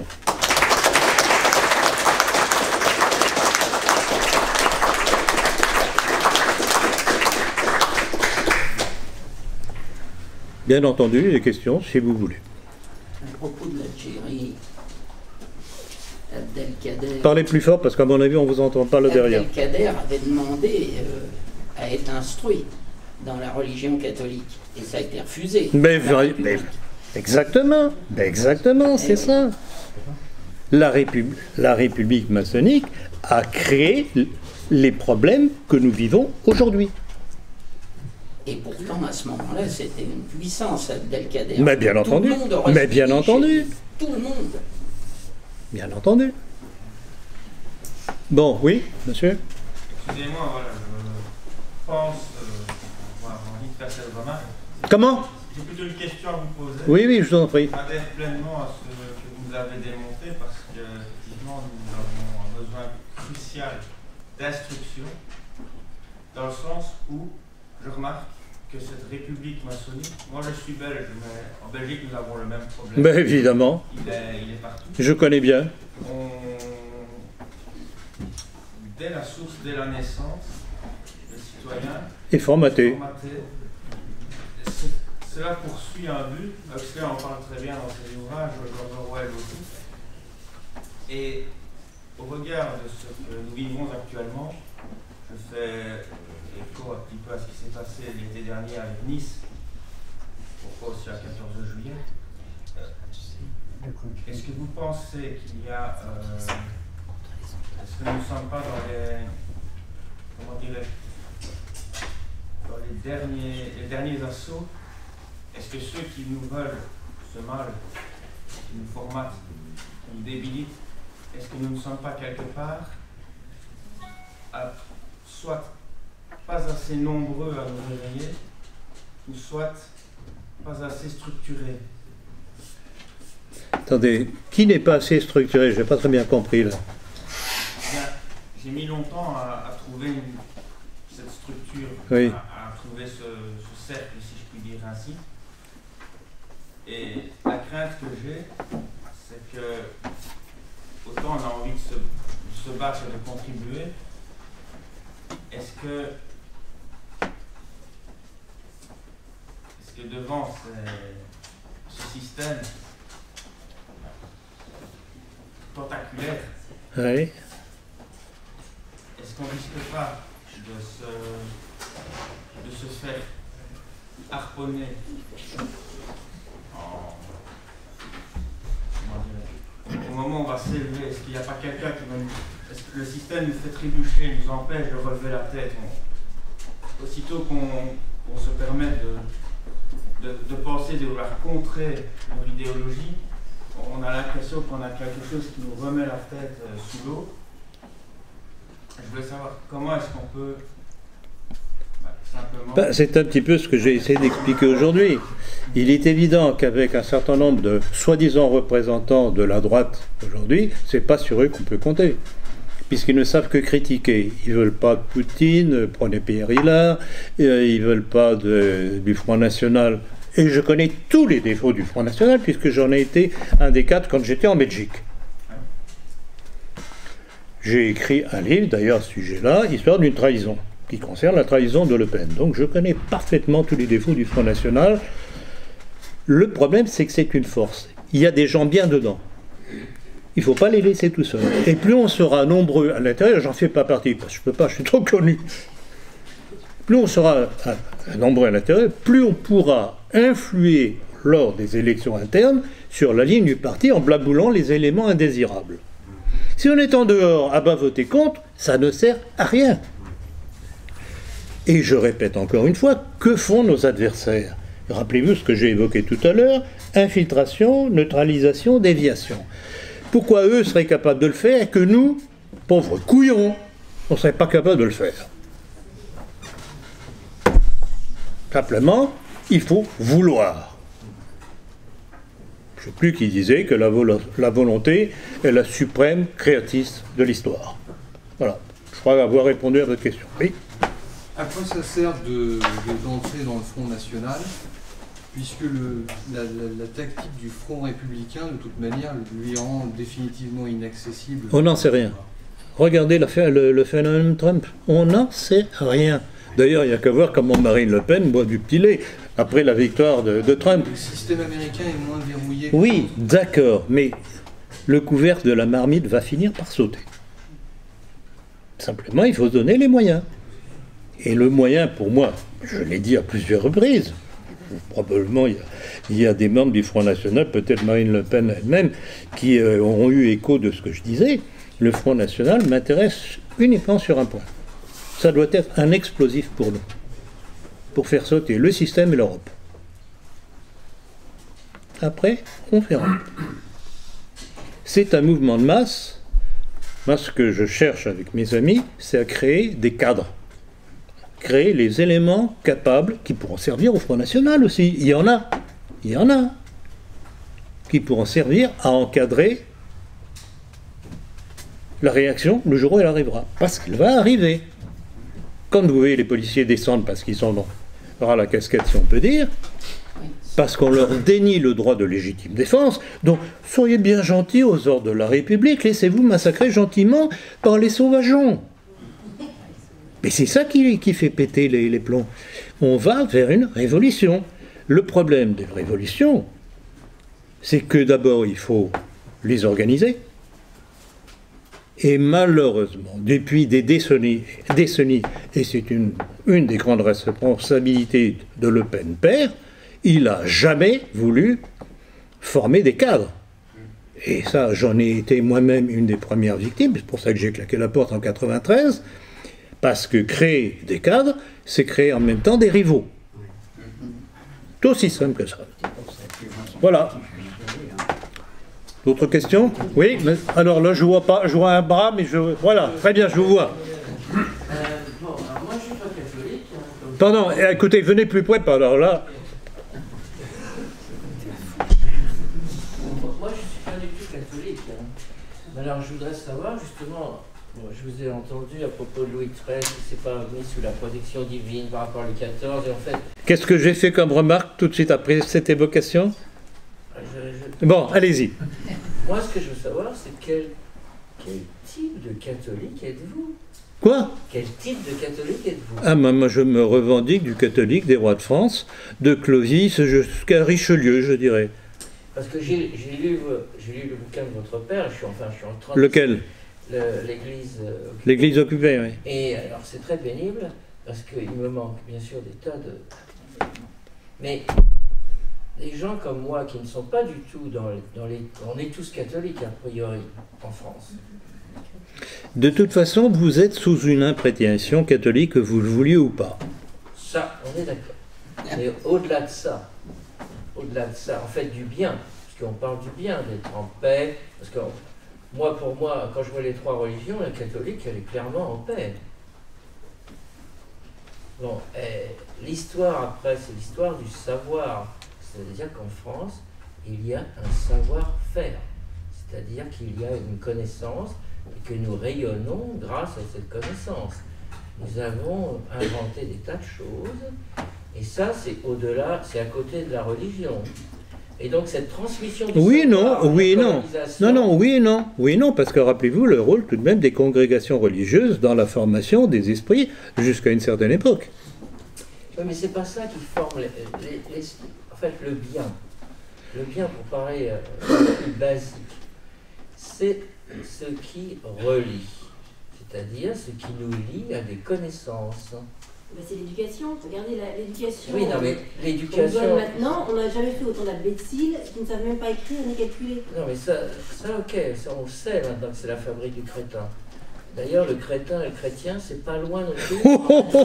Bien entendu, les questions, si vous voulez. À propos de l'Algérie, Abdelkader... Parlez plus fort, parce qu'à mon avis, on ne vous entend pas là derrière. Abdelkader avait demandé euh, à être instruit dans la religion catholique, et ça a été refusé. Mais, mais exactement, mais exactement, c'est ça. La, Répub la République maçonnique a créé les problèmes que nous vivons aujourd'hui. Et pourtant, à ce moment-là, c'était une puissance, Abdelkader. Mais bien tout entendu. Le monde aurait Mais bien entendu. Tout le monde. Bien entendu. Bon, oui, monsieur. Excusez-moi, voilà, je pense euh, avoir envie de faire cette remarque. Comment? J'ai plutôt une question à vous poser. Oui, oui, je vous en prie. J'adhère pleinement à ce que vous avez démontré parce qu'effectivement, nous avons un besoin crucial d'instruction dans le sens où je remarque que cette république maçonnique, moi je suis belge, mais en Belgique nous avons le même problème. Ben évidemment. Il est, il est partout. Je connais bien. On, dès la source, dès la naissance, le citoyen Et formaté. formaté. Cela poursuit un but. Huxley en parle très bien dans ses ouvrages, George Orwell aussi. Et au regard de ce que nous vivons actuellement, je fais écho un petit peu à ce qui s'est passé l'été dernier avec Nice, pourquoi aussi à quatorze juillet. Est-ce que vous pensez qu'il y a... Euh, est-ce que nous ne sommes pas dans les... comment dirais dans les derniers, les derniers assauts? Est-ce que ceux qui nous veulent se ce mal qui nous formate, qui nous débilite, est-ce que nous ne sommes pas quelque part à, soit pas assez nombreux à nous réveiller, ou soit pas assez structurés? Attendez, qui n'est pas assez structuré? Je n'ai pas très bien compris là. J'ai mis longtemps à, à trouver une, cette structure, oui. à, à trouver ce, ce cercle, si je puis dire ainsi. Et la crainte que j'ai, c'est que autant on a envie de se, de se battre et de contribuer, est-ce que, est-ce que devant ces, ce système tentaculaire, oui. est-ce qu'on ne risque pas de se, de se faire harponner en, au moment où on va s'élever? Est-ce qu'il n'y a pas quelqu'un qui va nous... Est-ce que le système nous fait trébucher, nous empêche de relever la tête? On, aussitôt qu'on qu'on se permet de, de, de penser, de vouloir contrer leur idéologie, on a l'impression qu'on a quelque chose qui nous remet la tête euh, sous l'eau. Je voulais savoir comment est-ce qu'on peut bah, simplement... Ben, c'est un petit peu ce que j'ai essayé d'expliquer aujourd'hui. Il est évident qu'avec un certain nombre de soi-disant représentants de la droite aujourd'hui, c'est pas sur eux qu'on peut compter. Puisqu'ils ne savent que critiquer. Ils ne veulent pas de Poutine, prenez Pierre Hillard, ils ne veulent pas de, du Front National. Et je connais tous les défauts du Front National, puisque j'en ai été un des quatre quand j'étais en Belgique. J'ai écrit un livre, d'ailleurs, à ce sujet-là, Histoire d'une trahison, qui concerne la trahison de Le Pen. Donc je connais parfaitement tous les défauts du Front National. Le problème, c'est que c'est une force. Il y a des gens bien dedans. Il ne faut pas les laisser tout seuls. Et plus on sera nombreux à l'intérieur, j'en fais pas partie, parce que je ne peux pas, je suis trop connu. Plus on sera nombreux à l'intérieur, plus on pourra influer lors des élections internes sur la ligne du parti en blaboulant les éléments indésirables. Si on est en dehors à bas voter contre, ça ne sert à rien. Et je répète encore une fois, que font nos adversaires? Rappelez-vous ce que j'ai évoqué tout à l'heure, infiltration, neutralisation, déviation. Pourquoi eux seraient capables de le faire et que nous, pauvres couillons, on ne serait pas capables de le faire? Simplement, il faut vouloir. Je ne sais plus qui disait que la, vo la volonté est la suprême créatrice de l'histoire. Voilà. Je crois avoir répondu à votre question. Oui. À quoi ça sert de, d'entrer dans le Front National, puisque le, la, la, la tactique du Front républicain, de toute manière, lui rend définitivement inaccessible? On n'en sait rien. Regardez la, le, le phénomène Trump. On n'en sait rien. D'ailleurs, il n'y a qu'à voir comment Marine Le Pen boit du petit lait après la victoire de, de Trump. Le système américain est moins verrouillé. Oui, d'accord, mais le couvercle de la marmite va finir par sauter. Simplement, il faut se donner les moyens. Et le moyen, pour moi, je l'ai dit à plusieurs reprises, probablement il y a, il y a des membres du Front National, peut-être Marine Le Pen elle-même, qui euh, ont eu écho de ce que je disais. Le Front National m'intéresse uniquement sur un point. Ça doit être un explosif pour nous, pour faire sauter le système et l'Europe. Après, on verra. C'est un mouvement de masse. Moi, ce que je cherche avec mes amis, c'est à créer des cadres. Créer les éléments capables qui pourront servir au Front National aussi. Il y en a. Il y en a. Qui pourront servir à encadrer la réaction le jour où elle arrivera. Parce qu'elle va arriver. Quand vous voyez les policiers descendre parce qu'ils sont dans la casquette, si on peut dire, parce qu'on leur dénie le droit de légitime défense, donc soyez bien gentils aux ordres de la République, laissez-vous massacrer gentiment par les sauvageons. Mais c'est ça qui, qui fait péter les, les plombs. On va vers une révolution. Le problème des révolutions, c'est que d'abord il faut les organiser. Et malheureusement, depuis des décennies, décennies et c'est une, une des grandes responsabilités de Le Pen père, il n'a jamais voulu former des cadres. Et ça, j'en ai été moi-même une des premières victimes, c'est pour ça que j'ai claqué la porte en quatre-vingt-treize, parce que créer des cadres, c'est créer en même temps des rivaux. C'est aussi simple que ça. Voilà. D'autres questions? Oui, mais, alors là, je vois pas, je vois un bras, mais je... Voilà, très bien, je vous vois. Euh, bon, alors moi je suis pas catholique. Hein, comme... Pardon, écoutez, venez plus près, alors là... Moi je suis pas du tout catholique. Hein. Alors je voudrais savoir justement, bon, je vous ai entendu à propos de Louis treize, qui ne s'est pas mis sous la protection divine par rapport à Louis quatorze, et en fait... Qu'est-ce que j'ai fait comme remarque tout de suite après cette évocation? Je, je... Bon, allez-y. Moi ce que je veux savoir c'est quel, quel type de catholique êtes-vous? Quoi? Quel type de catholique êtes-vous? Ah, moi, je me revendique du catholique des rois de France, de Clovis jusqu'à Richelieu, je dirais. Parce que j'ai lu, lu le bouquin de votre père, je suis, enfin, je suis en train de... Lequel? L'église euh, occupée. L'église occupée, oui. Et alors c'est très pénible, parce qu'il me manque bien sûr des tas de... Mais des gens comme moi qui ne sont pas du tout dans les... Dans les on est tous catholiques a priori en France. De toute façon, vous êtes sous une imprégnation catholique, que vous le vouliez ou pas. Ça, on est d'accord. Mais au-delà de ça, au-delà de ça, en fait du bien, parce qu'on parle du bien, d'être en paix, parce que moi, pour moi, quand je vois les trois religions, la catholique, elle est clairement en paix. Bon, l'histoire après, c'est l'histoire du savoir. C'est-à-dire qu'en France, il y a un savoir-faire. C'est-à-dire qu'il y a une connaissance et que nous rayonnons grâce à cette connaissance. Nous avons inventé des tas de choses, et ça, c'est au-delà, c'est à côté de la religion. Et donc cette transmission du Oui, savoir, non, oui, non. colonisation- Non, non, oui, non. Oui, non, parce que rappelez-vous le rôle tout de même des congrégations religieuses dans la formation des esprits jusqu'à une certaine époque. Oui, mais c'est pas ça qui forme les, les- les- en fait le bien. Le bien, pour parler euh, plus basique, c'est ce qui relie, c'est-à-dire ce qui nous lie à des connaissances. Ben, c'est l'éducation. Regardez la- l'éducation. Oui, non, mais qu'on donne l'éducation. maintenant, on n'a jamais fait autant d'imbéciles qui ne savent même pas écrire ni calculer. Non, mais ça, ça ok, ça on sait maintenant que c'est la fabrique du crétin. D'ailleurs, le crétin et le chrétien, c'est pas loin non plus. Ouais,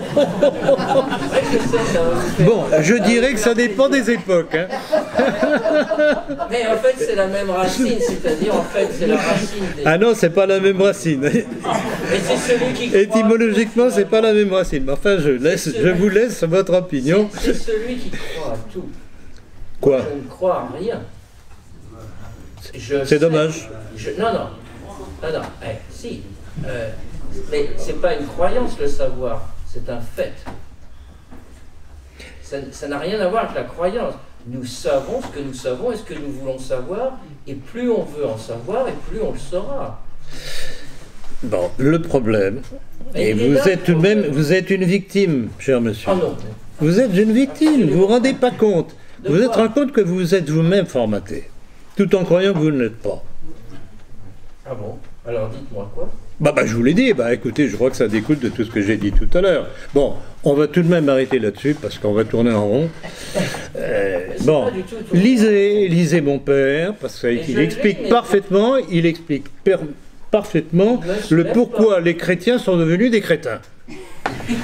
je sais, ça va vous faire- Bon, je dirais que ça dépend des époques. Hein. Mais en fait, c'est la même racine, c'est-à-dire en fait, c'est la racine des. Ah non, c'est pas la même racine. Mais c'est celui qui. croit- Étymologiquement, c'est pas la même racine. Mais enfin, je, laisse, je vous laisse votre opinion. C'est c'est celui qui croit à tout. Quoi? Je ne crois à rien. Je C'est sais- dommage. je- non, non. Non, non. Eh, si. Euh, mais c'est pas une croyance, le savoir. C'est un fait. Ça ça n'a rien à voir avec la croyance. Nous savons ce que nous savons et ce que nous voulons savoir. Et plus on veut en savoir, et plus on le saura. Bon, le problème, Mais et il est vous là êtes tout de pour- même, vous êtes une victime, cher monsieur. Oh non. Vous êtes une victime, vous vous rendez pas compte. De Vous vous êtes quoi? rendu compte que vous êtes vous-même formaté, tout en croyant que vous ne l'êtes pas. Ah bon? Alors dites-moi quoi? Bah, bah, je vous l'ai dit, bah écoutez, je crois que ça découle de tout ce que j'ai dit tout à l'heure. Bon, on va tout de même arrêter là-dessus, parce qu'on va tourner en rond. Euh, C'est bon, pas du tout tout- lisez, lisez mon père, parce Mais je qu'il l'ai, explique mais- parfaitement, il explique per- parfaitement Il me soulève le pourquoi pas. les chrétiens sont devenus des crétins. Oui,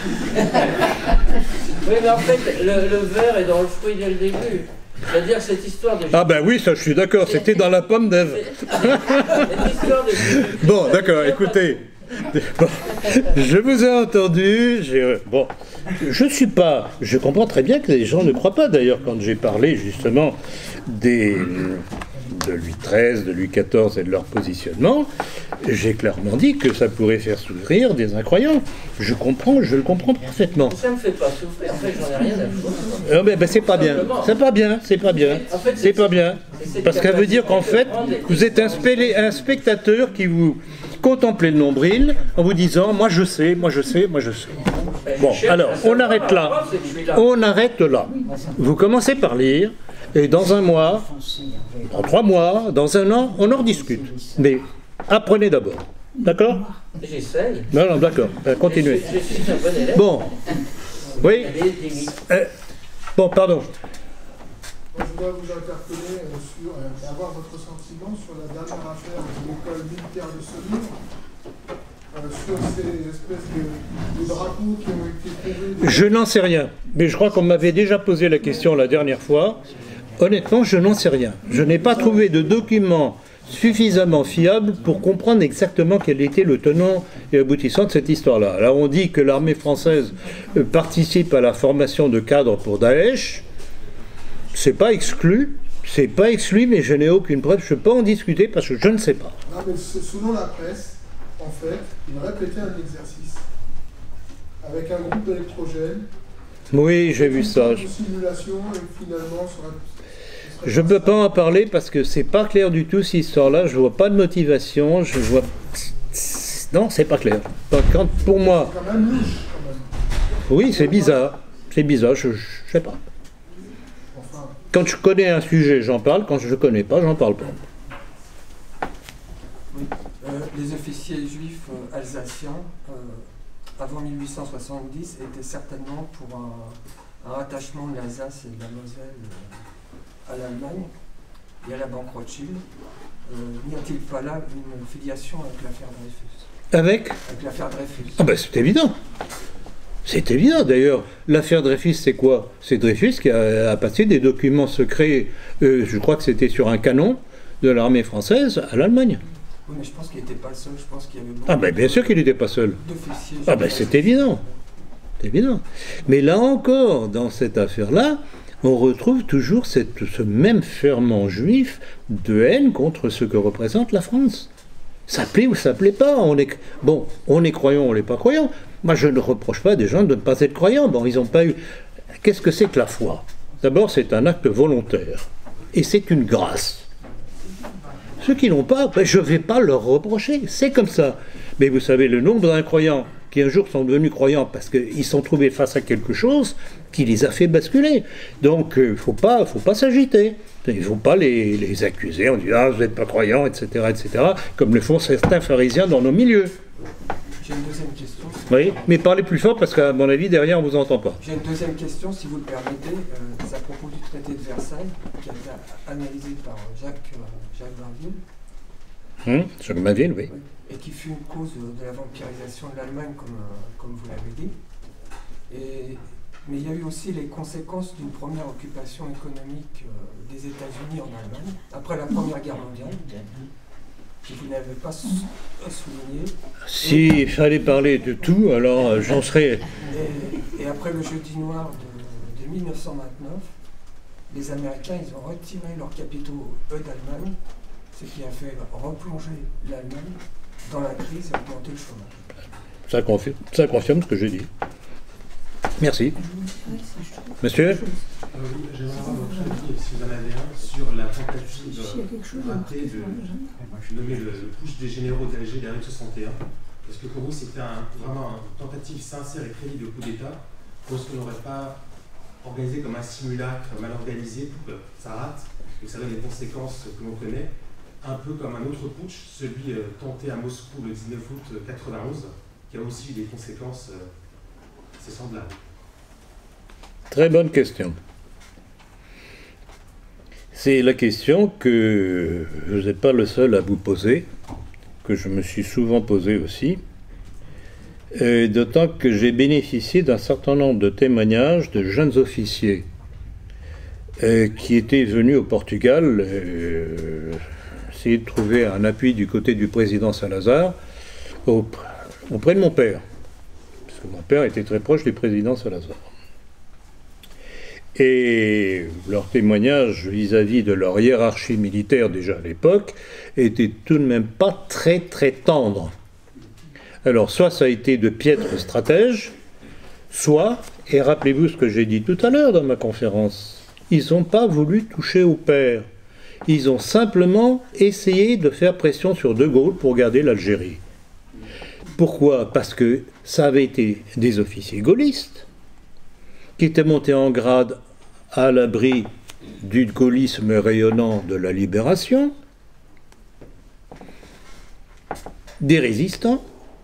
mais en fait, le, le verre est dans le fruit dès le début. C'est-à-dire cette histoire de... Ah ben oui, ça je suis d'accord, c'était dans la pomme d'Ève. Cette histoire de... Bon, d'accord, écoutez. Bon, je vous ai entendu, j'ai- bon, je ne suis pas, je comprends très bien que les gens ne croient pas, d'ailleurs, quand j'ai parlé justement des, de Louis treize, de Louis quatorze et de leur positionnement, j'ai clairement dit que ça pourrait faire sourire des incroyants. Je comprends, je le comprends parfaitement. Ça me fait pas souffrir, en fait, j'en ai rien à foutre. Euh, mais, ben, c'est pas bien, c'est pas bien, c'est pas bien, En fait, c'est pas bien. c'est Parce que ça veut dire qu'en fait, vous êtes un, spé- un spectateur qui vous contemplez le nombril en vous disant, moi je sais, moi je sais, moi je sais. Bon, alors, on arrête là. On arrête là. Vous commencez par lire, et dans un mois, dans trois mois, dans un an, on en rediscute. Mais apprenez d'abord. D'accord? J'essaye. Non, non, d'accord. Euh, continuez. Je, je suis un bon élève. Bon. Oui. Il y a des limites. Euh, bon, pardon. Moi, je voudrais vous interpeller euh, sur, euh, et avoir votre sentiment sur la dernière affaire de l'école militaire de Semur, euh, sur ces espèces de, de drapeaux qui ont été trouvés. Je n'en sais rien, mais je crois qu'on m'avait déjà posé la question la dernière fois. Honnêtement, je n'en sais rien. Je n'ai pas trouvé de document suffisamment fiable pour comprendre exactement quel était le tenant et aboutissant de cette histoire-là. Alors on dit que l'armée française euh, participe à la formation de cadres pour Daesh. C'est pas exclu, c'est pas exclu, mais je n'ai aucune preuve. Je ne peux pas en discuter parce que je ne sais pas. Non, mais selon la presse, en fait, il répétait un exercice avec un groupe d'électrogène. Oui, j'ai vu ça. Une simulation et finalement sur un... Je ne peux pas en parler parce que c'est pas clair du tout cette histoire-là. Je vois pas de motivation. Je vois. Non, c'est pas clair. Quand, pour moi. C'est quand même louche, quand même. Oui, c'est bizarre. C'est bizarre. Je, je sais pas. Enfin. Quand je connais un sujet, j'en parle. Quand je ne connais pas, j'en parle pas. Oui. Euh, les officiers juifs euh, alsaciens, euh, avant mille huit cent soixante-dix, étaient certainement pour un, un rattachement de l'Alsace et de la Moselle euh, à l'Allemagne et à la banque Rothschild. Euh, n'y a-t-il pas là une filiation avec l'affaire Dreyfus? Avec Avec l'affaire Dreyfus. Ah ben c'est évident. C'est évident. D'ailleurs, l'affaire Dreyfus, c'est quoi? C'est Dreyfus qui a, a passé des documents secrets, euh, je crois que c'était sur un canon de l'armée française à l'Allemagne. Oui, mais je pense qu'il n'était pas le seul. Je pense qu'il y avait beaucoup Ah ben bien sûr qu'il n'était pas seul. d'officiers. Ah ben c'est évident. C'est évident. Mais là encore, dans cette affaire-là, on retrouve toujours cette, ce même ferment juif de haine contre ce que représente la France. Ça plaît ou ça plaît pas. On est, bon, on est croyant, on n'est pas croyant. Moi, je ne reproche pas des gens de ne pas être croyants. Bon, ils n'ont pas eu... Qu'est-ce que c'est que la foi? D'abord, c'est un acte volontaire. Et c'est une grâce. Ceux qui n'ont pas, ben, je ne vais pas leur reprocher. C'est comme ça. Mais vous savez, le nombre d'incroyants qui un jour sont devenus croyants parce qu'ils se sont trouvés face à quelque chose qui les a fait basculer. Donc il euh, ne faut pas, faut pas s'agiter. Il ne faut pas les, les accuser en disant ah, vous n'êtes pas croyants, et cetera, et cetera, comme le font certains pharisiens dans nos milieux. J'ai une deuxième question. Oui, mais parlez plus fort parce qu'à mon avis, derrière, on ne vous entend pas. J'ai une deuxième question, si vous le permettez. Euh, c'est à propos du traité de Versailles, qui a été analysé par Jacques, euh, Jacques Bainville. Hum, Jacques Bainville, oui. Oui. Et qui fut une cause de la vampirisation de l'Allemagne, comme, euh, comme vous l'avez dit. Et, mais il y a eu aussi les conséquences d'une première occupation économique euh, des États-Unis en Allemagne, après la Première Guerre mondiale, que vous n'avez pas sou souligné. S'il fallait parler de tout, alors euh, j'en serais... Et, et après le jeudi noir de, de mille neuf cent vingt-neuf, les Américains ils ont retiré leurs capitaux, eux, d'Allemagne, ce qui a fait replonger l'Allemagne dans la crise et augmenter le chômage. Ça confirme, ça confirme ce que j'ai dit. Merci. Monsieur? Euh, oui, j'aimerais avoir votre avis, si vous en avez un, sur la tentative ratée de nommer le, le push des généraux d'Alger derrière soixante et un. Est-ce que pour vous c'était un, vraiment une tentative sincère et crédible de coup d'État, ou est-ce qu'on n'aurait pas organisé comme un simulacre mal organisé pour que ça rate, et que ça donne les conséquences que l'on connaît, un peu comme un autre putsch, celui euh, tenté à Moscou le dix-neuf août quatre-vingt-onze, qui a aussi eu des conséquences euh, assez semblables? Très bonne question. C'est la question que vous n'êtes pas le seul à vous poser, que je me suis souvent posée aussi, d'autant que j'ai bénéficié d'un certain nombre de témoignages de jeunes officiers euh, qui étaient venus au Portugal euh, essayer de trouver un appui du côté du président Salazar auprès de mon père, parce que mon père était très proche du président Salazar. Et leur témoignage vis-à-vis de leur hiérarchie militaire déjà à l'époque était tout de même pas très très tendre. Alors soit ça a été de piètres stratèges, soit, et rappelez-vous ce que j'ai dit tout à l'heure dans ma conférence, ils n'ont pas voulu toucher au père. Ils ont simplement essayé de faire pression sur De Gaulle pour garder l'Algérie. Pourquoi? Parce que ça avait été des officiers gaullistes qui étaient montés en grade à l'abri du gaullisme rayonnant de la libération, des résistants,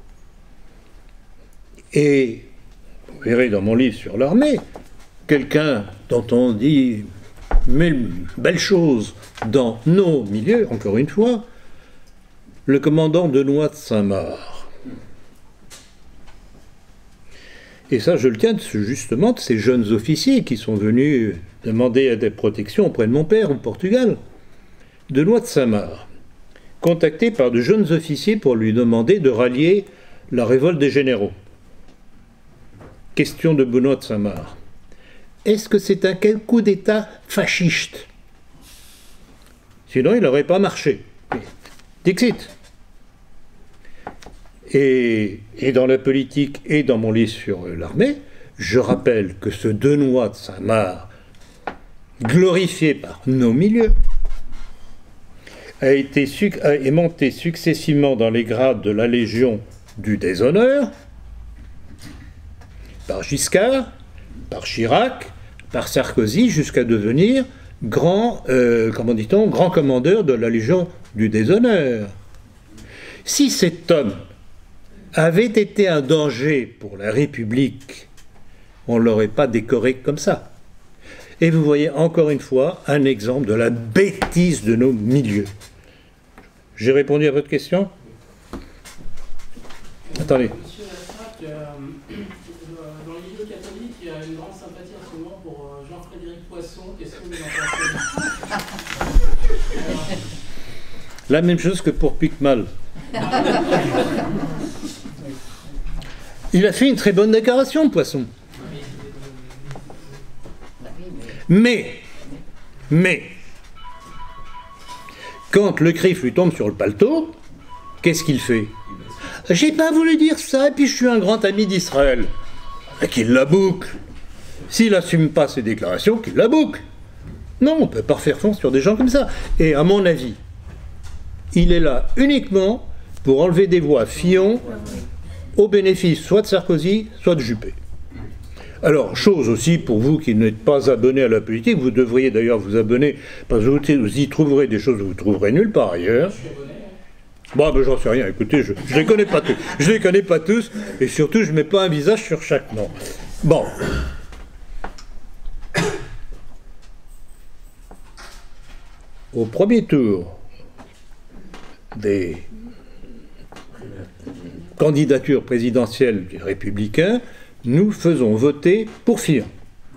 et vous verrez dans mon livre sur l'armée, quelqu'un dont on dit mille belles choses dans nos milieux, encore une fois, le commandant Denoy de Saint-Marc. Et ça, je le tiens de ce- justement de ces jeunes officiers qui sont venus demander des protections auprès de mon père au Portugal, de Benoît de Saint-Marc, contacté par de jeunes officiers pour lui demander de rallier la révolte des généraux. Question de Benoît de Saint-Marc. Est-ce que c'est un quel coup d'État fasciste? Sinon, il n'aurait pas marché. Dixit. Et, et dans la politique et dans mon livre sur l'armée, je rappelle que ce Benoît de Saint-Marc, glorifié par nos milieux, a été a, est monté successivement dans les grades de la Légion du déshonneur, par Giscard, par Chirac, par Sarkozy, jusqu'à devenir grand, euh, comment dit-on, grand commandeur de la Légion du déshonneur. Si cet homme avait été un danger pour la République, on ne l'aurait pas décoré comme ça. Et vous voyez encore une fois un exemple de la bêtise de nos milieux. J'ai répondu à votre question? Attendez. Monsieur Lassac, euh, dans les milieux catholiques, il y a une grande sympathie en ce moment pour euh, Jean-Frédéric Poisson. Qu'est-ce que vous en pensez? Alors, La même chose que pour Picmal. Il a fait une très bonne déclaration, Poisson. Mais, mais, quand le CRIF lui tombe sur le paletot, qu'est-ce qu'il fait? J'ai pas voulu dire ça, et puis je suis un grand ami d'Israël. Et qu'il la boucle. S'il n'assume pas ses déclarations, qu'il la boucle. Non, on ne peut pas faire fond sur des gens comme ça. Et à mon avis, il est là uniquement pour enlever des voix Fillon au bénéfice soit de Sarkozy, soit de Juppé. Alors, chose aussi pour vous qui n'êtes pas abonnés à la politique, vous devriez d'ailleurs vous abonner, parce que vous y trouverez des choses que vous ne trouverez nulle part ailleurs. Bon, ben j'en sais rien, écoutez, je ne les connais pas tous. Je les connais pas tous, et surtout, je ne mets pas un visage sur chaque nom. Bon. Au premier tour des candidatures présidentielles des Républicains, nous faisons voter pour Fillon.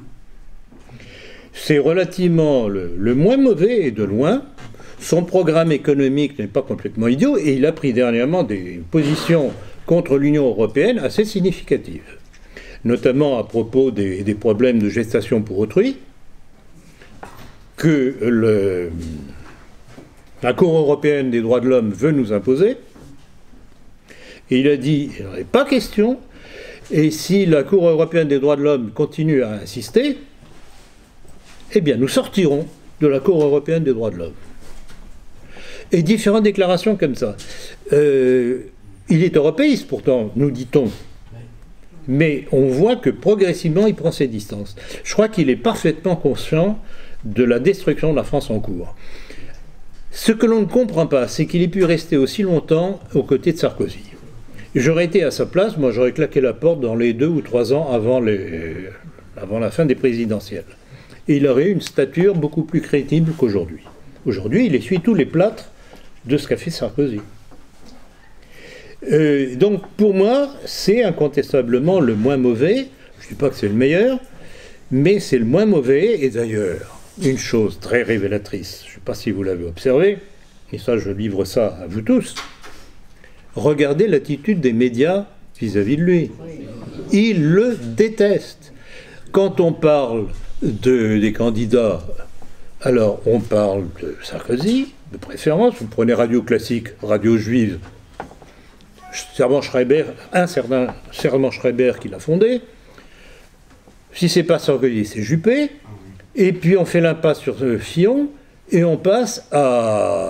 C'est relativement le, le moins mauvais et de loin. Son programme économique n'est pas complètement idiot et il a pris dernièrement des positions contre l'Union européenne assez significatives, notamment à propos des, des problèmes de gestation pour autrui, que le, la Cour européenne des droits de l'homme veut nous imposer. Et il a dit, il n'y en avait pas question, et si la Cour européenne des droits de l'homme continue à insister, eh bien nous sortirons de la Cour européenne des droits de l'homme. Et différentes déclarations comme ça. Euh, il est européiste pourtant, nous dit-on. Mais on voit que progressivement il prend ses distances. Je crois qu'il est parfaitement conscient de la destruction de la France en cours. Ce que l'on ne comprend pas, c'est qu'il ait pu rester aussi longtemps aux côtés de Sarkozy. J'aurais été à sa place, moi j'aurais claqué la porte dans les deux ou trois ans avant, les, avant la fin des présidentielles. Et il aurait eu une stature beaucoup plus crédible qu'aujourd'hui. Aujourd'hui, il essuie tous les plâtres de ce qu'a fait Sarkozy. Euh, donc pour moi, c'est incontestablement le moins mauvais. Je ne dis pas que c'est le meilleur, mais c'est le moins mauvais. Et d'ailleurs, une chose très révélatrice, je ne sais pas si vous l'avez observé, et ça je livre ça à vous tous, regardez l'attitude des médias vis-à-vis de lui. Ils le détestent. Quand on parle de, des candidats, alors on parle de Sarkozy, de préférence, vous prenez Radio Classique, Radio Juive, Servan Schreiber, un certain Servan Schreiber qui l'a fondé. Si c'est pas Sarkozy, c'est Juppé. Et puis on fait l'impasse sur Fillon, et on passe à,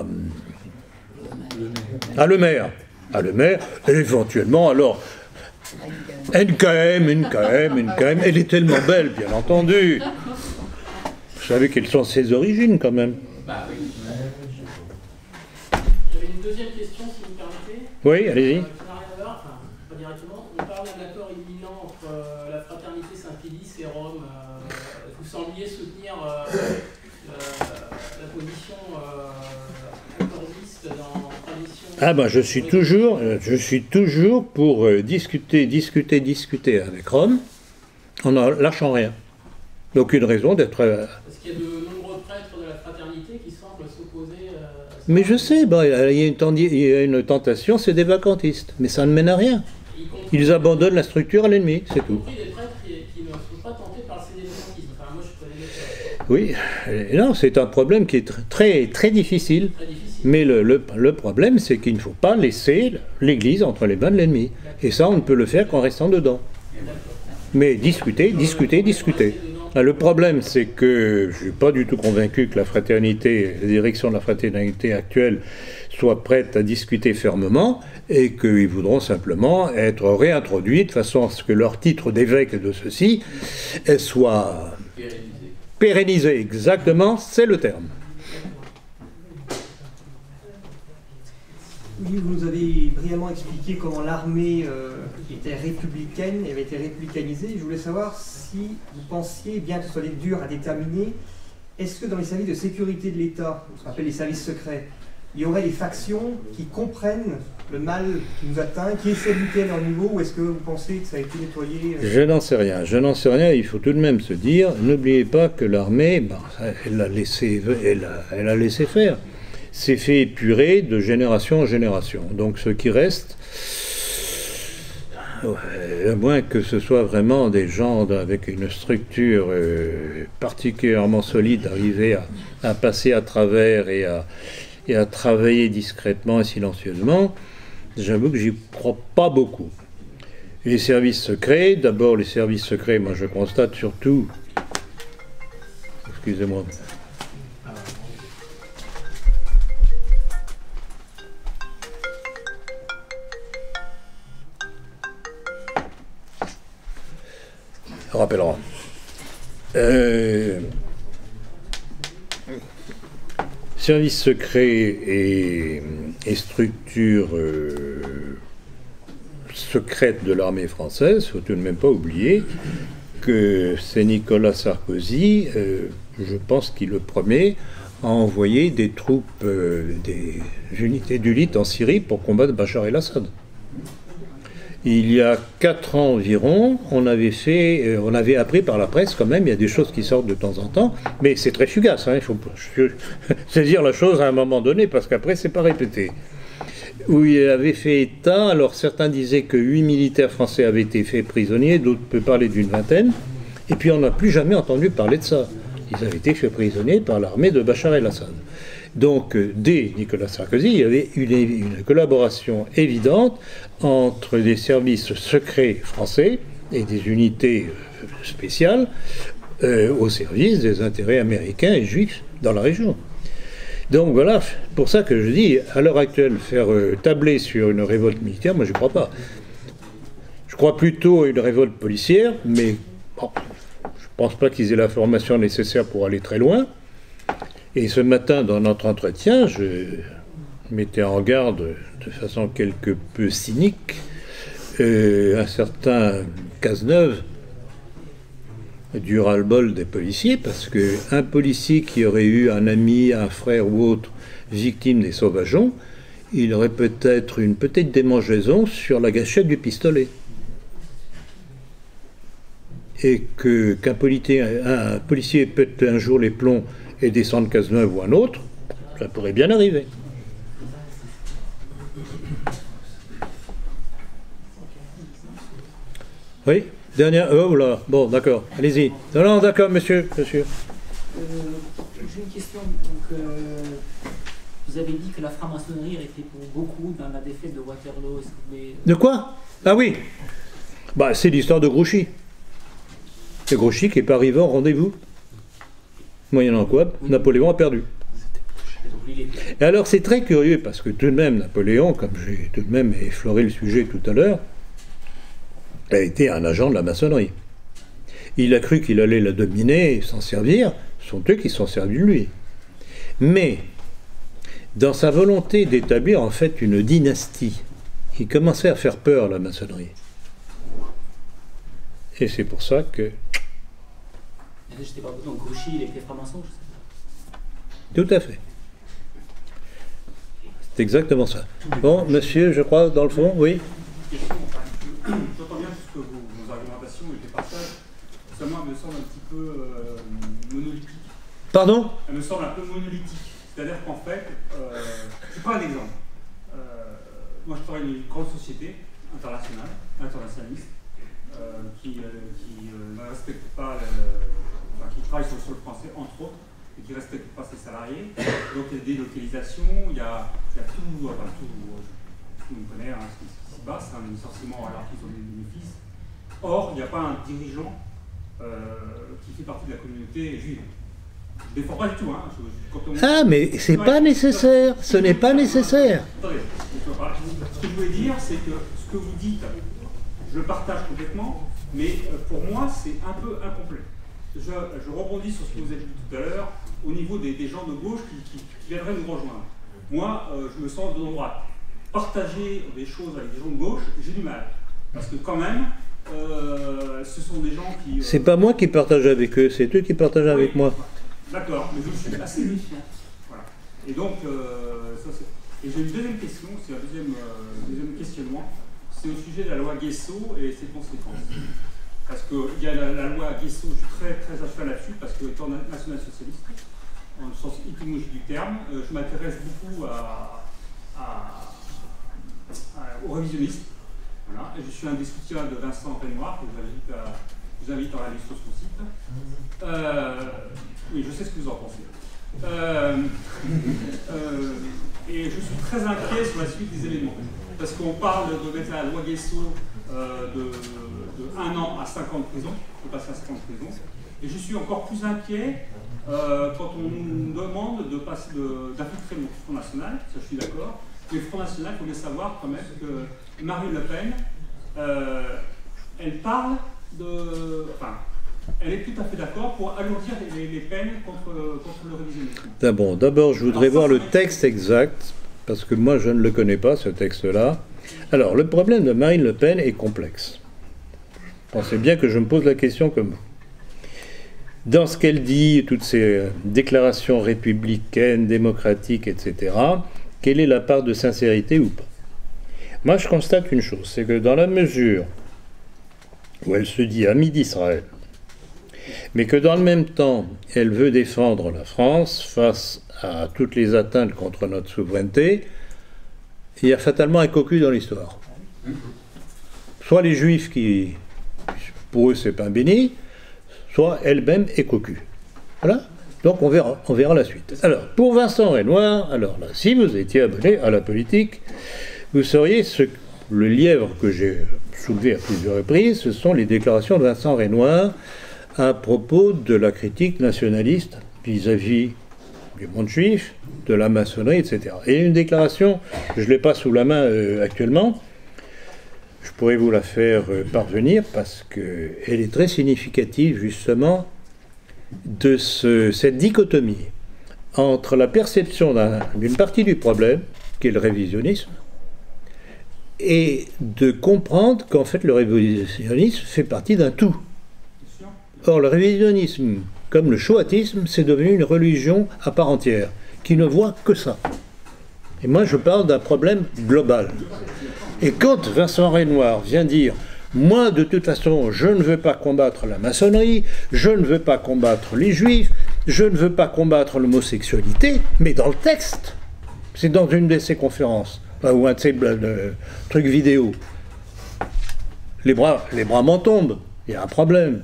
à Le Maire. À Le Maire, et éventuellement, alors, N K M, N K M, N K M, elle est tellement belle, bien entendu. Vous savez quelles sont ses origines, quand même. Bah oui. J'avais une deuxième question, si vous me permettez. Oui, allez-y. Euh, qui n'a rien à voir, enfin, pas directement. On parle d'un accord imminent entre euh, la fraternité Saint-Pédis et Rome. Euh, vous sembliez soutenir euh, euh, la position euh, accordiste dans la tradition. Ah ben, je suis toujours, je suis toujours pour euh, discuter, discuter, discuter avec Rome, en ne lâchant rien. Aucune raison d'être... Euh... Parce qu'il y a de nombreux prêtres de la fraternité qui semblent s'opposer à... Mais je sais, bah, il, y a une tendi- il y a une tentation, c'est des vacantistes. Mais ça ne mène à rien. Ils abandonnent la structure à l'ennemi, c'est tout. Y compris des prêtres qui, qui ne sont pas tentés par le sédémentisme. Enfin, moi, je connais les... Oui, et non, c'est un problème qui est tr- très, très difficile. Très difficile. Mais le, le, le problème, c'est qu'il ne faut pas laisser l'Église entre les mains de l'ennemi. Et ça, on ne peut le faire qu'en restant dedans. Mais discuter, discuter, discuter. Le problème, c'est que je ne suis pas du tout convaincu que la fraternité, la direction de la fraternité actuelle soit prête à discuter fermement et qu'ils voudront simplement être réintroduits de façon à ce que leur titre d'évêque de ceci soit pérennisé. Exactement, c'est le terme. Oui, vous nous avez brièvement expliqué comment l'armée euh, était républicaine et avait été républicanisée. Je voulais savoir si vous pensiez, bien que ce soit dur à déterminer, est-ce que dans les services de sécurité de l'État, ce qu'on appelle les services secrets, il y aurait des factions qui comprennent le mal qui nous atteint, qui essaient de lutter à leur niveau, ou est-ce que vous pensez que ça a été nettoyé euh... Je n'en sais rien. Je n'en sais rien. Il faut tout de même se dire, n'oubliez pas que l'armée, ben, elle a laissé, elle a, elle a laissé faire. C'est fait épurer de génération en génération. Donc ce qui reste, à moins que ce soit vraiment des gens avec une structure euh, particulièrement solide, arriver à, à passer à travers et à, et à travailler discrètement et silencieusement, j'avoue que j'y crois pas beaucoup. Les services secrets, d'abord les services secrets, moi je constate surtout, excusez-moi, on rappellera. Euh, services secrets et, et structures euh, secrètes de l'armée française, il ne faut tout de même pas oublier que c'est Nicolas Sarkozy, euh, je pense qu'il le premier, a envoyé des troupes, euh, des unités d'élite en Syrie pour combattre Bachar el-Assad. Il y a quatre ans environ, on avait fait, euh, on avait appris par la presse quand même, il y a des choses qui sortent de temps en temps, mais c'est très fugace, hein, il faut saisir la chose à un moment donné, parce qu'après c'est pas répété. Où il avait fait état, alors certains disaient que huit militaires français avaient été faits prisonniers, d'autres peuvent parler d'une vingtaine, et puis on n'a plus jamais entendu parler de ça. Ils avaient été faits prisonniers par l'armée de Bachar el-Assad. Donc, dès Nicolas Sarkozy, il y avait une, une collaboration évidente entre des services secrets français et des unités spéciales euh, au service des intérêts américains et juifs dans la région. Donc voilà, pour ça que je dis, à l'heure actuelle, faire euh, tabler sur une révolte militaire, moi je ne crois pas. Je crois plutôt à une révolte policière, mais bon, je ne pense pas qu'ils aient la formation nécessaire pour aller très loin. Et ce matin, dans notre entretien, je mettais en garde, de façon quelque peu cynique, euh, un certain Cazeneuve du ras-le-bol des policiers, parce qu'un policier qui aurait eu un ami, un frère ou autre victime des sauvageons, il aurait peut-être une petite démangeaison sur la gâchette du pistolet. Et que, qu'un policier, un policier pète un jour les plombs et descendre Cazeneuve ou un autre, ça pourrait bien arriver. Oui, dernière... Oh là, bon, d'accord, allez-y. Non, non, d'accord, monsieur, monsieur. Euh, j'ai une question. Donc, euh, vous avez dit que la franc-maçonnerie a été pour beaucoup dans la défaite de Waterloo. Est-ce que vous voulez... De quoi? Ah oui, bah, c'est l'histoire de Grouchy. C'est Grouchy qui n'est pas arrivé au rendez-vous. Moyennant quoi, oui. Napoléon a perdu. Et alors c'est très curieux, parce que tout de même, Napoléon, comme j'ai tout de même effleuré le sujet tout à l'heure, a été un agent de la maçonnerie. Il a cru qu'il allait la dominer et s'en servir, ce sont eux qui sont servis de lui. Mais, dans sa volonté d'établir en fait une dynastie, il commençait à faire peur à la maçonnerie. Et c'est pour ça que... Je sais pas, donc Grouchy, il était franc-maçon, je sais pas. Tout à fait. C'est exactement ça. Bon, monsieur, je crois, dans le fond, oui. J'entends bien tout ce que vos, vos argumentations et tes partages. Ça, moi, elle me semble un petit peu euh, monolithique. Pardon? Elle me semble un peu monolithique. C'est-à-dire qu'en fait, euh, je prends un exemple. Euh, moi, je travaille dans une grande société internationale, internationaliste, euh, qui, euh, qui euh, ne respecte pas, le, enfin, qui travaille sur le sol français, entre autres, et qui ne respecte pas ses salariés. Donc, il y a des délocalisations, il y a, il y a tout, enfin, tout, tout le monde connaît hein, ce qui se passe, un licenciement alors qu'ils ont des bénéfices. Or, il n'y a pas un dirigeant euh, qui fait partie de la communauté juive. Je ne défends pas du tout. Hein. Je, je, quand on... Ah, mais c'est pas nécessaire. Ce n'est pas nécessaire. Attendez, ce que je voulais dire, c'est que ce que vous dites, je le partage complètement, mais pour moi, c'est un peu incomplet. Je, je rebondis sur ce que vous avez dit tout à l'heure, au niveau des, des gens de gauche qui, qui, qui viendraient nous rejoindre. Moi, euh, je me sens de droite. Partager des choses avec des gens de gauche, j'ai du mal. Parce que quand même, euh, ce sont des gens qui... Euh... C'est pas moi qui partage avec eux, c'est eux qui partagent oui. avec moi. D'accord, mais je suis assez méfiant. Voilà. Et donc, euh, ça c'est... Et j'ai une deuxième question, c'est un deuxième, euh, deuxième questionnement, c'est au sujet de la loi Guesso et ses conséquences. Parce qu'il y a la, la loi Guesso, je suis très, très à cheval là-dessus, parce que étant national-socialiste, en sens étymologique du terme, euh, je m'intéresse beaucoup à, à, à, aux révisionnistes. Voilà. Et je suis un des soutiens de Vincent Renoir, que je vous invite à, je vous invite à aller sur son site. Euh, oui, je sais ce que vous en pensez. Euh, euh, et je suis très inquiet sur la suite des éléments. Parce qu'on parle de mettre la loi Guesso euh, de, de un an à cinq ans de prison, de passer à cinq ans de prison. Et je suis encore plus inquiet euh, quand on nous demande de passer d'infiltrer le Front National, ça je suis d'accord. Mais le Front National, il faut bien savoir quand même que Marine Le Pen, euh, elle parle de... Enfin, elle est tout à fait d'accord pour alourdir les, les peines contre, contre le révisionnisme. D'abord, d'abord, je voudrais Alors, ça, voir le texte exact, parce que moi je ne le connais pas, ce texte-là. Alors, le problème de Marine Le Pen est complexe. Pensez bien que je me pose la question comme vous. Dans ce qu'elle dit, toutes ces déclarations républicaines, démocratiques, et cetera, quelle est la part de sincérité ou pas? Moi, je constate une chose, c'est que dans la mesure où elle se dit amie d'Israël, mais que dans le même temps, elle veut défendre la France face à toutes les atteintes contre notre souveraineté, il y a fatalement un cocu dans l'histoire. Soit les Juifs qui, pour eux, c'est pain béni, soit elle-même est cocu. Voilà. Donc on verra, on verra la suite. Alors, pour Vincent Renoir, alors là, si vous étiez abonné à la politique, vous sauriez ce, le lièvre que j'ai soulevé à plusieurs reprises, ce sont les déclarations de Vincent Renoir à propos de la critique nationaliste vis-à-vis du monde juif, de la maçonnerie, et cetera. Et une déclaration, je ne l'ai pas sous la main euh, actuellement, je pourrais vous la faire euh, parvenir parce qu'elle est très significative justement de ce, cette dichotomie entre la perception d'une partie du problème, qui est le révisionnisme, et de comprendre qu'en fait le révisionnisme fait partie d'un tout. Or, le révisionnisme, comme le shoatisme, c'est devenu une religion à part entière, qui ne voit que ça. Et moi, je parle d'un problème global. Et quand Vincent Renoir vient dire « Moi, de toute façon, je ne veux pas combattre la maçonnerie, je ne veux pas combattre les juifs, je ne veux pas combattre l'homosexualité », mais dans le texte, c'est dans une de ses conférences, ou un de ses euh, trucs vidéo. Les bras, les bras m'en tombent, il y a un problème.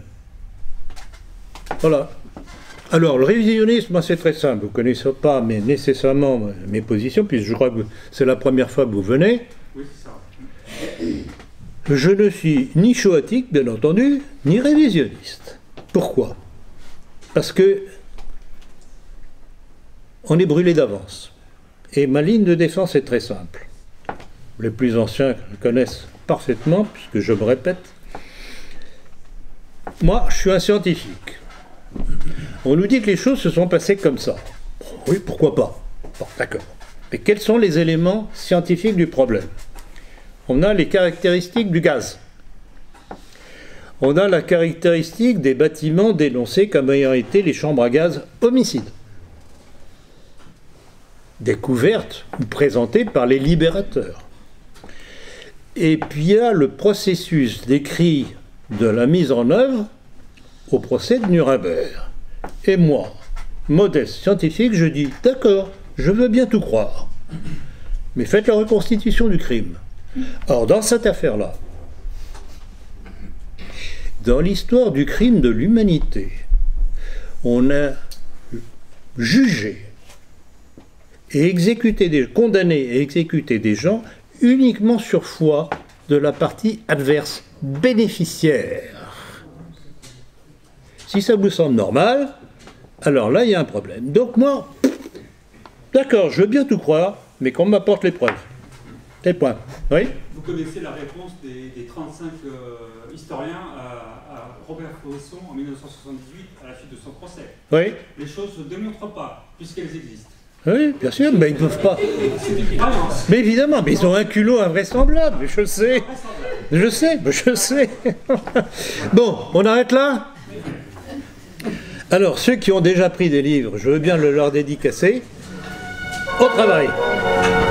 Voilà. Alors, le révisionnisme, c'est très simple. Vous ne connaissez pas mais nécessairement mes positions, puisque je crois que c'est la première fois que vous venez. Oui, c'est ça. Je ne suis ni shoatique, bien entendu, ni révisionniste. Pourquoi? Parce que on est brûlé d'avance. Et ma ligne de défense est très simple. Les plus anciens le connaissent parfaitement, puisque je me répète. Moi, je suis un scientifique. On nous dit que les choses se sont passées comme ça. Oui, pourquoi pas? Bon, d'accord. Mais quels sont les éléments scientifiques du problème? On a les caractéristiques du gaz. On a la caractéristique des bâtiments dénoncés comme ayant été les chambres à gaz homicides. Découvertes ou présentées par les libérateurs. Et puis il y a le processus décrit de la mise en œuvre au procès de Nuremberg. Et moi, modeste scientifique, je dis, d'accord, je veux bien tout croire. Mais faites la reconstitution du crime. Or, dans cette affaire-là, dans l'histoire du crime de l'humanité, on a jugé et exécuté des, condamné et exécuté des gens uniquement sur foi de la partie adverse, bénéficiaire. Si ça vous semble normal, alors là, il y a un problème. Donc moi, d'accord, je veux bien tout croire, mais qu'on m'apporte les preuves. Les points. Oui ? Vous connaissez la réponse des, des trente-cinq euh, historiens à, à Robert Faurisson en mille neuf cent soixante-dix-huit à la suite de son procès. Oui. Les choses ne se démontrent pas, puisqu'elles existent. Oui, bien sûr, mais ils ne peuvent pas. C'est une croyance. Mais évidemment, mais ils ont un culot invraisemblable, je sais. Je sais, je sais. Bon, on arrête là ? Alors, ceux qui ont déjà pris des livres, je veux bien le leur dédicacer. Au travail.